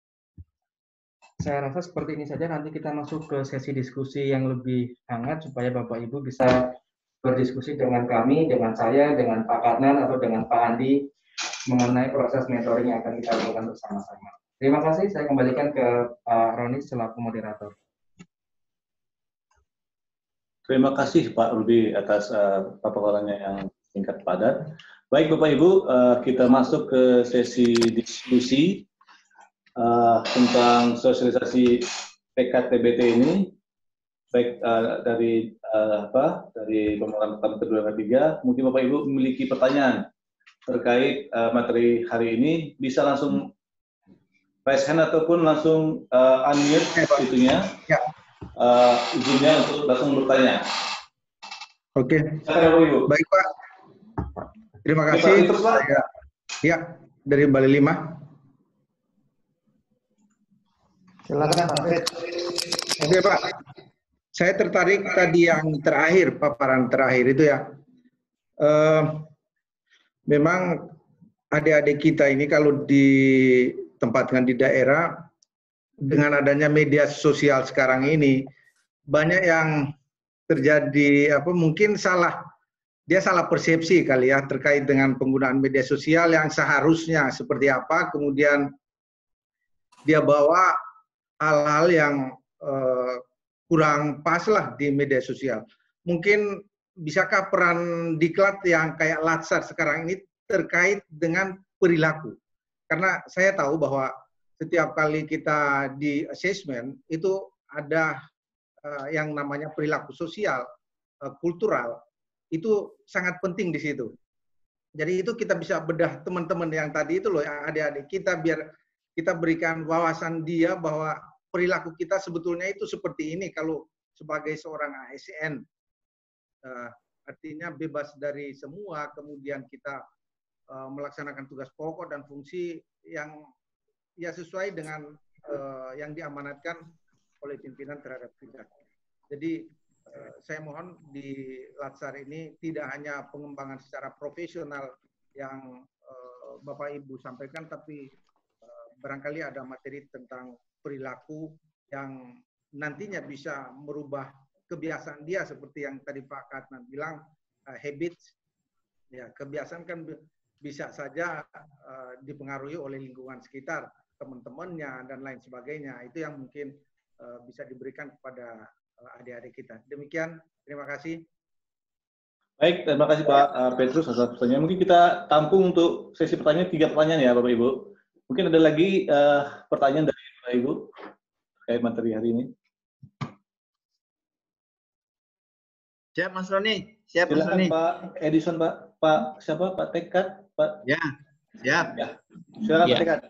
Saya rasa seperti ini saja, nanti kita masuk ke sesi diskusi yang lebih hangat supaya Bapak Ibu bisa berdiskusi dengan kami, dengan saya, dengan Pak Katnan, atau dengan Pak Andi mengenai proses mentoring yang akan kita lakukan bersama-sama. Terima kasih, saya kembalikan ke Pak Roni selaku moderator. Terima kasih Pak Rudi atas uh, paparannya yang singkat padat. Baik Bapak Ibu, uh, kita masuk ke sesi diskusi Uh, tentang sosialisasi P K T B T ini, baik uh, dari uh, apa dari pemutaran pertama, kedua, dan ketiga. Mungkin Bapak Ibu memiliki pertanyaan terkait uh, materi hari ini, bisa langsung raise hand ataupun langsung uh, unmute itunya, uh, izinnya untuk langsung bertanya. Oke. Silakan Bapak Ibu. Baik Pak. Terima kasih. Terus, Pak. Ya, ya, dari Bali lima. Silakan Pak. Oke Pak, saya tertarik tadi yang terakhir, paparan terakhir itu ya. Uh, memang adik-adik kita ini kalau ditempatkan di daerah, dengan adanya media sosial sekarang ini, banyak yang terjadi apa mungkin salah, dia salah persepsi kali ya terkait dengan penggunaan media sosial yang seharusnya seperti apa, kemudian dia bawa hal-hal yang uh, kurang pas lah di media sosial. Mungkin bisakah peran diklat yang kayak Latsar sekarang ini terkait dengan perilaku? Karena saya tahu bahwa setiap kali kita di assessment itu ada uh, yang namanya perilaku sosial, uh, kultural, itu sangat penting di situ. Jadi itu kita bisa bedah teman-teman yang tadi itu loh, yang adik-adik kita, biar kita berikan wawasan dia bahwa perilaku kita sebetulnya itu seperti ini kalau sebagai seorang A S N. Uh, artinya bebas dari semua, kemudian kita uh, melaksanakan tugas pokok dan fungsi yang ya sesuai dengan uh, yang diamanatkan oleh pimpinan terhadap kita. Jadi uh, saya mohon di Latsar ini tidak hanya pengembangan secara profesional yang uh, Bapak Ibu sampaikan, tapi uh, barangkali ada materi tentang perilaku yang nantinya bisa merubah kebiasaan dia seperti yang tadi Pak Katnan bilang, uh, habits. Ya, kebiasaan kan bisa saja uh, dipengaruhi oleh lingkungan sekitar, teman-temannya dan lain sebagainya. Itu yang mungkin uh, bisa diberikan kepada uh, adik-adik kita. Demikian, terima kasih. Baik, terima kasih Pak uh, Petrus atas pertanyaan. Mungkin kita tampung untuk sesi pertanyaan, tiga pertanyaan ya Bapak Ibu. Mungkin ada lagi uh, pertanyaan dari Bapak Ibu terkait materi hari ini. Siap Mas Roni, siap Mas Silakan Roni. Pak Edison, Pak. Pak siapa? Pak Tekat, Pak. Ya, siap. Ya. Silakan Ya. Pak Tekat.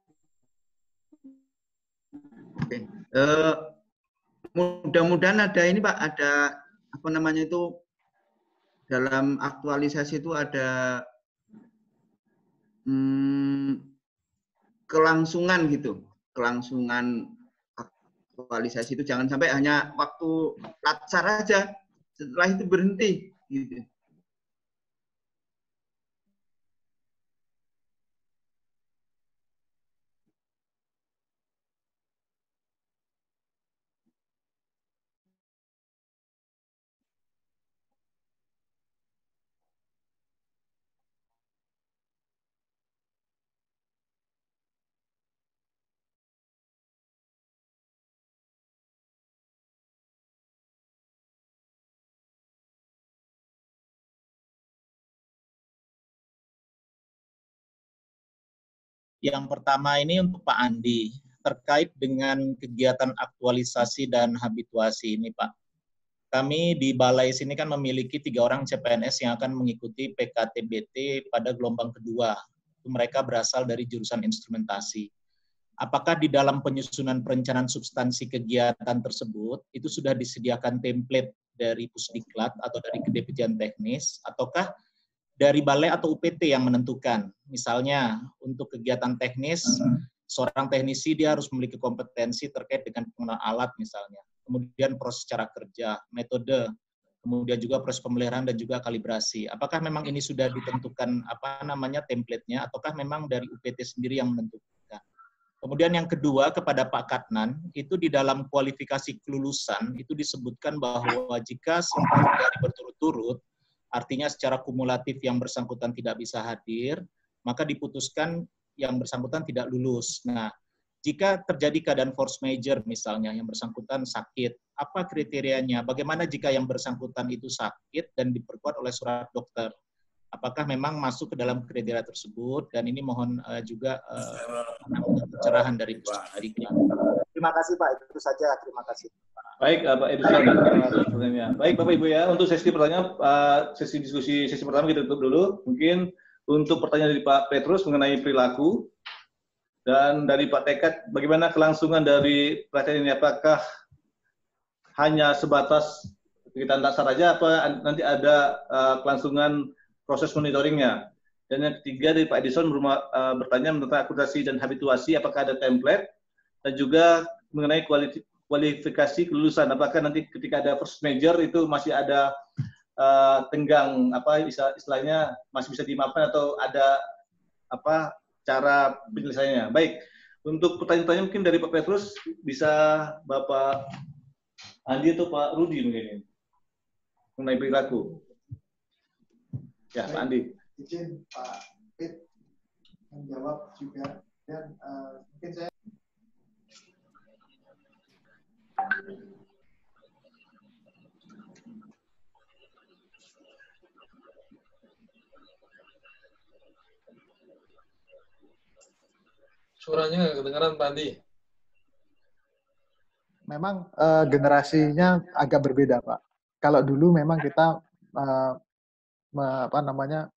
Oke. Uh, mudah-mudahan ada ini Pak, ada apa namanya itu dalam aktualisasi itu ada hmm, kelangsungan gitu, kelangsungan aktualisasi itu jangan sampai hanya waktu Latsar aja, setelah itu berhenti gitu. Yang pertama ini untuk Pak Andi, terkait dengan kegiatan aktualisasi dan habituasi ini Pak. Kami di Balai sini kan memiliki tiga orang C P N S yang akan mengikuti P K T B T pada gelombang kedua. Mereka berasal dari jurusan instrumentasi. Apakah di dalam penyusunan perencanaan substansi kegiatan tersebut, itu sudah disediakan template dari Pusdiklat atau dari Kedeputian Teknis, ataukah dari Balai atau U P T yang menentukan? Misalnya untuk kegiatan teknis Seorang teknisi dia harus memiliki kompetensi terkait dengan penggunaan alat misalnya, kemudian proses cara kerja, metode, kemudian juga proses pemeliharaan dan juga kalibrasi. Apakah memang ini sudah ditentukan apa namanya template-nya, ataukah memang dari U P T sendiri yang menentukan? Kemudian yang kedua kepada Pak Katnan, itu di dalam kualifikasi kelulusan itu disebutkan bahwa jika sepuluh hari berturut-turut, artinya secara kumulatif yang bersangkutan tidak bisa hadir, maka diputuskan yang bersangkutan tidak lulus. Nah, jika terjadi keadaan force majeure misalnya, yang bersangkutan sakit, apa kriterianya? Bagaimana jika yang bersangkutan itu sakit dan diperkuat oleh surat dokter? Apakah memang masuk ke dalam kriteria tersebut? Dan ini mohon uh, juga uh, pencerahan dari Pusdiklat. Terima kasih Pak, itu saja. Terima kasih. Baik, Pak Edison. Baik, Bapak Ibu ya, untuk sesi pertanyaan, uh, sesi diskusi sesi pertama kita tutup dulu. Mungkin untuk pertanyaan dari Pak Petrus mengenai perilaku, dan dari Pak Tekat, bagaimana kelangsungan dari pelatihan ini? Apakah hanya sebatas kegiatan dasar saja, apa nanti ada uh, kelangsungan proses monitoringnya? Dan yang ketiga dari Pak Edison berma, uh, bertanya tentang akuntansi dan habituasi, apakah ada template? Dan juga mengenai kualifikasi kelulusan, apakah nanti ketika ada first major itu masih ada Uh, tenggang apa istilahnya masih bisa dimaafkan atau ada apa cara penyelesaiannya. Baik, untuk pertanyaan-pertanyaan mungkin dari Pak Petrus bisa Bapak Andi atau Pak Rudi mungkin mengenai perilaku. Ya, Pak Andi. Izin Pak Pit menjawab juga, dan uh, mungkin saya Suaranya nggak kedengaran, Pak Andi. Memang uh, generasinya agak berbeda, Pak. Kalau dulu memang kita uh, me, apa namanya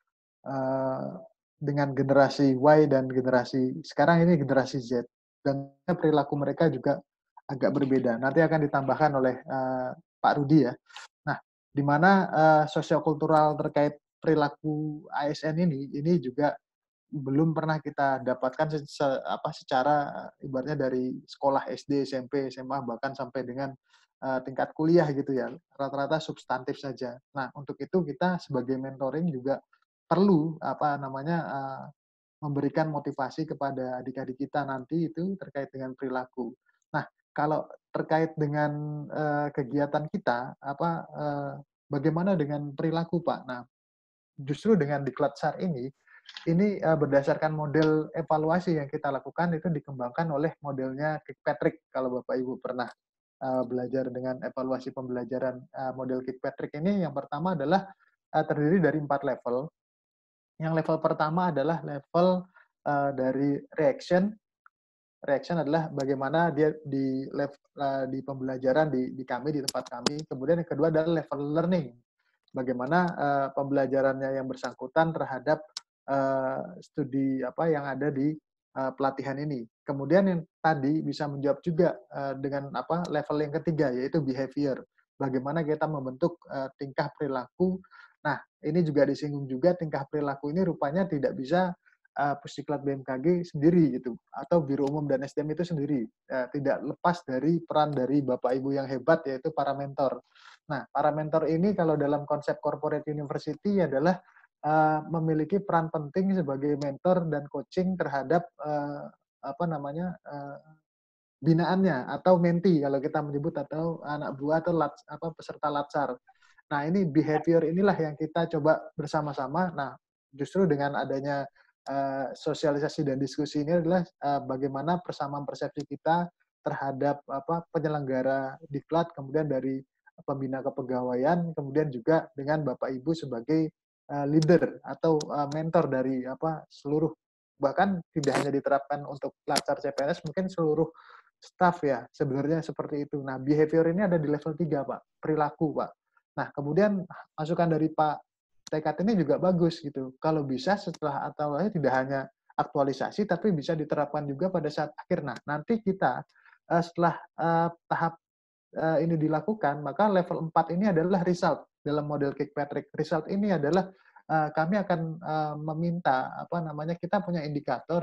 uh, dengan generasi Y dan generasi sekarang ini generasi Z, dan perilaku mereka juga agak berbeda. Nanti akan ditambahkan oleh uh, Pak Rudi ya. Nah, di mana uh, sosiokultural terkait perilaku A S N ini ini juga belum pernah kita dapatkan se apa secara ibaratnya dari sekolah S D, S M P, S M A, bahkan sampai dengan uh, tingkat kuliah gitu ya, rata-rata substantif saja. Nah, untuk itu kita sebagai mentoring juga perlu apa namanya uh, memberikan motivasi kepada adik-adik kita nanti itu terkait dengan perilaku. Nah, kalau terkait dengan uh, kegiatan kita apa uh, bagaimana dengan perilaku, Pak? Nah, justru dengan Diklat S A R ini Ini uh, berdasarkan model evaluasi yang kita lakukan itu dikembangkan oleh modelnya Kirkpatrick. Kalau Bapak Ibu pernah uh, belajar dengan evaluasi pembelajaran uh, model Kirkpatrick ini, yang pertama adalah uh, terdiri dari empat level. Yang level pertama adalah level uh, dari reaction. Reaction adalah bagaimana dia di level, uh, di pembelajaran di, di kami, di tempat kami. Kemudian yang kedua adalah level learning. Bagaimana uh, pembelajarannya yang bersangkutan terhadap Uh, studi apa yang ada di uh, pelatihan ini. Kemudian yang tadi bisa menjawab juga uh, dengan apa level yang ketiga, yaitu behavior. Bagaimana kita membentuk uh, tingkah perilaku. Nah, ini juga disinggung juga, tingkah perilaku ini rupanya tidak bisa uh, Pusdiklat B M K G sendiri gitu, atau Biro Umum dan S D M itu sendiri. Uh, tidak lepas dari peran dari Bapak Ibu yang hebat, yaitu para mentor. Nah, para mentor ini kalau dalam konsep corporate university adalah Uh, memiliki peran penting sebagai mentor dan coaching terhadap uh, apa namanya uh, binaannya atau menti kalau kita menyebut, atau anak buah atau lat, apa peserta latsar. Nah, ini behavior inilah yang kita coba bersama-sama. Nah, justru dengan adanya uh, sosialisasi dan diskusi ini adalah uh, bagaimana persamaan persepsi kita terhadap apa penyelenggara Diklat, kemudian dari pembina kepegawaian, kemudian juga dengan Bapak Ibu sebagai leader atau mentor dari apa seluruh, bahkan tidak hanya diterapkan untuk latsar C P N S, mungkin seluruh staff ya sebenarnya seperti itu. Nah, behavior ini ada di level tiga, Pak, perilaku, Pak. Nah, kemudian masukan dari Pak Tekat ini juga bagus gitu. Kalau bisa setelah atau tidak hanya aktualisasi, tapi bisa diterapkan juga pada saat akhir. Nah, nanti kita setelah uh, tahap uh, ini dilakukan, maka level empat ini adalah result. Dalam model Kirkpatrick, result ini adalah uh, kami akan uh, meminta apa namanya kita punya indikator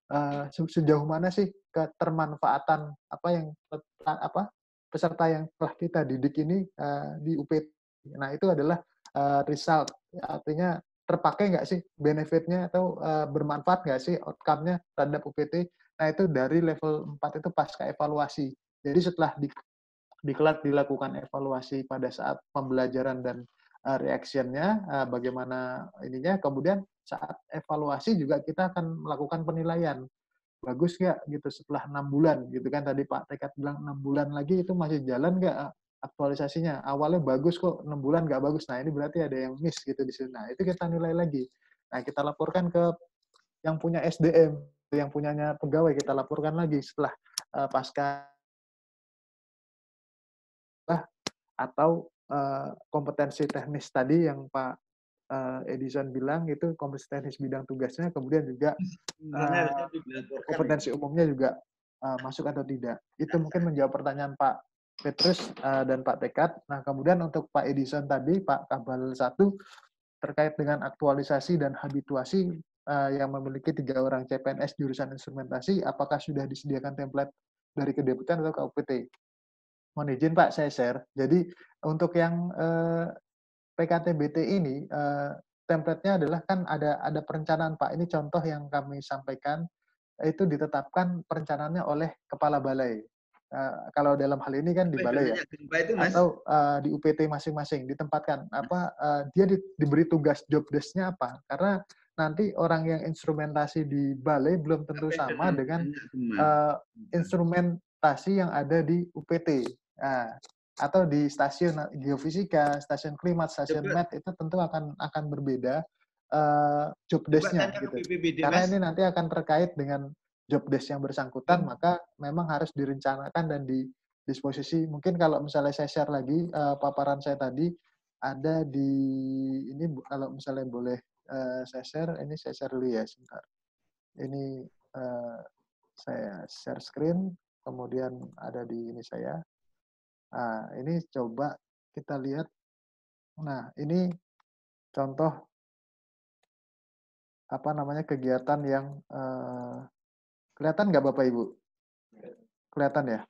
uh, sejauh mana sih ketermanfaatan apa yang apa peserta yang telah kita didik ini uh, di U P T. Nah, itu adalah uh, result, artinya terpakai nggak sih benefitnya atau uh, bermanfaat nggak sih outcome-nya terhadap U P T. Nah, itu dari level empat itu pasca evaluasi. Jadi setelah di, diklat dilakukan evaluasi pada saat pembelajaran dan uh, reaction-nya, uh, bagaimana ininya, kemudian saat evaluasi juga kita akan melakukan penilaian. Bagus nggak gitu setelah enam bulan gitu kan, tadi Pak Tekat bilang enam bulan lagi itu masih jalan nggak aktualisasinya, awalnya bagus kok enam bulan nggak bagus, nah ini berarti ada yang miss gitu di sini. Nah itu kita nilai lagi, nah kita laporkan ke yang punya S D M, yang punyanya pegawai kita laporkan lagi setelah uh, pasca atau uh, kompetensi teknis tadi yang Pak Uh, Edison bilang itu kompetensi teknis bidang tugasnya, kemudian juga uh, kompetensi umumnya juga uh, masuk atau tidak. Itu mungkin menjawab pertanyaan Pak Petrus uh, dan Pak Tekat. Nah, kemudian untuk Pak Edison tadi, Pak Kabal satu, terkait dengan aktualisasi dan habituasi uh, yang memiliki tiga orang C P N S jurusan instrumentasi, apakah sudah disediakan template dari Kedeputian atau K U P T? Mohon izin Pak, saya share. Jadi untuk yang uh, P K T B T ini uh, template-nya adalah kan ada ada perencanaan Pak. Ini contoh yang kami sampaikan, itu ditetapkan perencanaannya oleh kepala balai. Uh, kalau dalam hal ini kan di balai ya, atau uh, di U P T masing-masing ditempatkan apa uh, dia di, diberi tugas job desk-nya apa. Karena nanti orang yang instrumentasi di balai belum tentu sama dengan uh, instrumentasi yang ada di U P T. Nah, atau di stasiun geofisika, stasiun klimat, stasiun met itu tentu akan akan berbeda uh, job desk-nya gitu. B B D, karena Mas, ini nanti akan terkait dengan job desk yang bersangkutan, hmm. maka memang harus direncanakan dan didisposisi. Mungkin kalau misalnya saya share lagi uh, paparan saya tadi ada di ini, kalau misalnya boleh uh, saya share, ini saya share dulu ya sebentar. Ini uh, saya share screen, kemudian ada di ini saya. Nah, ini coba kita lihat. Nah, ini contoh apa namanya kegiatan yang uh, kelihatan nggak Bapak Ibu? Kelihatan ya?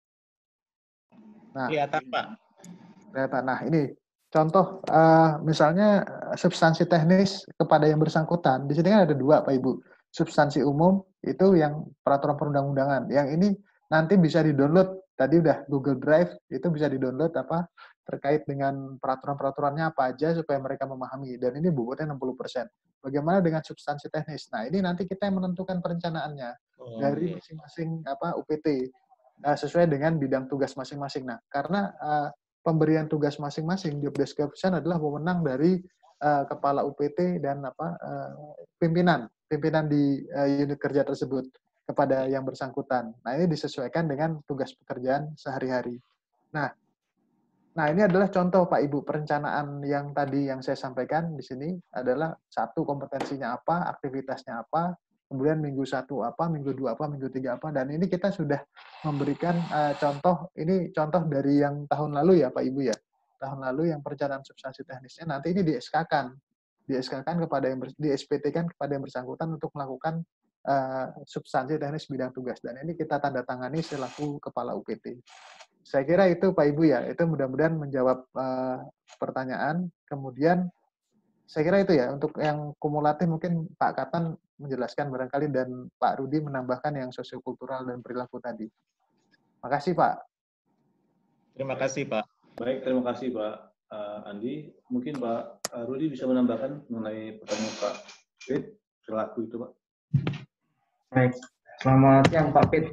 Nah, kelihatan Pak. Kelihatan. Nah, ini contoh uh, misalnya substansi teknis kepada yang bersangkutan. Di sini kan ada dua Pak Ibu. Substansi umum itu yang peraturan perundang-undangan. Yang ini nanti bisa di-download. Tadi udah Google Drive, itu bisa di-download apa terkait dengan peraturan-peraturannya apa aja supaya mereka memahami. Dan ini bobotnya enam puluh persen. Bagaimana dengan substansi teknis? Nah, ini nanti kita yang menentukan perencanaannya oh, dari masing-masing apa U P T uh, sesuai dengan bidang tugas masing-masing. Nah, karena uh, pemberian tugas masing-masing job description adalah wewenang dari uh, kepala U P T dan apa uh, pimpinan, pimpinan di uh, unit kerja tersebut kepada yang bersangkutan. Nah, ini disesuaikan dengan tugas pekerjaan sehari-hari. Nah, nah ini adalah contoh Pak Ibu perencanaan yang tadi yang saya sampaikan di sini adalah satu kompetensinya apa, aktivitasnya apa, kemudian minggu satu apa, minggu dua apa, minggu tiga apa, dan ini kita sudah memberikan uh, contoh, ini contoh dari yang tahun lalu ya Pak Ibu ya, tahun lalu yang perencanaan substansi teknisnya, nanti ini di S K-kan, di S K-kan kepada yang, di S P T-kan kepada yang bersangkutan untuk melakukan Uh, substansi teknis bidang tugas, dan ini kita tanda tangani selaku kepala U P T. Saya kira itu Pak Ibu ya, itu mudah-mudahan menjawab uh, pertanyaan. Kemudian saya kira itu ya, untuk yang kumulatif mungkin Pak Katan menjelaskan barangkali dan Pak Rudi menambahkan yang sosiokultural dan perilaku tadi. Makasih Pak. Terima kasih Pak. Baik, terima kasih Pak uh, Andi. Mungkin Pak Rudi bisa menambahkan mengenai pertanyaan Pak Fit, perilaku itu Pak. Baik, selamat siang Pak Pit.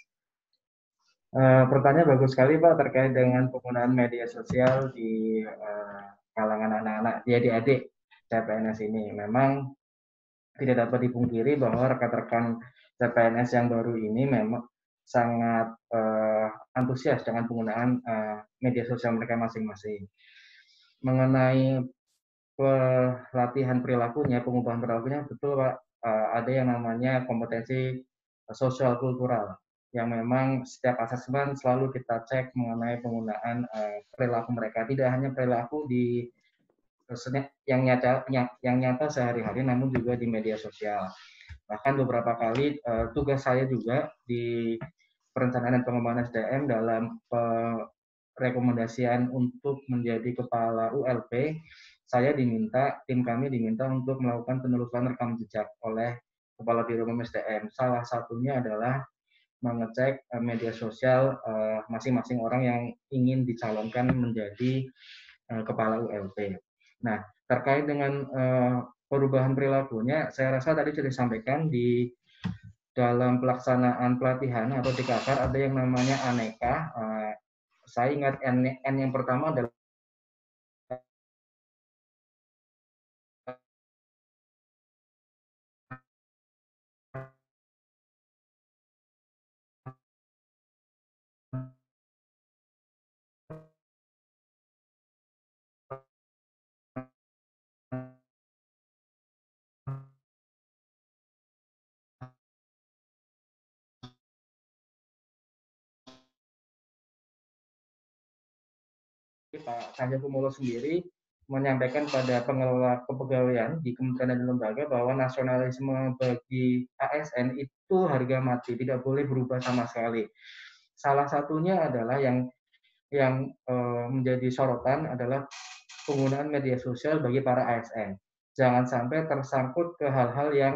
Uh, pertanyaan bagus sekali Pak terkait dengan penggunaan media sosial di uh, kalangan anak-anak, di adik-adik C P N S ini. Memang tidak dapat dipungkiri bahwa rekan-rekan C P N S yang baru ini memang sangat uh, antusias dengan penggunaan uh, media sosial mereka masing-masing. Mengenai pelatihan perilakunya, pengubahan perilakunya, betul Pak. Uh, ada yang namanya kompetensi uh, sosial kultural yang memang setiap asesmen selalu kita cek mengenai penggunaan uh, perilaku mereka, tidak hanya perilaku di uh, yang nyata yang, yang nyata sehari-hari, namun juga di media sosial. Bahkan beberapa kali uh, tugas saya juga di perencanaan dan pengembangan S D M dalam rekomendasian untuk menjadi kepala U L P, saya diminta, tim kami diminta untuk melakukan penelusuran rekam jejak oleh Kepala Biro Umum S D M. Salah satunya adalah mengecek uh, media sosial masing-masing uh, orang yang ingin dicalonkan menjadi uh, kepala U L P. Nah, terkait dengan uh, perubahan perilakunya, saya rasa tadi sudah disampaikan di dalam pelaksanaan pelatihan atau T K K R ada yang namanya aneka. Uh, saya ingat N, N yang pertama adalah Pak Cahyo Kumolo sendiri menyampaikan pada pengelola kepegawaian di kementerian dan lembaga bahwa nasionalisme bagi A S N itu harga mati, tidak boleh berubah sama sekali. Salah satunya adalah yang yang e, menjadi sorotan adalah penggunaan media sosial bagi para A S N. Jangan sampai tersangkut ke hal-hal yang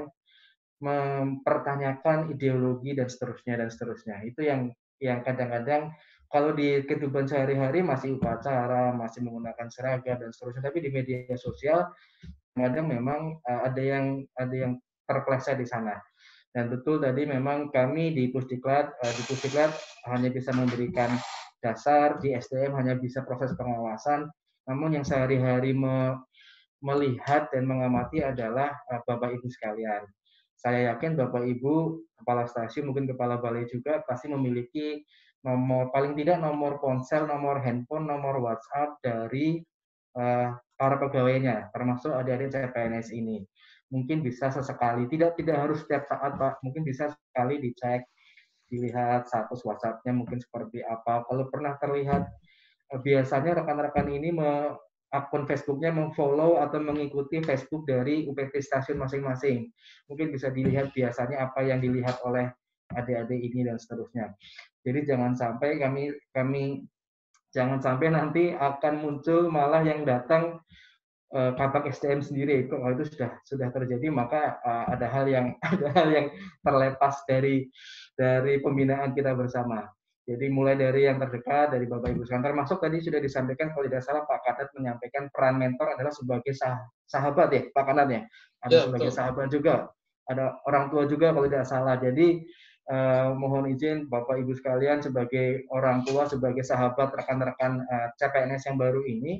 mempertanyakan ideologi dan seterusnya dan seterusnya. Itu yang yang kadang-kadang kalau di kehidupan sehari-hari masih upacara, masih menggunakan seragam dan seterusnya, tapi di media sosial kadang memang uh, ada yang ada yang terpeleset di sana. Dan betul tadi memang kami di Pusdiklat uh, di Pusdiklat hanya bisa memberikan dasar, di S D M hanya bisa proses pengawasan, namun yang sehari-hari me, melihat dan mengamati adalah uh, Bapak Ibu sekalian. Saya yakin Bapak Ibu kepala stasiun, mungkin kepala balai juga pasti memiliki nomor, paling tidak nomor ponsel, nomor handphone, nomor WhatsApp dari uh, para pegawainya, termasuk adik-adik C P N S ini. Mungkin bisa sesekali, tidak tidak harus setiap saat Pak, mungkin bisa sekali dicek, dilihat status WhatsApp-nya mungkin seperti apa. Kalau pernah terlihat, uh, biasanya rekan-rekan ini me, akun Facebook-nya memfollow atau mengikuti Facebook dari U P T stasiun masing-masing. Mungkin bisa dilihat biasanya apa yang dilihat oleh adik-adik ini dan seterusnya. Jadi jangan sampai kami kami jangan sampai nanti akan muncul malah yang datang uh, Kabak S D M sendiri. Kalau itu sudah sudah terjadi maka uh, ada hal yang ada hal yang terlepas dari dari pembinaan kita bersama. Jadi mulai dari yang terdekat dari Bapak Ibu sekalian, termasuk tadi sudah disampaikan kalau tidak salah Pak Kadet menyampaikan peran mentor adalah sebagai sah sahabat ya Pak Kadet ya. Ada ya, sebagai betul. Sahabat juga, ada orang tua juga kalau tidak salah. Jadi Uh, mohon izin Bapak Ibu sekalian sebagai orang tua, sebagai sahabat rekan-rekan uh, C P N S yang baru ini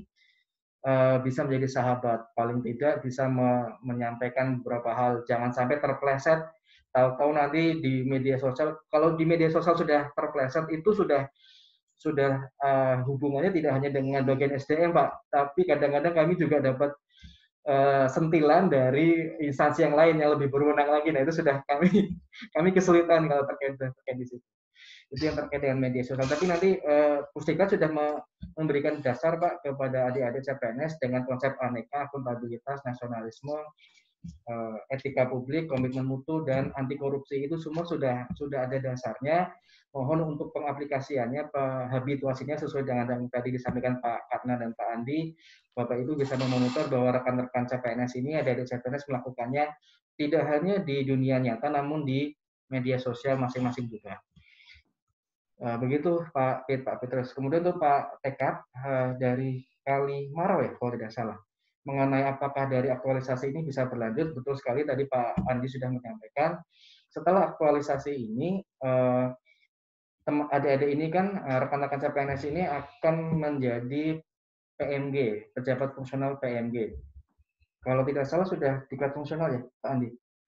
uh, bisa menjadi sahabat, paling tidak bisa me menyampaikan beberapa hal, jangan sampai terpleset, tahu-tahu nanti di media sosial, kalau di media sosial sudah terpleset itu sudah sudah uh, hubungannya tidak hanya dengan bagian S D M Pak, tapi kadang-kadang kami juga dapat Uh, sentilan dari instansi yang lain yang lebih berwenang lagi. Nah itu sudah kami kami kesulitan kalau terkait terkait di situ. Itu yang terkait dengan media sosial. Tapi nanti uh, Pusdiklat sudah me memberikan dasar Pak kepada adik-adik C P N S dengan konsep aneka, akuntabilitas, nasionalisme, uh, etika publik, komitmen mutu dan anti korupsi itu semua sudah sudah ada dasarnya. Mohon untuk pengaplikasiannya, habituasinya sesuai dengan yang tadi disampaikan Pak Katna dan Pak Andi, Bapak Ibu bisa memonitor bahwa rekan-rekan C P N S ini, ada di C P N S melakukannya tidak hanya di dunia nyata, namun di media sosial masing-masing juga. Uh, begitu Pak Pit, Pak Petrus. Kemudian untuk Pak Tekap uh, dari Kalimaro ya, kalau tidak salah. Mengenai apakah dari aktualisasi ini bisa berlanjut, betul sekali tadi Pak Andi sudah menyampaikan. Setelah aktualisasi ini, uh, adik-adik ini kan rekan-rekan C P N S ini akan menjadi P M G, pejabat fungsional P M G. Kalau tidak salah sudah tingkat fungsional ya, Pak Andi?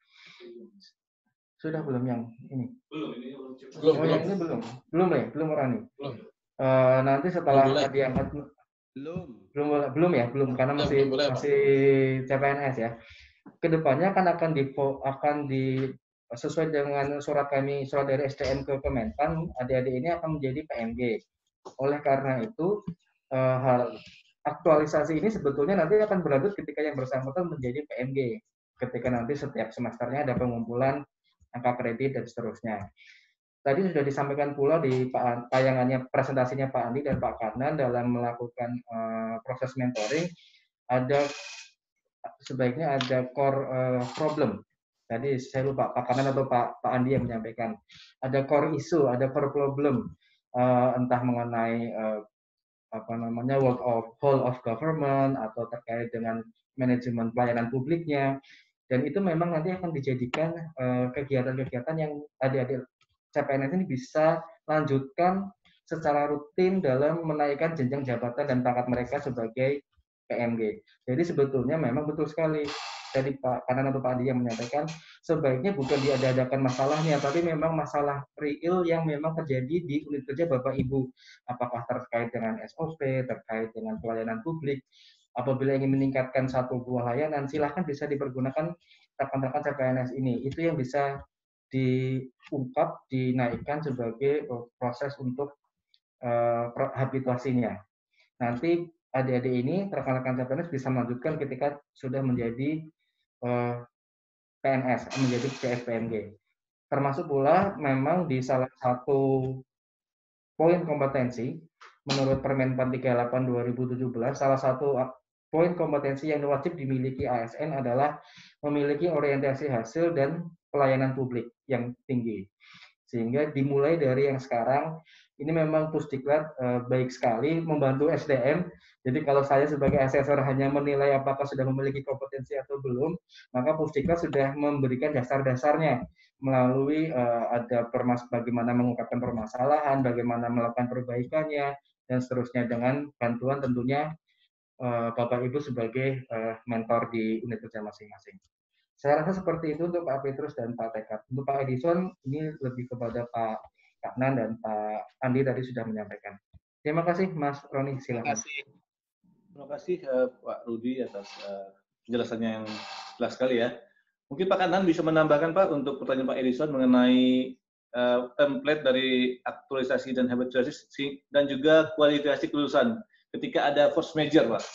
Sudah belum yang ini? Belum, ini belum. Belum, oh, belum. Yang ini belum, belum ya, belum Rani. Belum. Uh, nanti setelah diangkat, belum, belum, belum ya, belum karena masih belum, belum, masih C P N S ya. Kedepannya kan akan di akan di sesuai dengan surat kami, surat dari S D M ke Kementan, adik-adik ini akan menjadi P M G. Oleh karena itu, uh, hal aktualisasi ini sebetulnya nanti akan berlanjut ketika yang bersangkutan menjadi P M G. ketika nanti setiap semesternya ada pengumpulan angka kredit dan seterusnya. Tadi sudah disampaikan pula di tayangannya presentasinya Pak Andi dan Pak Kanan dalam melakukan uh, proses mentoring, ada sebaiknya ada core uh, problem. Tadi saya lupa Pak Kanan atau Pak, Pak Andi yang menyampaikan. Ada core issue, ada core problem, uh, entah mengenai uh, apa namanya work of whole of government atau terkait dengan manajemen pelayanan publiknya, dan itu memang nanti akan dijadikan kegiatan-kegiatan uh, yang adik-adik C P N S ini bisa lanjutkan secara rutin dalam menaikkan jenjang jabatan dan pangkat mereka sebagai P M G. Jadi sebetulnya memang betul sekali tadi Pak Kanan atau Pak Andi yang menyampaikan, sebaiknya bukan diada-adakan masalahnya, tapi memang masalah real yang memang terjadi di unit kerja Bapak Ibu. Apakah terkait dengan S O P, terkait dengan pelayanan publik. Apabila ingin meningkatkan satu buah layanan, silahkan bisa dipergunakan rekan-rekan C P N S ini. Itu yang bisa diungkap, dinaikkan sebagai proses untuk uh, habituasinya. Nanti adik-adik ini, rekan-rekan C P N S bisa melanjutkan ketika sudah menjadi uh, P N S, menjadi C F P M G. Termasuk pula memang di salah satu poin kompetensi, menurut Permenpan tiga puluh delapan dua ribu tujuh belas, salah satu poin kompetensi yang wajib dimiliki A S N adalah memiliki orientasi hasil dan pelayanan publik yang tinggi. Sehingga dimulai dari yang sekarang, ini memang Pusdiklat eh, baik sekali membantu S D M. Jadi kalau saya sebagai asesor hanya menilai apakah sudah memiliki kompetensi atau belum, maka Pusdiklat sudah memberikan dasar-dasarnya melalui eh, ada permas bagaimana mengungkapkan permasalahan, bagaimana melakukan perbaikannya, dan seterusnya dengan bantuan tentunya eh, Bapak Ibu sebagai eh, mentor di unit kerja masing-masing. Saya rasa seperti itu untuk Pak Petrus dan Pak Tekad. Untuk Pak Edison, ini lebih kepada Pak Kaknan dan Pak Andi tadi sudah menyampaikan. Terima kasih, Mas Roni. Silakan. Terima kasih, Terima kasih uh, Pak Rudi atas uh, penjelasannya yang jelas sekali ya. Mungkin Pak Kanan bisa menambahkan Pak untuk pertanyaan Pak Edison mengenai uh, template dari aktualisasi dan habituasi dan juga kualifikasi kelulusan ketika ada force major, Pak.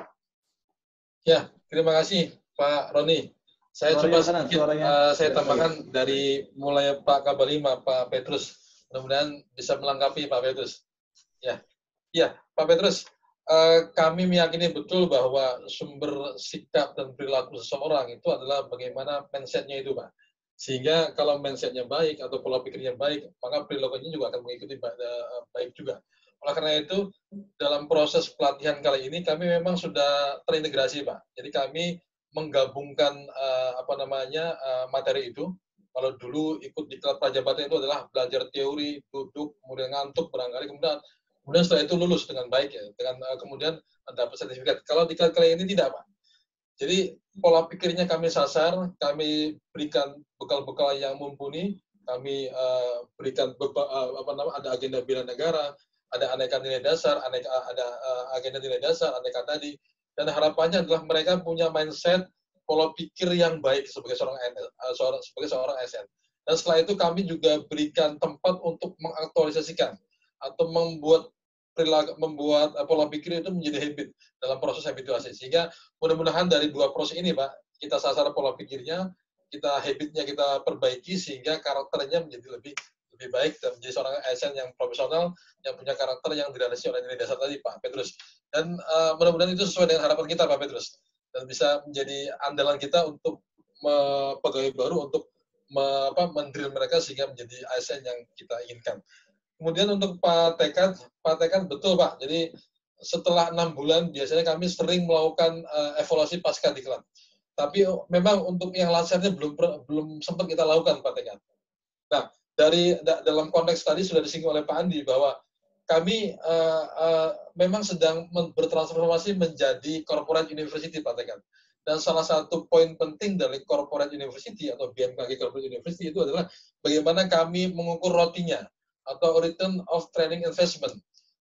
Ya, terima kasih Pak Roni. Saya suaranya coba sedikit uh, saya tambahkan dari mulai Pak Kabar lima, Pak Petrus. Mudah-mudahan bisa melengkapi Pak Petrus. Ya, ya Pak Petrus, uh, kami meyakini betul bahwa sumber sikap dan perilaku seseorang itu adalah bagaimana mindset-nya itu, Pak. Sehingga kalau mindset-nya baik atau pola pikirnya baik, maka perilakunya juga akan mengikuti baik juga. Oleh karena itu, dalam proses pelatihan kali ini kami memang sudah terintegrasi, Pak. Jadi kami menggabungkan uh, apa namanya uh, materi itu. Kalau dulu ikut di diklat prajabatan itu adalah belajar teori, duduk, kemudian ngantuk barangkali, kemudian kemudian setelah itu lulus dengan baik ya, dengan uh, kemudian dapat sertifikat. Kalau diklat kali ini tidak, Pak. Jadi pola pikirnya kami sasar, kami berikan bekal-bekal yang mumpuni, kami uh, berikan beberapa, uh, apa namanya ada agenda bela negara, ada aneka nilai dasar, aneka ada uh, agenda nilai dasar, aneka tadi. Dan harapannya adalah mereka punya mindset, pola pikir yang baik sebagai seorang uh, sebagai seorang A S N. Dan setelah itu kami juga berikan tempat untuk mengaktualisasikan atau membuat perilaku, membuat uh, pola pikir itu menjadi habit dalam proses habituasi. Sehingga mudah-mudahan dari dua proses ini, Pak, kita sasar pola pikirnya, kita habitnya kita perbaiki sehingga karakternya menjadi lebih lebih baik dan menjadi seorang A S N yang profesional, yang punya karakter yang dilandasi oleh nilai dasar tadi, Pak Petrus. Dan uh, mudah-mudahan itu sesuai dengan harapan kita, Pak Petrus. Dan bisa menjadi andalan kita untuk me, pegawai baru untuk me, apa, mendrill mereka sehingga menjadi A S N yang kita inginkan. Kemudian untuk Pak Tekad, Pak Tekad betul, Pak. Jadi setelah enam bulan biasanya kami sering melakukan uh, evaluasi pasca diklat. Tapi memang untuk yang lansirnya belum belum sempat kita lakukan, Pak Tekad. Nah, dari da, dalam konteks tadi sudah disinggung oleh Pak Andi bahwa kami uh, uh, memang sedang bertransformasi menjadi corporate university, Pak Tekad. Dan salah satu poin penting dari corporate university atau B M K G corporate university itu adalah bagaimana kami mengukur rotinya atau return of training investment.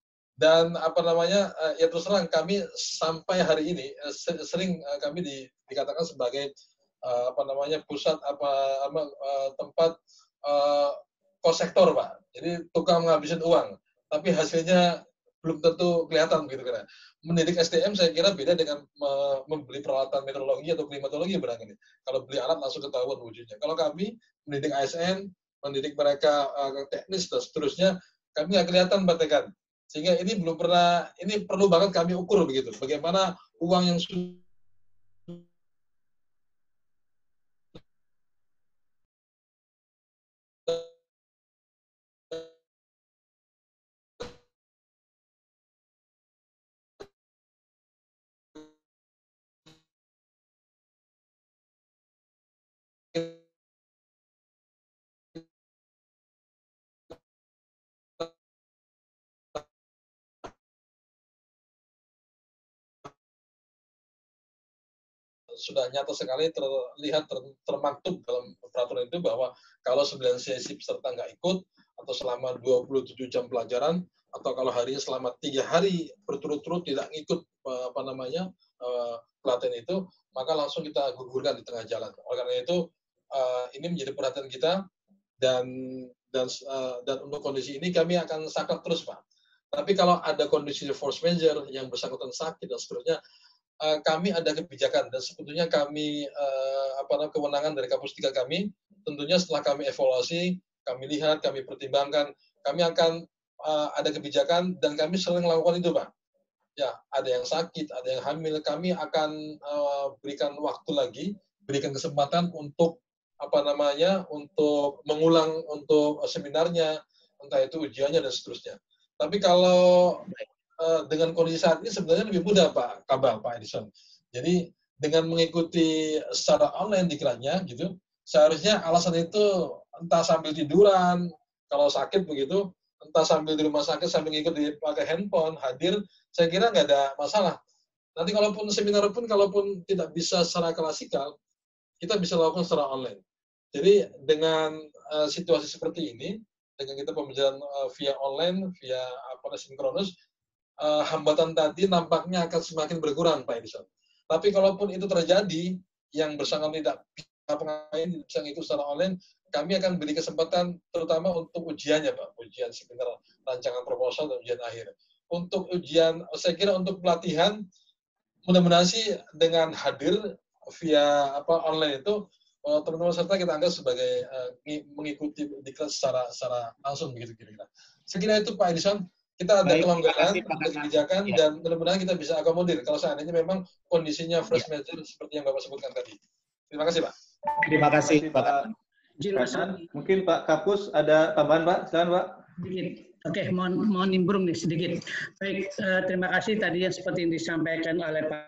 Dan apa namanya, uh, ya terus terang kami sampai hari ini uh, sering uh, kami di, dikatakan sebagai uh, apa namanya pusat apa, apa uh, tempat uh, cost sektor, Pak. Jadi tukang menghabisin uang, tapi hasilnya belum tentu kelihatan gitu kan. Mendidik S D M saya kira beda dengan membeli peralatan meteorologi atau klimatologi barangkali. Kalau beli alat langsung ketahuan wujudnya. Kalau kami mendidik A S N, mendidik mereka uh, teknis dan seterusnya, kami nggak kelihatan praktekan. Sehingga ini belum pernah, ini perlu banget kami ukur begitu. Bagaimana uang yang sudah sudah nyata sekali terlihat ter, termaktub dalam peraturan itu bahwa kalau sembilan sesi peserta nggak ikut atau selama dua puluh tujuh jam pelajaran atau kalau harinya selama tiga hari berturut-turut tidak ikut apa namanya uh, pelatihan itu, maka langsung kita gugurkan di tengah jalan. Oleh karena itu uh, ini menjadi perhatian kita dan dan uh, dan untuk kondisi ini kami akan saklek terus, Pak. Tapi kalau ada kondisi force majeure yang bersangkutan sakit dan seterusnya, Uh, kami ada kebijakan dan sebetulnya kami uh, apa namanya kewenangan dari Kapus tiga kami tentunya setelah kami evaluasi, kami lihat, kami pertimbangkan, kami akan uh, ada kebijakan dan kami sering melakukan itu, Pak. Ya, ada yang sakit, ada yang hamil, kami akan uh, berikan waktu lagi, berikan kesempatan untuk apa namanya untuk mengulang untuk seminarnya, entah itu ujiannya dan seterusnya. Tapi kalau Uh, dengan kondisi saat ini sebenarnya lebih mudah Pak Kabal, Pak Edison. Jadi dengan mengikuti secara online dikiranya gitu, seharusnya alasan itu entah sambil tiduran, kalau sakit begitu, entah sambil di rumah sakit sambil ngikut pakai handphone, hadir, saya kira nggak ada masalah. Nanti kalaupun seminar pun, kalaupun tidak bisa secara klasikal, kita bisa lakukan secara online. Jadi dengan uh, situasi seperti ini, dengan kita pembelajaran uh, via online, via apa sinkronus, Uh, hambatan tadi nampaknya akan semakin berkurang, Pak Edison. Tapi kalaupun itu terjadi, yang bersangkutan tidak bisa pengain, bisa ngikut secara online, kami akan beri kesempatan terutama untuk ujiannya, Pak. Ujian seminar, rancangan proposal, dan ujian akhir. Untuk ujian, saya kira untuk pelatihan, mudah-mudahan sih dengan hadir via apa online itu, teman-teman serta kita anggap sebagai uh, mengikuti diklat secara, secara langsung, begitu kira-kira. Saya kira itu, Pak Edison. Kita ada kelonggaran, ada kebijakan, ya. Dan mudah-mudahan kita bisa akomodir kalau seandainya memang kondisinya fresh ya. Matter seperti yang Bapak sebutkan tadi. Terima kasih, Pak. Terima kasih, Pak. Pak. Mungkin Pak Kapus ada tambahan, Pak? Silakan, Pak. Oke, mohon, mohon nimbrung nih sedikit. Baik, uh, terima kasih tadi yang seperti yang disampaikan oleh Pak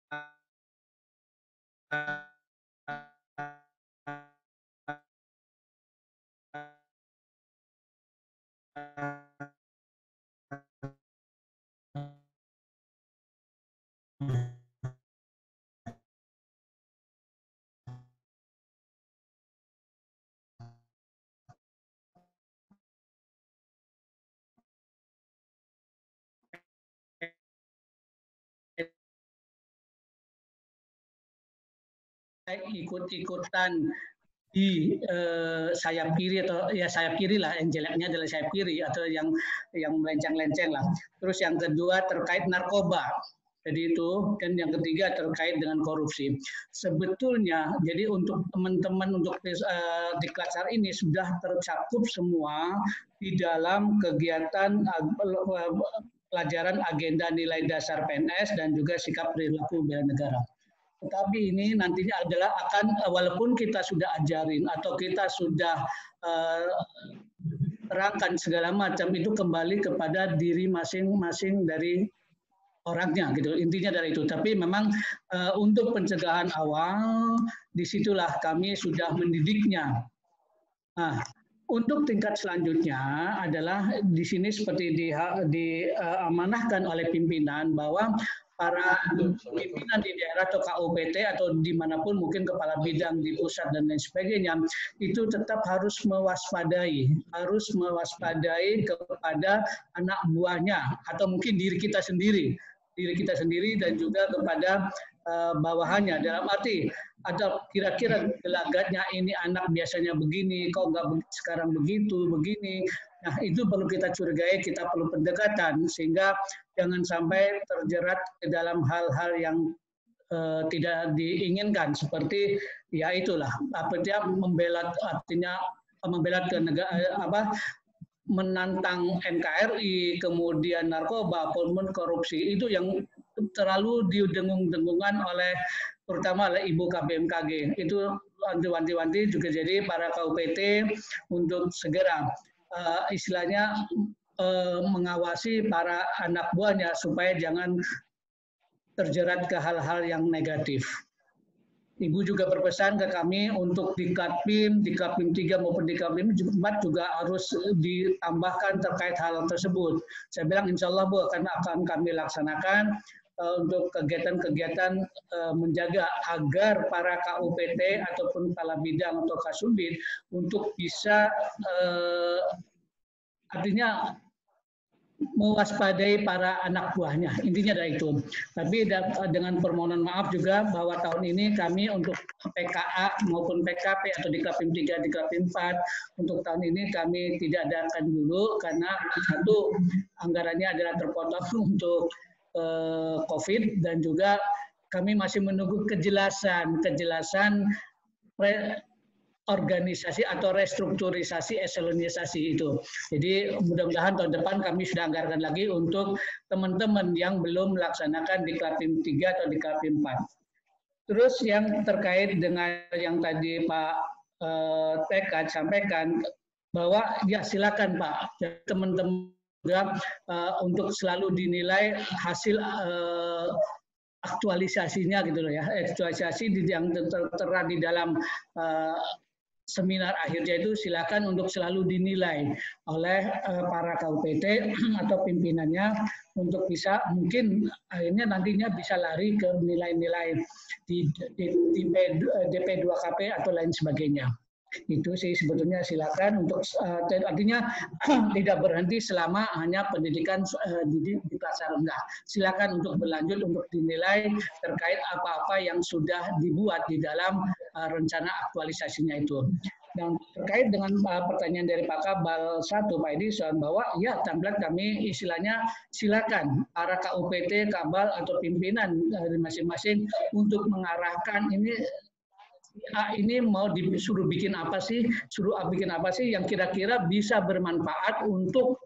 ikut-ikutan di eh, sayap kiri atau ya sayap kiri lah, yang jeleknya adalah sayap kiri atau yang yang melenceng-lenceng lah. Terus yang kedua terkait narkoba. Jadi itu, dan yang ketiga terkait dengan korupsi. Sebetulnya, jadi untuk teman-teman untuk uh, di Klatsar ini sudah tercakup semua di dalam kegiatan uh, pelajaran agenda nilai dasar P N S dan juga sikap perilaku bela negara. Tetapi ini nantinya adalah akan, walaupun kita sudah ajarin atau kita sudah uh, terangkan segala macam, itu kembali kepada diri masing-masing dari orangnya gitu, intinya dari itu. Tapi memang uh, untuk pencegahan awal disitulah kami sudah mendidiknya. Nah, untuk tingkat selanjutnya adalah di sini seperti di, diamanahkan oleh pimpinan bahwa para pimpinan di daerah atau K U P T atau dimanapun mungkin kepala bidang di pusat dan lain sebagainya itu tetap harus mewaspadai, harus mewaspadai kepada anak buahnya atau mungkin diri kita sendiri. diri kita sendiri dan juga kepada uh, bawahannya. Dalam arti, ada kira-kira gelagatnya ini anak biasanya begini, kok nggak sekarang begitu, begini. Nah, itu perlu kita curigai, kita perlu pendekatan sehingga jangan sampai terjerat ke dalam hal-hal yang uh, tidak diinginkan seperti ya itulah apa dia membela artinya membela ke negara apa menantang N K R I, kemudian narkoba, maupun korupsi itu yang terlalu didengung-dengungkan oleh terutama oleh Ibu K B M K G. Itu wanti-wanti juga jadi para K U P T untuk segera uh, istilahnya uh, mengawasi para anak buahnya supaya jangan terjerat ke hal-hal yang negatif. Ibu juga berpesan ke kami untuk di Katpim, di Katpim tiga maupun di Katpim empat juga harus ditambahkan terkait hal tersebut. Saya bilang insya Allah Bu akan, akan kami laksanakan uh, untuk kegiatan-kegiatan uh, menjaga agar para K U P T ataupun kepala bidang atau kasubid untuk bisa uh, artinya mewaspadai para anak buahnya. Intinya adalah itu. Tapi dengan permohonan maaf juga bahwa tahun ini kami untuk P K A maupun P K P atau di Katpim tiga, di Katpim empat, untuk tahun ini kami tidak adakan dulu karena satu anggarannya adalah terpotong untuk eh, COVID dan juga kami masih menunggu kejelasan, kejelasan pre, organisasi atau restrukturisasi eselonisasi itu. Jadi mudah-mudahan tahun depan kami sudah anggarkan lagi untuk teman-teman yang belum melaksanakan di Katpim tiga atau di Katpim empat. Terus yang terkait dengan yang tadi Pak eh, Tekad sampaikan bahwa ya silakan Pak teman-teman juga eh, untuk selalu dinilai hasil eh, aktualisasinya gitu loh ya, aktualisasi yang tertera di dalam uh, seminar akhirnya itu silakan untuk selalu dinilai oleh uh, para K U P T atau pimpinannya untuk bisa mungkin akhirnya nantinya bisa lari ke nilai-nilai di, di, di D P dua K P atau lain sebagainya. Itu sih sebetulnya silakan untuk uh, artinya tidak berhenti selama hanya pendidikan uh, di, di kelas rendah. Silakan untuk berlanjut untuk dinilai terkait apa-apa yang sudah dibuat di dalam uh, rencana aktualisasinya itu. Dan terkait dengan uh, pertanyaan dari Pak Kabal satu Pak Edison bahwa ya template kami istilahnya silakan para K U P T, Kabal atau pimpinan dari masing-masing untuk mengarahkan ini A ini mau disuruh bikin apa sih, suruh bikin apa sih yang kira-kira bisa bermanfaat untuk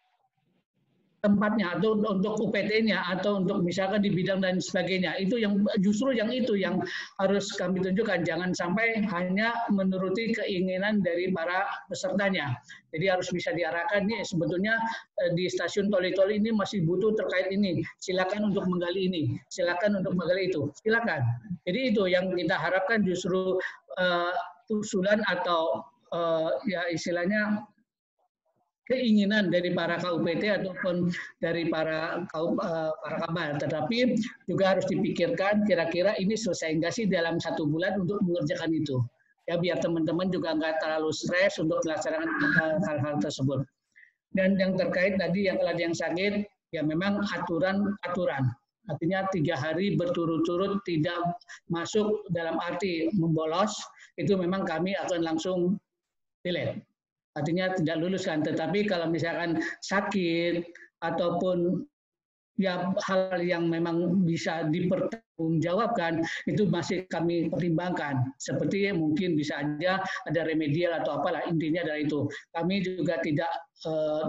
tempatnya atau untuk U P T-nya atau untuk misalkan di bidang dan sebagainya. Itu yang justru yang itu yang harus kami tunjukkan, jangan sampai hanya menuruti keinginan dari para pesertanya. Jadi harus bisa diarahkan nih sebetulnya di stasiun Toli-Toli ini masih butuh terkait ini. Silakan untuk menggali ini, silakan untuk menggali itu. Silakan. Jadi itu yang kita harapkan justru uh, usulan atau uh, ya istilahnya keinginan dari para K U P T ataupun dari para uh, para Kabal, tetapi juga harus dipikirkan kira-kira ini selesai nggak sih dalam satu bulan untuk mengerjakan itu. Ya biar teman-teman juga nggak terlalu stres untuk melaksanakan hal-hal tersebut. Dan yang terkait tadi yang kalau yang sakit, ya memang aturan-aturan. Artinya tiga hari berturut-turut tidak masuk dalam arti membolos, itu memang kami akan langsung delete. Artinya tidak lulus kan, tetapi kalau misalkan sakit ataupun ya hal yang memang bisa dipertanggungjawabkan itu masih kami pertimbangkan. Seperti mungkin bisa aja ada remedial atau apalah, intinya dari itu. Kami juga tidak eh,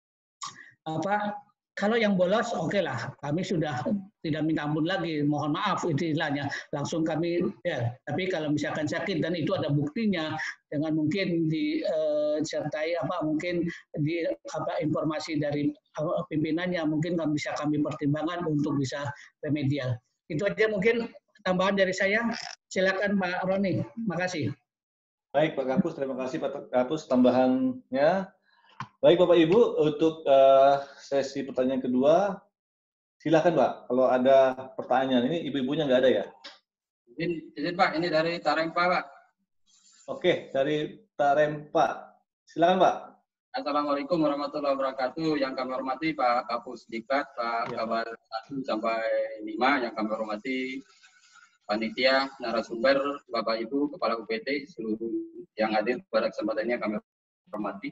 apa kalau yang bolos oke okay lah, kami sudah tidak minta ampun lagi, mohon maaf itu istilahnya, langsung kami ya. Tapi kalau misalkan sakit dan itu ada buktinya dengan mungkin disertai apa mungkin di apa informasi dari pimpinannya mungkin kami bisa kami pertimbangkan untuk bisa remedial. Itu aja mungkin tambahan dari saya. Silakan Pak Roni. Makasih. Baik Pak Kapus, terima kasih Pak Kapus tambahannya. Baik Bapak Ibu, untuk uh, sesi pertanyaan kedua, silakan Pak. Kalau ada pertanyaan, ini ibu-ibunya nggak ada ya? Izin, izin Pak, ini dari Tarempa Pak. Oke, dari Tarempa. Silakan Pak. Assalamualaikum warahmatullahi wabarakatuh. Yang kami hormati Pak Kapus Diklat, Pak ya. Kabar satu sampai lima, yang kami hormati panitia, narasumber, Bapak Ibu, Kepala U P T, seluruh yang hadir pada kesempatan ini kami hormati.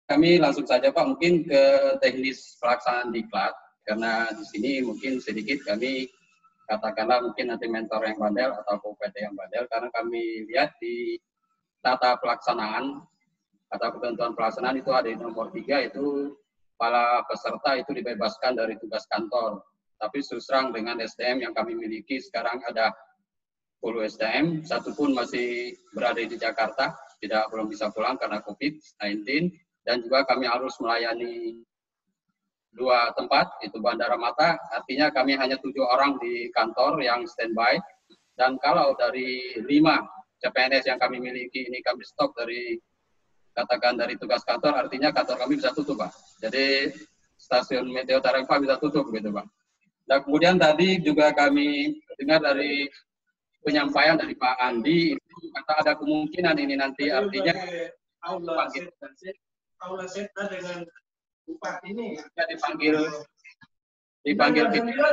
kami langsung saja Pak mungkin ke teknis pelaksanaan diklat, karena di sini mungkin sedikit kami katakanlah mungkin nanti mentor yang bandel atau U P T yang bandel, karena kami lihat di tata pelaksanaan atau ketentuan pelaksanaan itu ada di nomor tiga, itu para peserta itu dibebaskan dari tugas kantor. Tapi terus terang dengan S D M yang kami miliki sekarang ada sepuluh S D M, satu pun masih berada di Jakarta, tidak belum bisa pulang karena COVID sembilan belas, dan juga kami harus melayani dua tempat, itu Bandara Mata, artinya kami hanya tujuh orang di kantor yang standby, dan kalau dari lima C P N S yang kami miliki ini kami stop dari, katakan dari tugas kantor, artinya kantor kami bisa tutup Pak. Jadi stasiun Meteo Tarempa bisa tutup gitu Pak. Dan kemudian tadi juga kami dengar dari penyampaian dari Pak Andi, itu kata ada kemungkinan ini nanti artinya aula aula seta dengan upah ini ya dipanggil dipanggil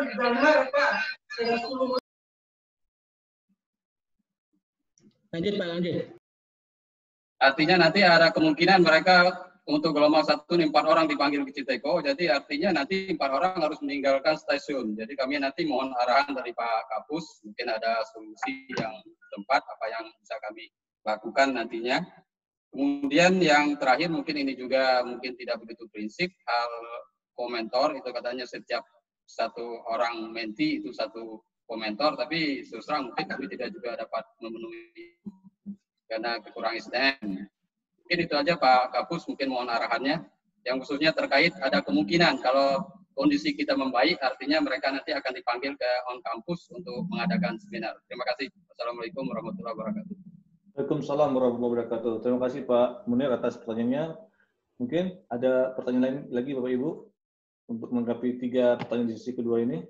lanjut Pak, lanjut. Artinya nanti ada kemungkinan mereka untuk gelombang satu ini empat orang dipanggil ke Citeko, jadi artinya nanti empat orang harus meninggalkan stasiun. Jadi kami nanti mohon arahan dari Pak Kapus, mungkin ada solusi yang tempat apa yang bisa kami lakukan nantinya. Kemudian yang terakhir mungkin ini juga mungkin tidak begitu prinsip, hal komentor itu katanya setiap satu orang menti itu satu komentor, tapi terus terang mungkin kami tidak juga dapat memenuhi karena kekurangan S D M. Mungkin itu aja Pak Kapus, mungkin mohon arahannya. Yang khususnya terkait ada kemungkinan kalau kondisi kita membaik, artinya mereka nanti akan dipanggil ke on campus untuk mengadakan seminar. Terima kasih. Assalamualaikum warahmatullahi wabarakatuh. Waalaikumsalam warahmatullahi wabarakatuh. Terima kasih Pak Munir atas pertanyaannya. Mungkin ada pertanyaan lain lagi Bapak Ibu untuk melengkapi tiga pertanyaan di sesi kedua ini.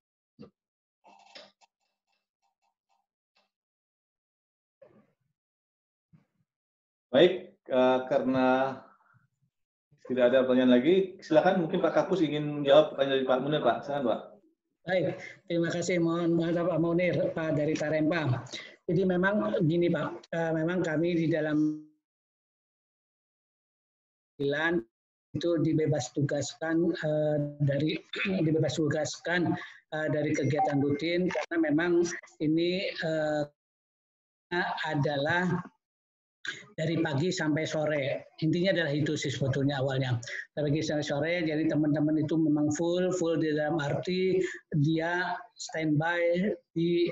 Baik, uh, karena tidak ada pertanyaan lagi, silakan mungkin Pak Kapus ingin menjawab pertanyaan dari Pak Munir, Pak. Silakan Pak. Baik, terima kasih. Mohon maaf Pak Munir, Pak dari Tarempa. Jadi memang gini Pak, uh, memang kami di dalam sembilan itu dibebas tugaskan uh, dari dibebas tugaskan uh, dari kegiatan rutin karena memang ini uh, adalah dari pagi sampai sore. Intinya adalah itu sih sebetulnya awalnya. Dari pagi sampai sore, jadi teman-teman itu memang full, full di dalam arti dia standby di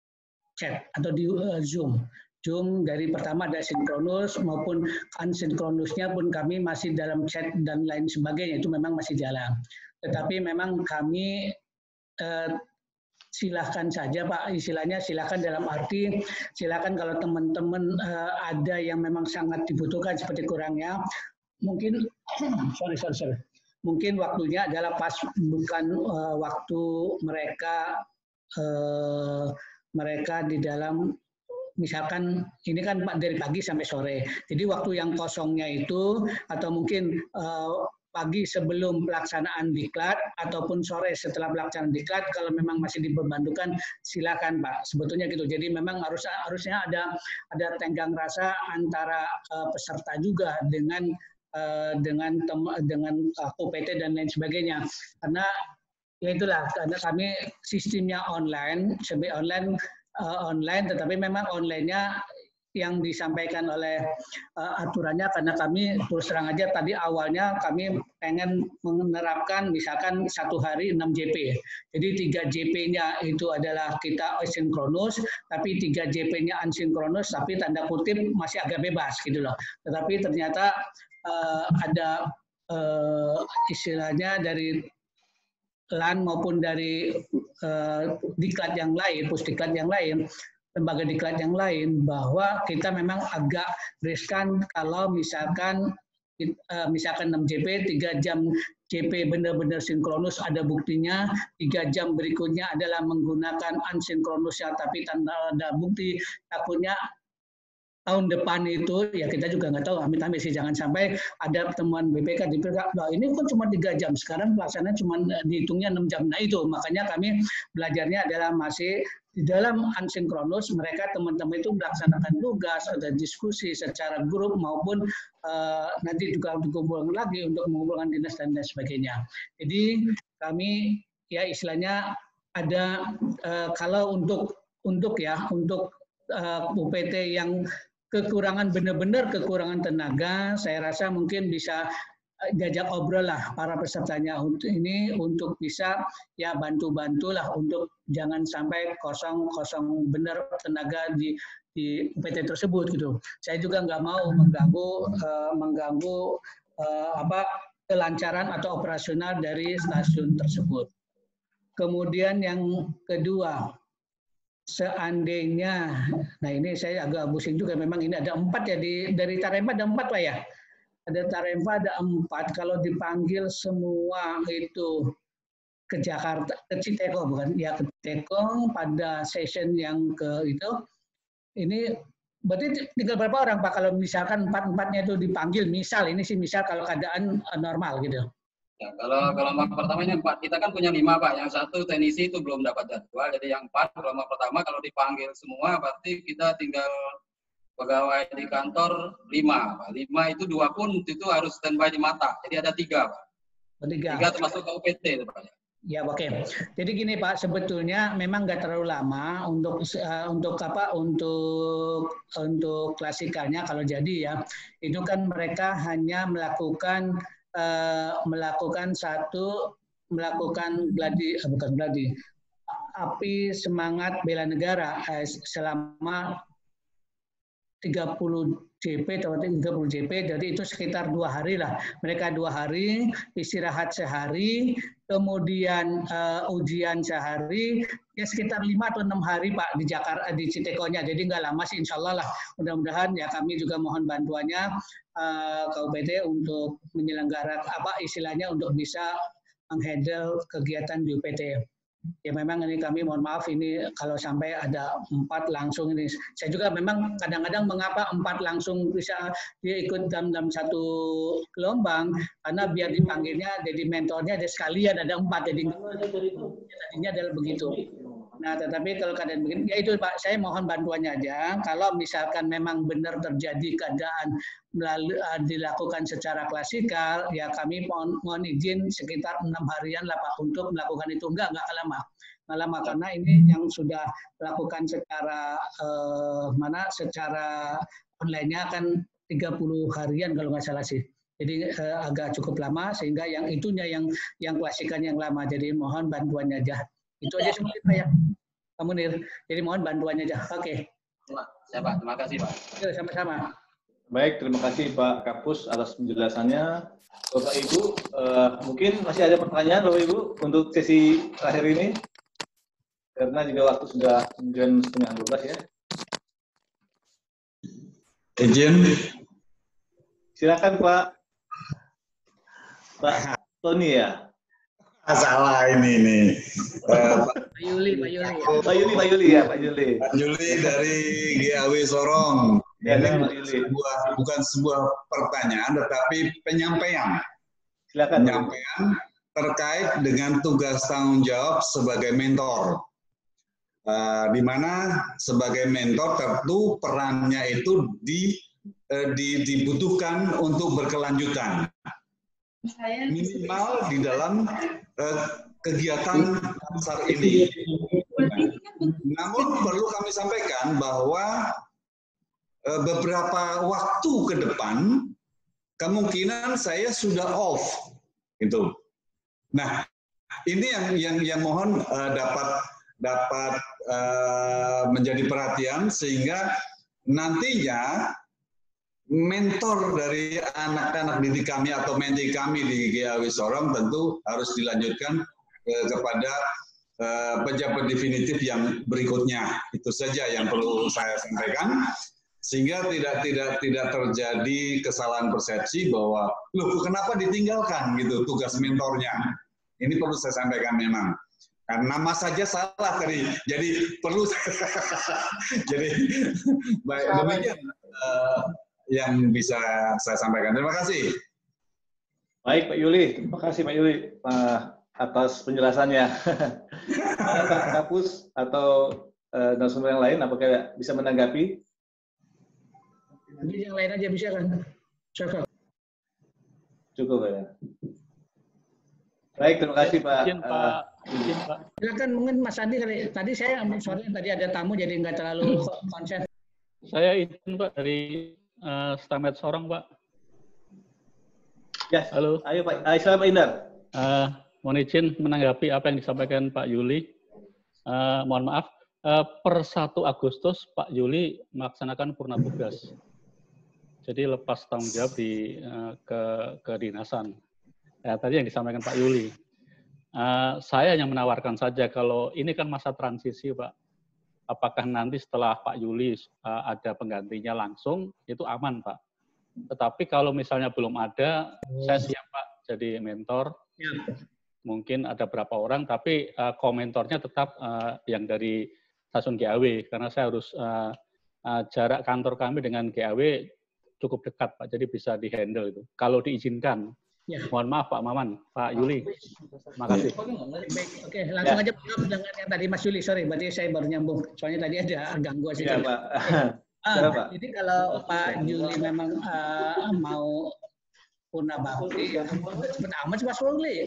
chat atau di uh, Zoom. Zoom dari pertama ada sinkronus maupun asinkronusnya pun kami masih dalam chat dan lain sebagainya, itu memang masih jalan. Tetapi memang kami uh, silahkan saja Pak, istilahnya silahkan dalam arti silahkan kalau teman-teman uh, ada yang memang sangat dibutuhkan seperti kurangnya, mungkin sorry sorry sorry mungkin waktunya adalah pas bukan uh, waktu mereka uh, mereka di dalam misalkan ini kan Pak dari pagi sampai sore, jadi waktu yang kosongnya itu atau mungkin uh, pagi sebelum pelaksanaan diklat ataupun sore setelah pelaksanaan diklat, kalau memang masih diperbantukan silakan Pak, sebetulnya gitu. Jadi memang harus harusnya ada ada tenggang rasa antara uh, peserta juga dengan uh, dengan tem, dengan uh, U P T dan lain sebagainya, karena ya itulah karena kami sistemnya online, semi online uh, online, tetapi memang onlinenya yang disampaikan oleh uh, aturannya, karena kami terus terang aja tadi awalnya kami pengen menerapkan misalkan satu hari enam J P. Jadi tiga J P-nya itu adalah kita asinkronus, tapi tiga J P-nya asinkronus, tapi tanda kutip masih agak bebas gitu loh. Tetapi ternyata uh, ada uh, istilahnya dari L A N maupun dari uh, diklat yang lain, pusdiklat yang lain, lembaga diklat yang lain, bahwa kita memang agak riskan kalau misalkan misalkan enam J P, tiga jam J P benar-benar sinkronus ada buktinya, tiga jam berikutnya adalah menggunakan asinkronusnya tapi tanpa ada bukti, takutnya tahun depan itu ya kita juga nggak tahu, amit-amit sih jangan sampai ada pertemuan B P K di B P K, nah, ini kan cuma tiga jam, sekarang pelaksanaan cuma dihitungnya enam jam. Nah itu makanya kami belajarnya adalah masih di dalam asinkronus mereka teman-teman itu melaksanakan tugas, ada diskusi secara grup maupun uh, nanti juga dikumpulkan lagi untuk mengumpulkan dinas dan lain sebagainya. Jadi kami ya istilahnya ada uh, kalau untuk untuk ya untuk uh, U P T yang kekurangan benar-benar kekurangan tenaga, saya rasa mungkin bisa diajak obrol lah para pesertanya untuk ini untuk bisa ya bantu-bantulah untuk jangan sampai kosong-kosong benar tenaga di di U P T tersebut gitu. Saya juga nggak mau mengganggu uh, mengganggu uh, apa kelancaran atau operasional dari stasiun tersebut. Kemudian yang kedua, seandainya, nah ini saya agak pusing juga, memang ini ada empat ya di dari Tarempa ada empat Pak ya. Ada Tarempa ada empat, kalau dipanggil semua itu ke Jakarta, ke Citeko bukan, ya ke Citeko pada session yang ke itu, ini berarti tinggal berapa orang Pak kalau misalkan empat-empatnya itu dipanggil, misal ini sih misal kalau keadaan normal gitu. Ya, kalau gelombang pertamanya empat, kita kan punya lima Pak, yang satu teknisi itu belum dapat jadwal, jadi yang empat gelombang pertama kalau dipanggil semua berarti kita tinggal pegawai di kantor lima, Pak. Lima itu dua pun itu harus standby di mata. Jadi ada tiga, Pak. Tiga. Tiga termasuk ke U P T, Pak. Ya, oke. Okay. Jadi gini, Pak, sebetulnya memang nggak terlalu lama untuk uh, untuk apa? Untuk untuk klasikalnya kalau jadi ya, itu kan mereka hanya melakukan uh, melakukan satu melakukan gladi, uh, bukan gladi, api semangat bela negara uh, selama tiga puluh J P atau tiga puluh J P, jadi itu sekitar dua hari lah. Mereka dua hari, istirahat sehari, kemudian uh, ujian sehari, ya sekitar lima atau enam hari Pak di Jakarta, di Citekonya. Jadi nggak lama sih insya Allah lah. Mudah-mudahan ya kami juga mohon bantuannya uh, ke U P T untuk menyelenggarakan apa istilahnya untuk bisa menghandle kegiatan di U P T. Ya memang ini kami mohon maaf ini kalau sampai ada empat langsung ini. Saya juga memang kadang-kadang mengapa empat langsung bisa dia ikut dalam, dalam satu gelombang karena biar dipanggilnya jadi mentornya ada sekalian ada empat jadi tadinya adalah begitu. Nah tetapi kalau keadaan begini ya itu Pak saya mohon bantuannya aja kalau misalkan memang benar terjadi keadaan melalui uh, dilakukan secara klasikal ya kami mohon, mohon izin sekitar enam harian lah Pak untuk melakukan itu enggak enggak lama enggak lama karena ini yang sudah melakukan secara uh, mana secara online-nya kan tiga puluh harian kalau nggak salah sih jadi uh, agak cukup lama sehingga yang itunya yang yang klasikan yang lama jadi mohon bantuannya aja itu aja semuanya Pak ya Pak Munir jadi mohon bantuannya aja oke okay. Ya Pak terima kasih Pak ya, sama-sama. Baik, terima kasih Pak Kapus atas penjelasannya. Bapak Ibu, uh, mungkin masih ada pertanyaan Bapak Ibu untuk sesi terakhir ini? Karena juga waktu sudah sembilan setengah dua belas ya. Izin. Silakan Pak. Pak Tony ya? Salah ini nih. Uh, Pak Yuli, Pak Yuli. Pak Yuli, Pak Yuli ya, Pak Yuli. Pak Yuli dari G A W Sorong. Ya, ini sebuah, bukan sebuah pertanyaan, tetapi penyampaian. Silakan. Penyampaian terkait dengan tugas tanggung jawab sebagai mentor. Uh, di mana sebagai mentor tentu perannya itu di, uh, di, dibutuhkan untuk berkelanjutan. Minimal di dalam uh, kegiatan besar ini. Namun perlu kami sampaikan bahwa uh, beberapa waktu ke depan kemungkinan saya sudah off, gitu. Nah, ini yang yang yang mohon uh, dapat dapat uh, menjadi perhatian sehingga nantinya mentor dari anak-anak didik kami atau menti kami di G A W Sorong tentu harus dilanjutkan eh, kepada eh, pejabat definitif yang berikutnya. Itu saja yang perlu saya sampaikan sehingga tidak tidak tidak terjadi kesalahan persepsi bahwa loh kenapa ditinggalkan gitu tugas mentornya. Ini perlu saya sampaikan memang. Karena nama saja salah tadi, jadi perlu jadi baik demikian. Uh, yang bisa saya sampaikan. Terima kasih. Baik Pak Yuli, terima kasih Pak Yuli uh, atas penjelasannya. Pak Kapus atau uh, narasumber yang lain, apakah bisa menanggapi? Jadi yang lain aja bisa kan? Cukup. Cukup ya. Baik, terima kasih Pak. Izin, Pak. Izin, Pak. Silakan mungkin Mas Andi kali. Tadi saya sorry tadi ada tamu jadi nggak terlalu konsen. Saya izin Pak dari uh, Stamed Sorong Pak. Ya. Halo. Ayo Pak. Ayo, silakan Pak Indar. Uh, mohon izin menanggapi apa yang disampaikan Pak Yuli. Uh, mohon maaf. Uh, per satu Agustus Pak Yuli melaksanakan purna tugas. Jadi lepas tanggung jawab di uh, ke kedinasan. Ya, tadi yang disampaikan Pak Yuli. Uh, saya yang menawarkan saja kalau ini kan masa transisi, Pak. Apakah nanti setelah Pak Yuli uh, ada penggantinya langsung, itu aman, Pak. Tetapi kalau misalnya belum ada, saya siap, Pak, jadi mentor. Ya. Mungkin ada berapa orang, tapi uh, komentornya tetap uh, yang dari stasiun G A W, karena saya harus uh, uh, jarak kantor kami dengan G A W cukup dekat, Pak, jadi bisa di-handle itu. Kalau diizinkan. Ya. Mohon maaf Pak Maman, Pak Yuli. Makasih. Baik, oke, langsung ya. aja dengan yang tadi Mas Yuli, sorry, berarti saya baru nyambung. Soalnya tadi ada gangguan sih. Iya, Pak. Ah, ya, Pak. Jadi kalau Pak Yuli memang uh, mau purna bakti, cepet amat Mas Yuli.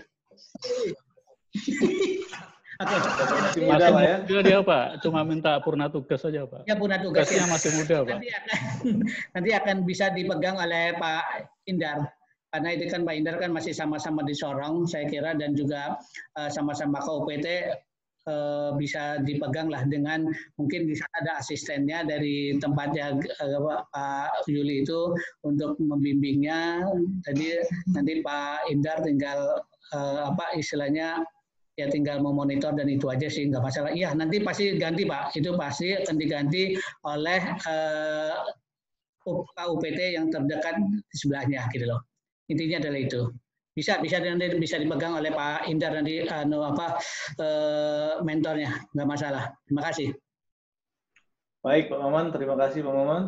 Oke, masih muda, Pak ya? Dia Pak, cuma minta purna tugas saja Pak. Ya purna tugas. Tugasnya ya. Masih muda Pak. Nanti akan, nanti akan bisa dipegang oleh Pak Indar. Karena itu kan Pak Indar kan masih sama-sama di Sorong, saya kira, dan juga sama-sama uh, K U P T uh, bisa dipegang lah dengan mungkin di sana ada asistennya dari tempatnya uh, Pak Yuli itu untuk membimbingnya. Jadi nanti Pak Indar tinggal uh, apa istilahnya ya tinggal memonitor dan itu aja sih nggak masalah. Iya nanti pasti ganti Pak, itu pasti akan diganti oleh uh, K U P T yang terdekat di sebelahnya gitu loh. Intinya adalah itu. Bisa bisa nanti bisa dipegang oleh Pak Indar nanti anu apa eh, mentornya, nggak masalah. Terima kasih. Baik Pak Maman, terima kasih Pak Maman.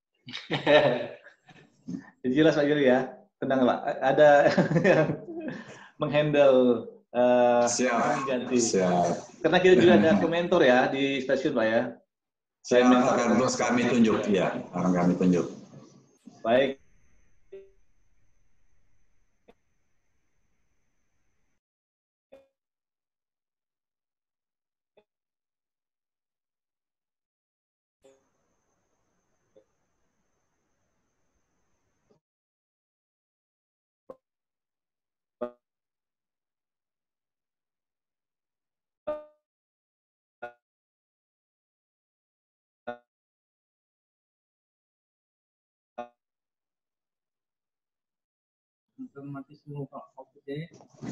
Jelas Pak Yuri ya, tenang Pak. Ada yang menghandle uh, siap, ganti. Siap. Karena kita juga ada komentor ya di stasiun Pak ya. Saya akan terus kami tunjuk ya, akan kami tunjuk. Baik. Otomatis semua Pak Oke.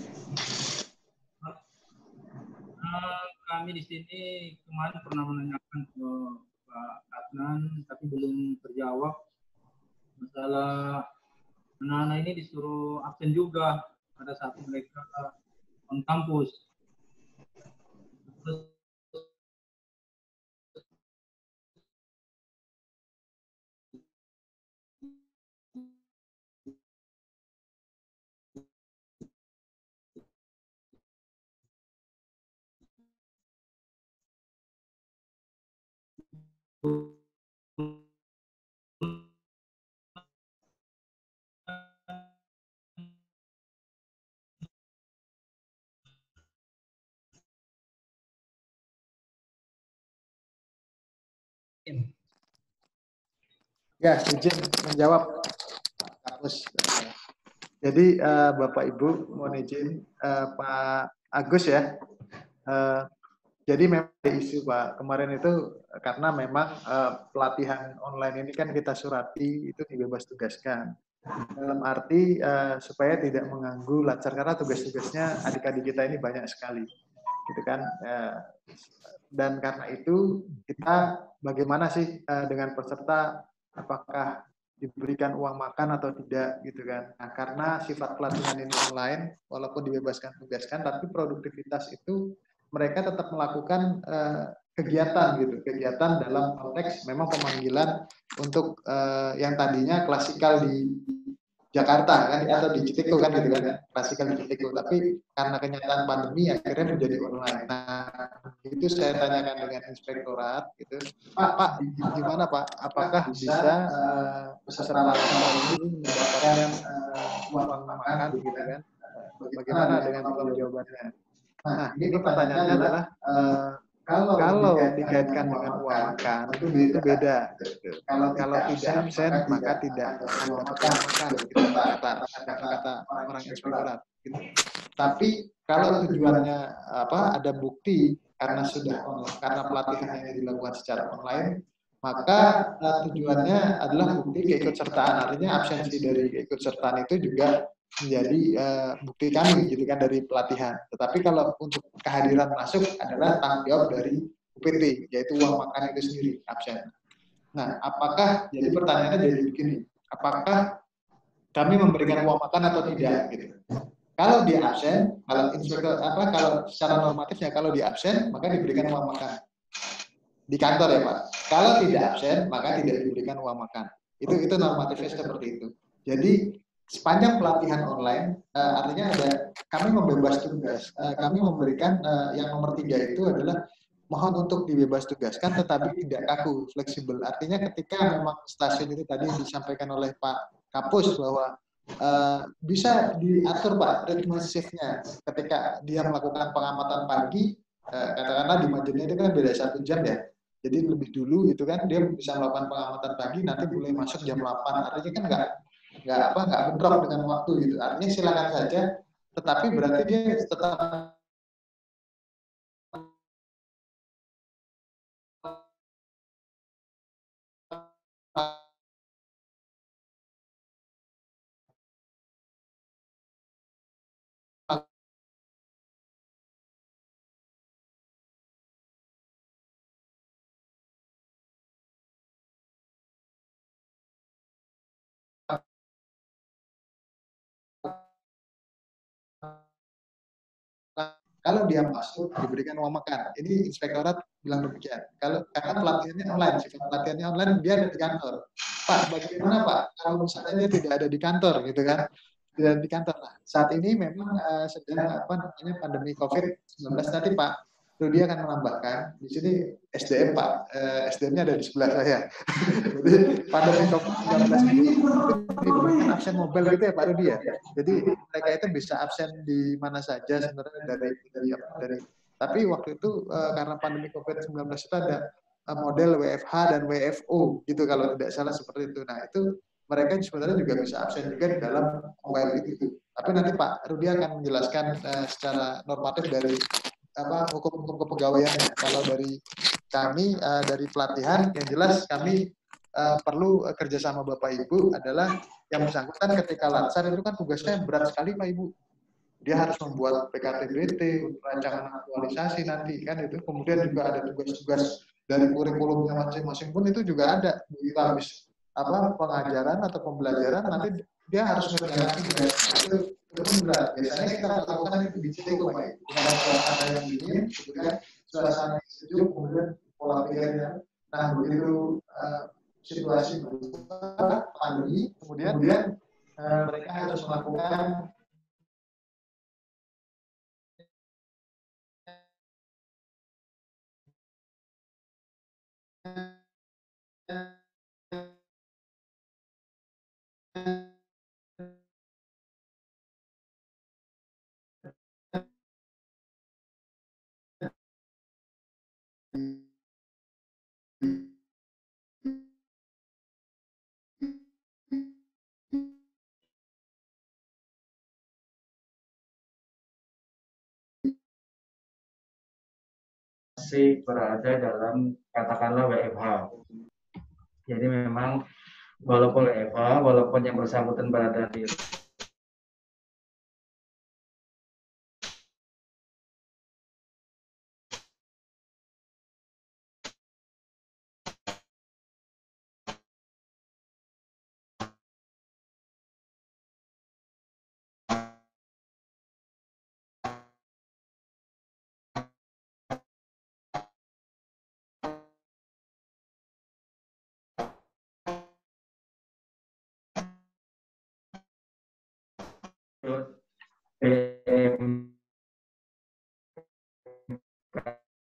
Uh, kami di sini kemarin pernah menanyakan ke Pak Adnan, tapi belum terjawab masalah anak-anak ini disuruh absen juga pada saat mereka on kampus. Terus Ya, izin menjawab Kapus. Jadi uh, Bapak Ibu mohon izin uh, Pak Agus ya. Uh, jadi memang ada isu Pak kemarin itu karena memang uh, pelatihan online ini kan kita surati itu dibebas tugaskan. Dalam arti uh, supaya tidak mengganggu lancar karena tugas-tugasnya adik-adik kita ini banyak sekali, gitu kan. Uh, dan karena itu kita bagaimana sih uh, dengan peserta apakah diberikan uang makan atau tidak gitu kan. Nah, karena sifat pelatihan ini online walaupun dibebaskan tugaskan tapi produktivitas itu mereka tetap melakukan uh, kegiatan gitu, kegiatan dalam konteks memang pemanggilan untuk uh, yang tadinya klasikal di Jakarta kan atau di Citeko kan gitu kan, klasikal di Citeko, tapi karena kenyataan pandemi akhirnya menjadi online. Nah, Nah, itu saya tanyakan dengan inspektorat, gitu. Pak, Pak, gimana Pak? Apakah bisa uh, peserta laksana ini mendapatkan uh, uang makan, gitu kan? Bagaimana dengan tolong jawabannya? Nah, ini pertanyaannya adalah uh, kalau, kalau dikaitkan dengan uang makan itu beda. Gitu. Kalau tidak absen maka tidak akan dapat uang makan, gitu, kata kata orang inspektorat. Gitu. Tapi kalau tujuannya apa ada bukti karena sudah online, karena pelatihan yang dilakukan secara online, maka uh, tujuannya adalah bukti keikutsertaan. Artinya absensi dari keikutsertaan itu juga menjadi uh, bukti kami, gitu kan, dari pelatihan. Tetapi kalau untuk kehadiran masuk adalah tanggung jawab dari U P T, yaitu uang makan itu sendiri, absen. Nah, apakah, jadi pertanyaannya jadi begini, apakah kami memberikan uang makan atau tidak, gitu. Kalau dia absen, kalau inspektor apa, kalau secara normatifnya kalau dia absen, maka diberikan uang makan di kantor ya Pak. Kalau tidak absen, maka tidak diberikan uang makan. Itu itu normatifnya seperti itu. Jadi sepanjang pelatihan online, uh, artinya ada kami membebas tugas. Uh, kami memberikan uh, yang nomor tiga itu adalah mohon untuk dibebas tugaskan, tetapi tidak kaku, fleksibel. Artinya ketika memang stasiun itu tadi disampaikan oleh Pak Kapus bahwa uh, bisa diatur Pak ritme shift-nya. Ketika dia melakukan pengamatan pagi, uh, katakanlah di Majene itu kan beda satu jam ya. Jadi lebih dulu itu kan dia bisa melakukan pengamatan pagi, nanti boleh masuk jam delapan. Artinya kan enggak nggak apa nggak bentrok dengan waktu gitu, artinya silakan saja, tetapi berarti dia tetap kalau dia masuk diberikan uang makan. Ini inspektorat bilang demikian. Kalau karena pelatihannya online, sifat pelatihannya online, dia ada di kantor. Pak, bagaimana Pak? Kalau misalnya dia tidak ada di kantor, gitu kan? Tidak ada di kantor. Nah, saat ini memang uh, sedang apa namanya pandemi COVID sembilan belas. Nanti Pak Rudi akan menambahkan di sini S D M Pak, uh, S D M-nya ada di sebelah saya. Jadi pandemi COVID sembilan belas ini diberikan absen mobile gitu ya Pak Rudi ya. Jadi mereka itu bisa absen di mana saja sebenarnya dari dari, dari tapi waktu itu uh, karena pandemi COVID sembilan belas itu ada uh, model W F H dan W F O gitu kalau tidak salah seperti itu. Nah itu mereka sebenarnya juga bisa absen juga di dalam mobile itu. Tapi nanti Pak Rudi akan menjelaskan uh, secara normatif dari apa hukum-hukum kepegawaian. Kalau dari kami uh, dari pelatihan yang jelas kami uh, perlu uh, kerjasama Bapak Ibu adalah yang bersangkutan ketika laksar itu kan tugasnya berat sekali Pak Ibu. Dia harus membuat P K T B T, rancangan aktualisasi nanti kan itu. Kemudian juga ada tugas-tugas dari kurikulumnya masing-masing pun itu juga ada. Begitu habis apa pengajaran atau pembelajaran nanti dia harus ngerjakan juga. Itu itu berat. Biasanya kita lakukan itu di situ Pak Ibu. Dengan suasana yang dingin, kemudian suasana yang sejuk, kemudian pola pikirnya. Nah begitu uh, situasi berubah, pandemi, kemudian, kemudian uh, mereka harus melakukan masih berada dalam katakanlah W F H. Jadi memang walaupun W F H, walaupun yang bersangkutan berada di P M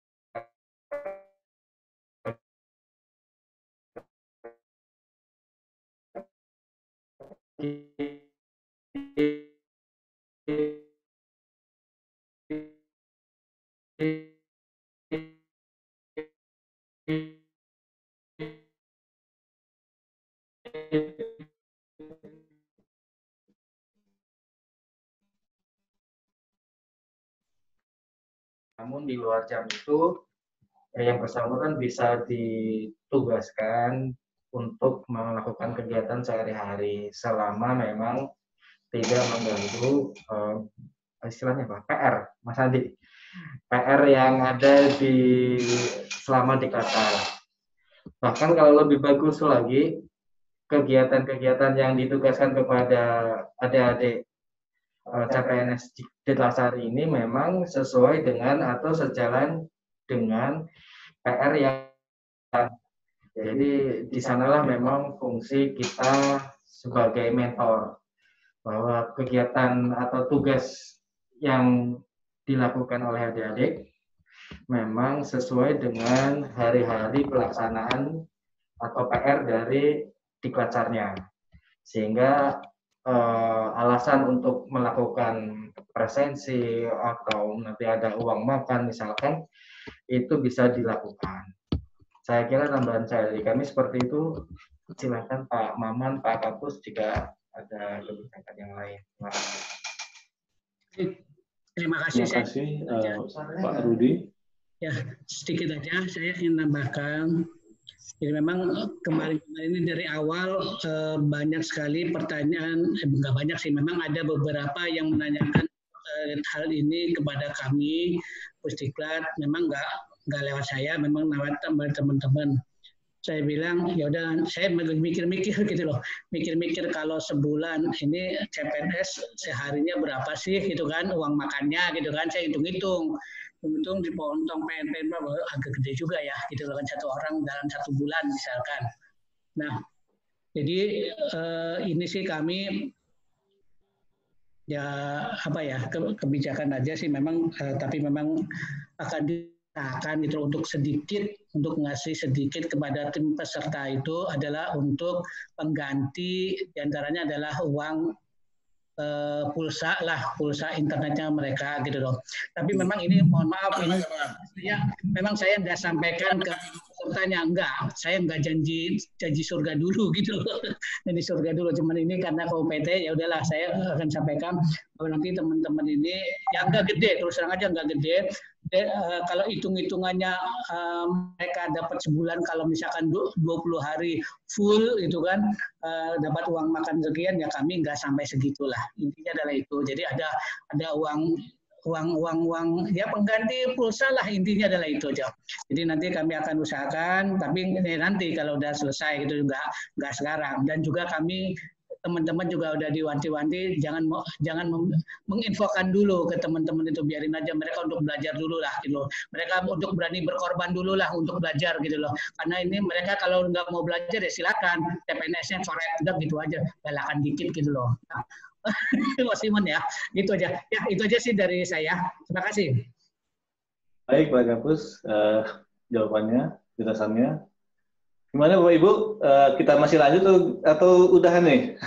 Namun di luar jam itu yang bersangkutan bisa ditugaskan untuk melakukan kegiatan sehari-hari selama memang tidak mengganggu uh, istilahnya apa? P R, Mas Andi. P R yang ada di selama di Qatar. Bahkan kalau lebih bagus lagi, kegiatan-kegiatan yang ditugaskan kepada adik-adik C P N S Detlasari ini memang sesuai dengan atau sejalan dengan P R yang jadi di sanalah memang fungsi kita sebagai mentor bahwa kegiatan atau tugas yang dilakukan oleh adik-adik memang sesuai dengan hari-hari pelaksanaan atau P R dari Diklatcarnya sehingga Uh, alasan untuk melakukan presensi atau nanti ada uang makan misalkan itu bisa dilakukan. Saya kira tambahan saya dari kami seperti itu. Silakan Pak Maman, Pak Kapus jika ada kebijakan yang lain. Terima kasih. Terima kasih. Terima kasih uh, Pak Rudi. Ya, sedikit aja saya ingin nambahkan. Jadi memang kemarin-kemarin ini dari awal eh, banyak sekali pertanyaan, eh, enggak banyak sih, memang ada beberapa yang menanyakan eh, hal ini kepada kami, Pusdiklat, memang enggak, enggak lewat saya, memang lewat teman-teman. Saya bilang, ya udah, saya mikir-mikir gitu loh, mikir-mikir kalau sebulan ini C P N S seharinya berapa sih, gitu kan, uang makannya, gitu kan, saya hitung-hitung. Untung dipotong P N P agak gede juga ya, gitu kan satu orang dalam satu bulan misalkan. Nah, jadi eh, ini sih kami ya apa ya ke, kebijakan aja sih memang, eh, tapi memang akan diarahkan gitu untuk sedikit untuk ngasih sedikit kepada tim peserta itu adalah untuk pengganti diantaranya adalah uang Uh, pulsa lah, pulsa internetnya mereka gitu loh. Tapi memang ini mohon maaf ini saya memang saya nggak sampaikan ke pesertanya, enggak, saya nggak janji janji surga dulu gitu loh. Janji surga dulu, cuman ini karena K U P T ya udahlah saya akan sampaikan bahwa nanti teman-teman ini yang nggak gede, terus terang aja nggak gede. De, uh, kalau hitung-hitungannya uh, mereka dapat sebulan kalau misalkan dua puluh hari full itu kan uh, dapat uang makan sekian, ya kami nggak sampai segitulah, intinya adalah itu. Jadi ada ada uang uang uang uang ya pengganti pulsa lah, intinya adalah itu aja. Jadi nanti kami akan usahakan, tapi nanti kalau udah selesai gitu juga nggak sekarang. Dan juga kami teman-teman juga udah diwanti-wanti jangan jangan menginfokan dulu ke teman-teman itu, biarin aja mereka untuk belajar dulu lah gitu loh. Mereka untuk berani berkorban dulu lah untuk belajar gitu loh. Karena ini mereka kalau nggak mau belajar ya silakan C P N S-nya coret udah gitu aja, galakan dikit gitu loh. Nah, Mas Simon ya, gitu aja. Ya itu aja sih dari saya. Terima kasih. Baik Pak Kapus, uh, jawabannya, jelasannya. Gimana Bapak Ibu, uh, kita masih lanjut atau, atau udahan nih?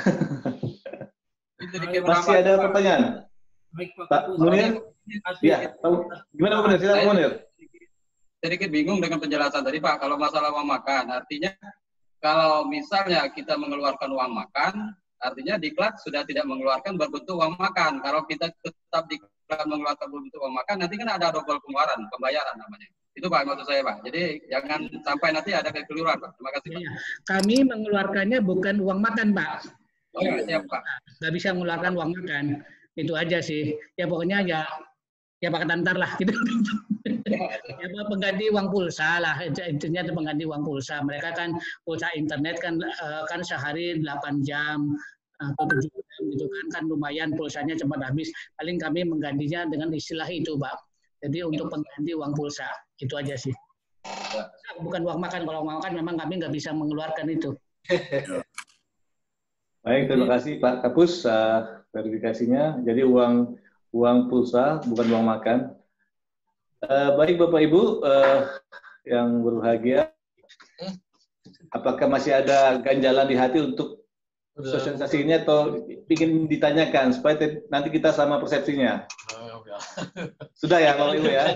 Masih ada pertanyaan? Pak Munir? Ya, gimana Pak Munir? Silakan Pak Munir. Sedikit bingung dengan penjelasan tadi Pak, kalau masalah uang makan, artinya kalau misalnya kita mengeluarkan uang makan, artinya Diklat sudah tidak mengeluarkan berbentuk uang makan. Kalau kita tetap Diklat mengeluarkan berbentuk uang makan, nanti kan ada double pengeluaran, pembayaran namanya. Itu Pak maksud saya Pak. Jadi jangan sampai nanti ada kekeliruan Pak. Terima kasih Pak. Kami mengeluarkannya bukan uang makan Pak. Oh ya, siap Pak. Nggak bisa mengeluarkan uang makan. Itu aja sih. Ya pokoknya ya ya Pak Tantar lah gitu. Ya pengganti uang pulsa lah. Intinya itu pengganti uang pulsa. Mereka kan pulsa internet kan kan sehari delapan jam atau tujuh jam gitu kan, kan lumayan pulsanya cepat habis. Paling kami menggantinya dengan istilah itu Pak. Jadi untuk pengganti uang pulsa, itu aja sih. Bukan uang makan, kalau uang makan memang kami nggak bisa mengeluarkan itu. Baik, terima kasih Pak Kapus uh, verifikasinya. Jadi uang uang pulsa, bukan uang makan. Uh, baik Bapak Ibu uh, yang berbahagia, apakah masih ada ganjalan di hati untuk sosialisasi ini atau ingin ditanyakan supaya nanti kita sama persepsinya? Sudah ya Bapak Ibu ya?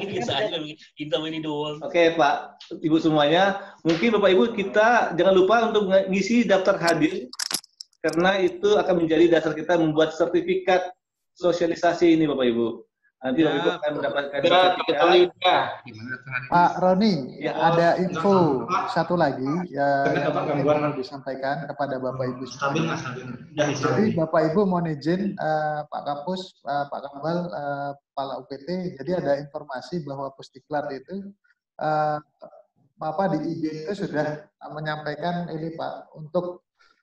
Oke Pak, Ibu semuanya, mungkin Bapak Ibu kita jangan lupa untuk ngisi daftar hadir karena itu akan menjadi dasar kita membuat sertifikat sosialisasi ini Bapak Ibu. Nanti Bapak Ibu akan mendapatkan sertifikat. Pak Roni, ya, ada info satu lagi ya, yang mau disampaikan kepada Bapak Ibu semua. Jadi Bapak Ibu mohon izin uh, Pak Kapus, uh, Pak Kambal, uh, Kepala U P T. Jadi ada informasi bahwa Pusdiklat itu uh, Bapak di I G itu sudah menyampaikan ini Pak untuk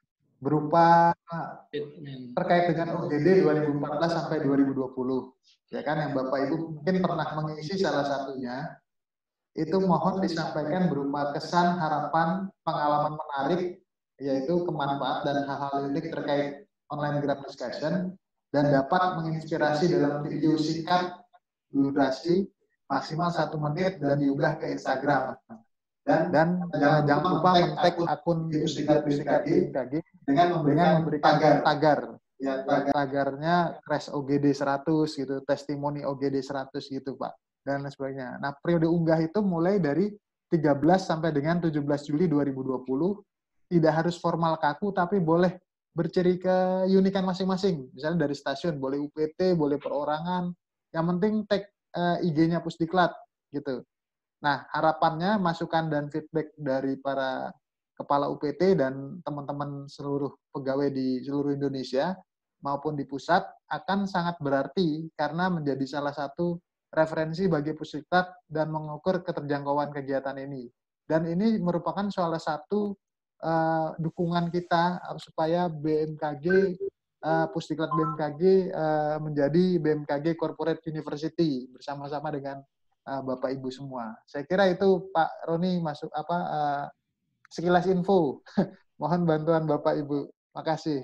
berupa terkait dengan O G D dua ribu empat belas sampai dua ribu dua puluh. Ya kan, yang Bapak Ibu mungkin pernah mengisi salah satunya, itu mohon disampaikan berupa kesan, harapan, pengalaman menarik, yaitu kemanfaat dan hal-hal unik terkait online group discussion, dan dapat menginspirasi dalam video singkat durasi maksimal satu menit dan diunggah ke Instagram. Dan, dan jangan, jangan lupa men-tag akun Pusdiklat B M K G dengan memberikan tagar. tagar. Ya, tagarnya crash O G D seratus gitu, testimoni O G D seratus gitu Pak, dan lain sebagainya. Nah, periode unggah itu mulai dari tiga belas sampai dengan tujuh belas Juli dua ribu dua puluh, tidak harus formal kaku, tapi boleh berciri keunikan masing-masing. Misalnya dari stasiun, boleh U P T, boleh perorangan, yang penting tag uh, I G-nya Pusdiklat gitu. Nah, harapannya masukan dan feedback dari para kepala U P T dan teman-teman seluruh pegawai di seluruh Indonesia maupun di pusat akan sangat berarti karena menjadi salah satu referensi bagi Pusdiklat dan mengukur keterjangkauan kegiatan ini. Dan ini merupakan salah satu uh, dukungan kita supaya B M K G, uh, Pusdiklat B M K G uh, menjadi B M K G Corporate University bersama-sama dengan uh, Bapak Ibu semua. Saya kira itu Pak Roni masuk apa uh, sekilas info. Mohon bantuan Bapak Ibu. Makasih.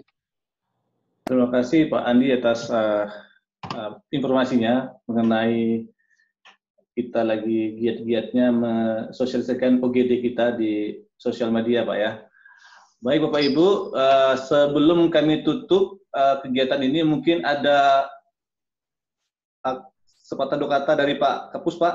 Terima kasih Pak Andi atas uh, uh, informasinya mengenai kita lagi giat-giatnya mensosialisasikan O G D kita di sosial media Pak ya. Baik Bapak Ibu, uh, sebelum kami tutup uh, kegiatan ini mungkin ada uh, sepatah dua kata dari Pak Kapus Pak.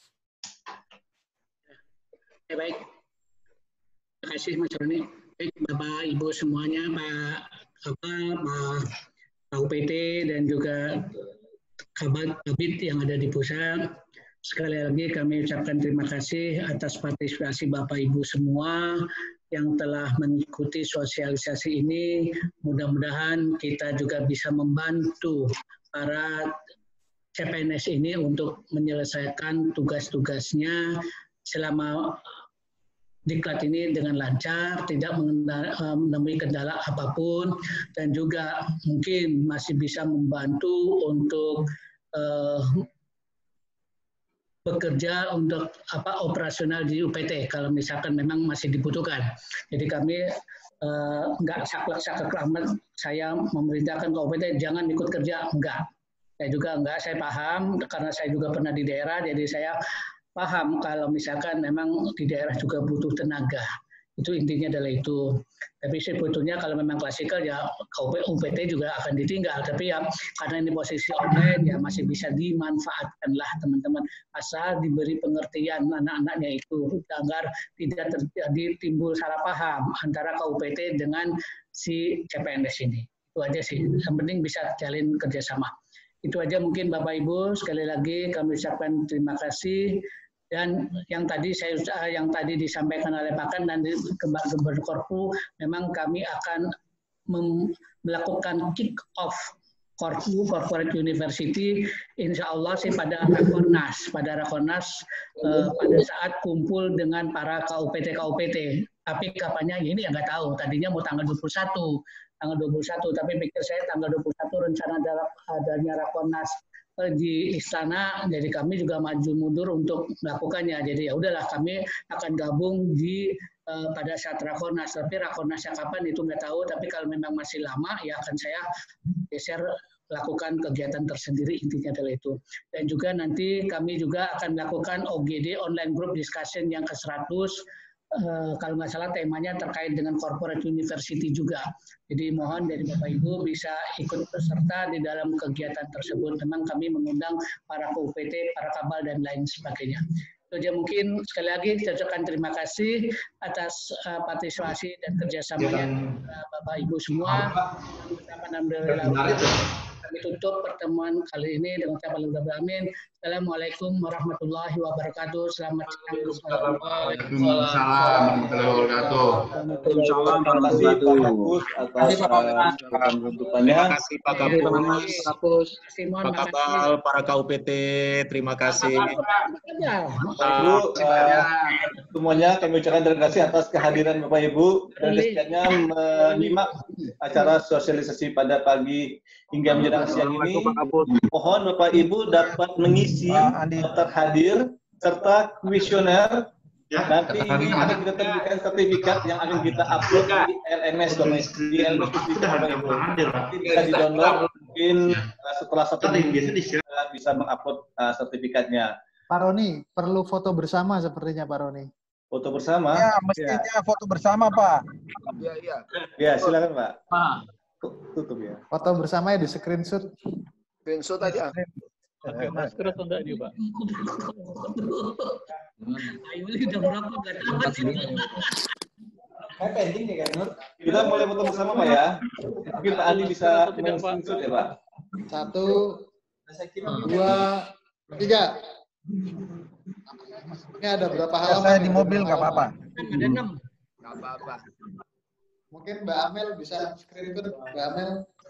Ya, baik. Terima kasih Mas Roni. Baik Bapak Ibu semuanya, Pak apa Pak U P T dan juga Kabit yang ada di pusat. Sekali lagi kami ucapkan terima kasih atas partisipasi Bapak Ibu semua yang telah mengikuti sosialisasi ini. Mudah-mudahan kita juga bisa membantu para C P N S ini untuk menyelesaikan tugas-tugasnya selama Diklat ini dengan lancar, tidak menemui kendala apapun, dan juga mungkin masih bisa membantu untuk uh, bekerja untuk apa operasional di U P T kalau misalkan memang masih dibutuhkan. Jadi kami uh, nggak saklek-saklek amat saya memerintahkan ke U P T jangan ikut kerja, enggak. Saya juga enggak, saya paham karena saya juga pernah di daerah, jadi saya paham kalau misalkan memang di daerah juga butuh tenaga. Itu intinya adalah itu. Tapi sebetulnya kalau memang klasikal ya U P T juga akan ditinggal. Tapi ya karena ini posisi online ya masih bisa dimanfaatkanlah teman-teman. Asal diberi pengertian anak-anaknya itu agar tidak terjadi timbul salah paham antara K U P T dengan si C P N S ini. Itu aja sih. Yang penting bisa jalin kerjasama. Itu aja mungkin Bapak Ibu. Sekali lagi kami ucapkan terima kasih. Dan yang tadi saya yang tadi disampaikan oleh Pak Kan dan Gubernur Korpu, memang kami akan melakukan kick off Korpu Corporate University, insya Allah sih pada Rakornas, pada Rakornas eh, pada saat kumpul dengan para K U P T K U P T. Tapi kapannya ini ya nggak tahu. Tadinya mau tanggal dua puluh satu, tanggal dua puluh satu. Tapi pikir saya tanggal dua puluh satu rencana adanya Rakornas di istana, jadi kami juga maju mundur untuk melakukannya. Jadi ya udahlah kami akan gabung di uh, pada saat Rakornas. Tapi Rakornasnya kapan itu nggak tahu. Tapi kalau memang masih lama ya akan saya geser lakukan kegiatan tersendiri, intinya adalah itu. Dan juga nanti kami juga akan melakukan O G D online group discussion yang ke seratus eh, kalau nggak salah temanya terkait dengan corporate university juga. Jadi mohon dari Bapak Ibu bisa ikut serta di dalam kegiatan tersebut. Memang kami mengundang para K U P T, para kabal dan lain sebagainya. Itu aja mungkin sekali lagi kita ucapkan terima kasih atas uh, partisipasi dan kerjasamanya uh, Bapak Ibu semua. Alhamdulillah. Kami tutup pertemuan kali ini dengan ucapan amin. Assalamualaikum warahmatullahi wabarakatuh. Selamat siang. Waalaikumsalam warahmatullahi wabarakatuh. Waalaikumsalam warahmatullahi wabarakatuh. Atas penutupannya. Terima kasih Pak Kapus, Pak Kapal, para K U P T, terima kasih. Ibu, semuanya kami ucapkan terima kasih atas kehadiran Bapak Ibu dan kesediaannya menyimak acara sosialisasi pada pagi hingga menjelang siang ini. Mohon Bapak Ibu dapat mengisi daftar hadir serta kuesioner. Nanti ini akan kita terbitkan sertifikat yang akan kita upload di L M S di L M S Bapak Ibu. Nanti bisa di-download mungkin setelah satu minggu bisa mengupload sertifikatnya. Pak Roni, perlu foto bersama sepertinya Pak Roni. Foto bersama? Ya, mestinya ya. Foto bersama Pak. Iya, iya. Ya, silakan Pak. Pak. Tutup ya. Foto bersama ya di screenshot. Screenshot aja. Pakai masker atau enggak ini Pak? Ayo udah berapa nggak tahu sih. Kayak pending nih kan, Nur. Kita mulai foto bersama Pak ya. Mungkin Pak Andi bisa men-screenshot ya Pak. Satu, dua, tiga. Ini ada berapa halaman? Saya di mobil nggak apa-apa. Ada enam. Nggak apa-apa. Mungkin Mbak Amel bisa screenshot. Mbak Amel.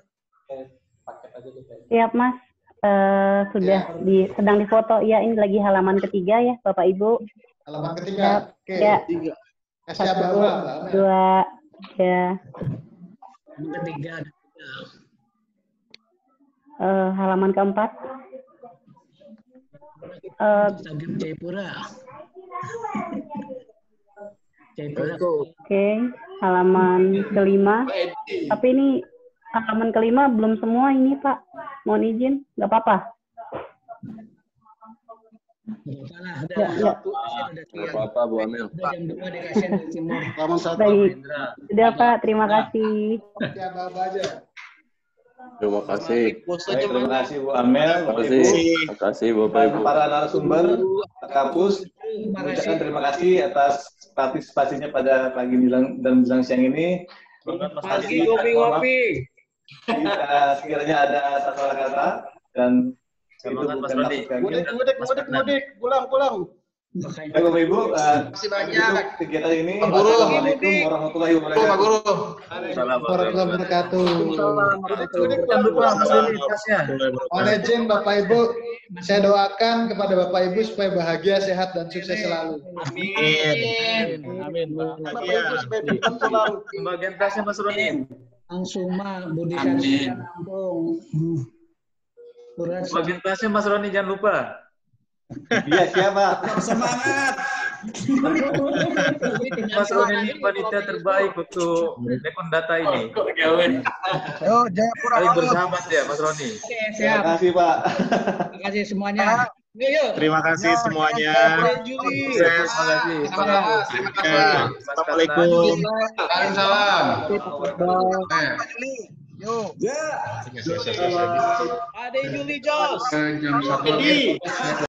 Siap Mas. Uh, sudah ya. di sedang difoto. Ya, ini lagi halaman ketiga ya Bapak Ibu. Halaman ketiga. Oke. Ya. Satu, dua, ya. Halaman ketiga. Uh, halaman keempat. Uh, Jayapura. Jayapura. Oke, okay. Halaman kelima. Tapi ini halaman kelima belum semua ini Pak. Mohon izin, nggak apa-apa. Ya, ya. Apa-apa Bu Amel. Baik. Sudah Pak, terima kasih. Terima kasih. Baik, terima kasih Bu Amel, terima kasih, terima kasih Bapak Ibu. Para narasumber, Kapus, mengucapkan terima kasih atas partisipasinya pada pagi menjelang dan menjelang siang ini. Pagi ngopi-ngopi. Jika sekiranya ada satu kata dan itu bukan maksud kami. Mudik, mudik, mudik, mudik, pulang, pulang. Baik Bapak Ibu, terima kasih banyak. Kegiatan ini. Assalamualaikum warahmatullahi wabarakatuh. Pak Guru. Warahmatullahi wabarakatuh. Jangan lupa fasilitasnya. Mohon izin Bapak Ibu, saya doakan kepada Bapak Ibu supaya bahagia, sehat dan sukses selalu. Amin. Amin. Bahagia. Pembagian tasnya Mas Roni. Langsuma Budi Satria Lampung. Bagian tasnya Mas Roni jangan lupa. Iya siapa? Semangat. Mas Roni ini panitia terbaik untuk rekon data ini. Yo, Jayapura. Saling bersahabat ya Mas Roni. Oke, siap. Terima kasih Pak. Terima kasih semuanya. Yuk, yuk. Terima kasih semuanya. Sukses. Terima kasih. Terima kasih. Assalamualaikum. Waalaikumsalam. Yo. Ya. Ada Juli Jos. Jam satu.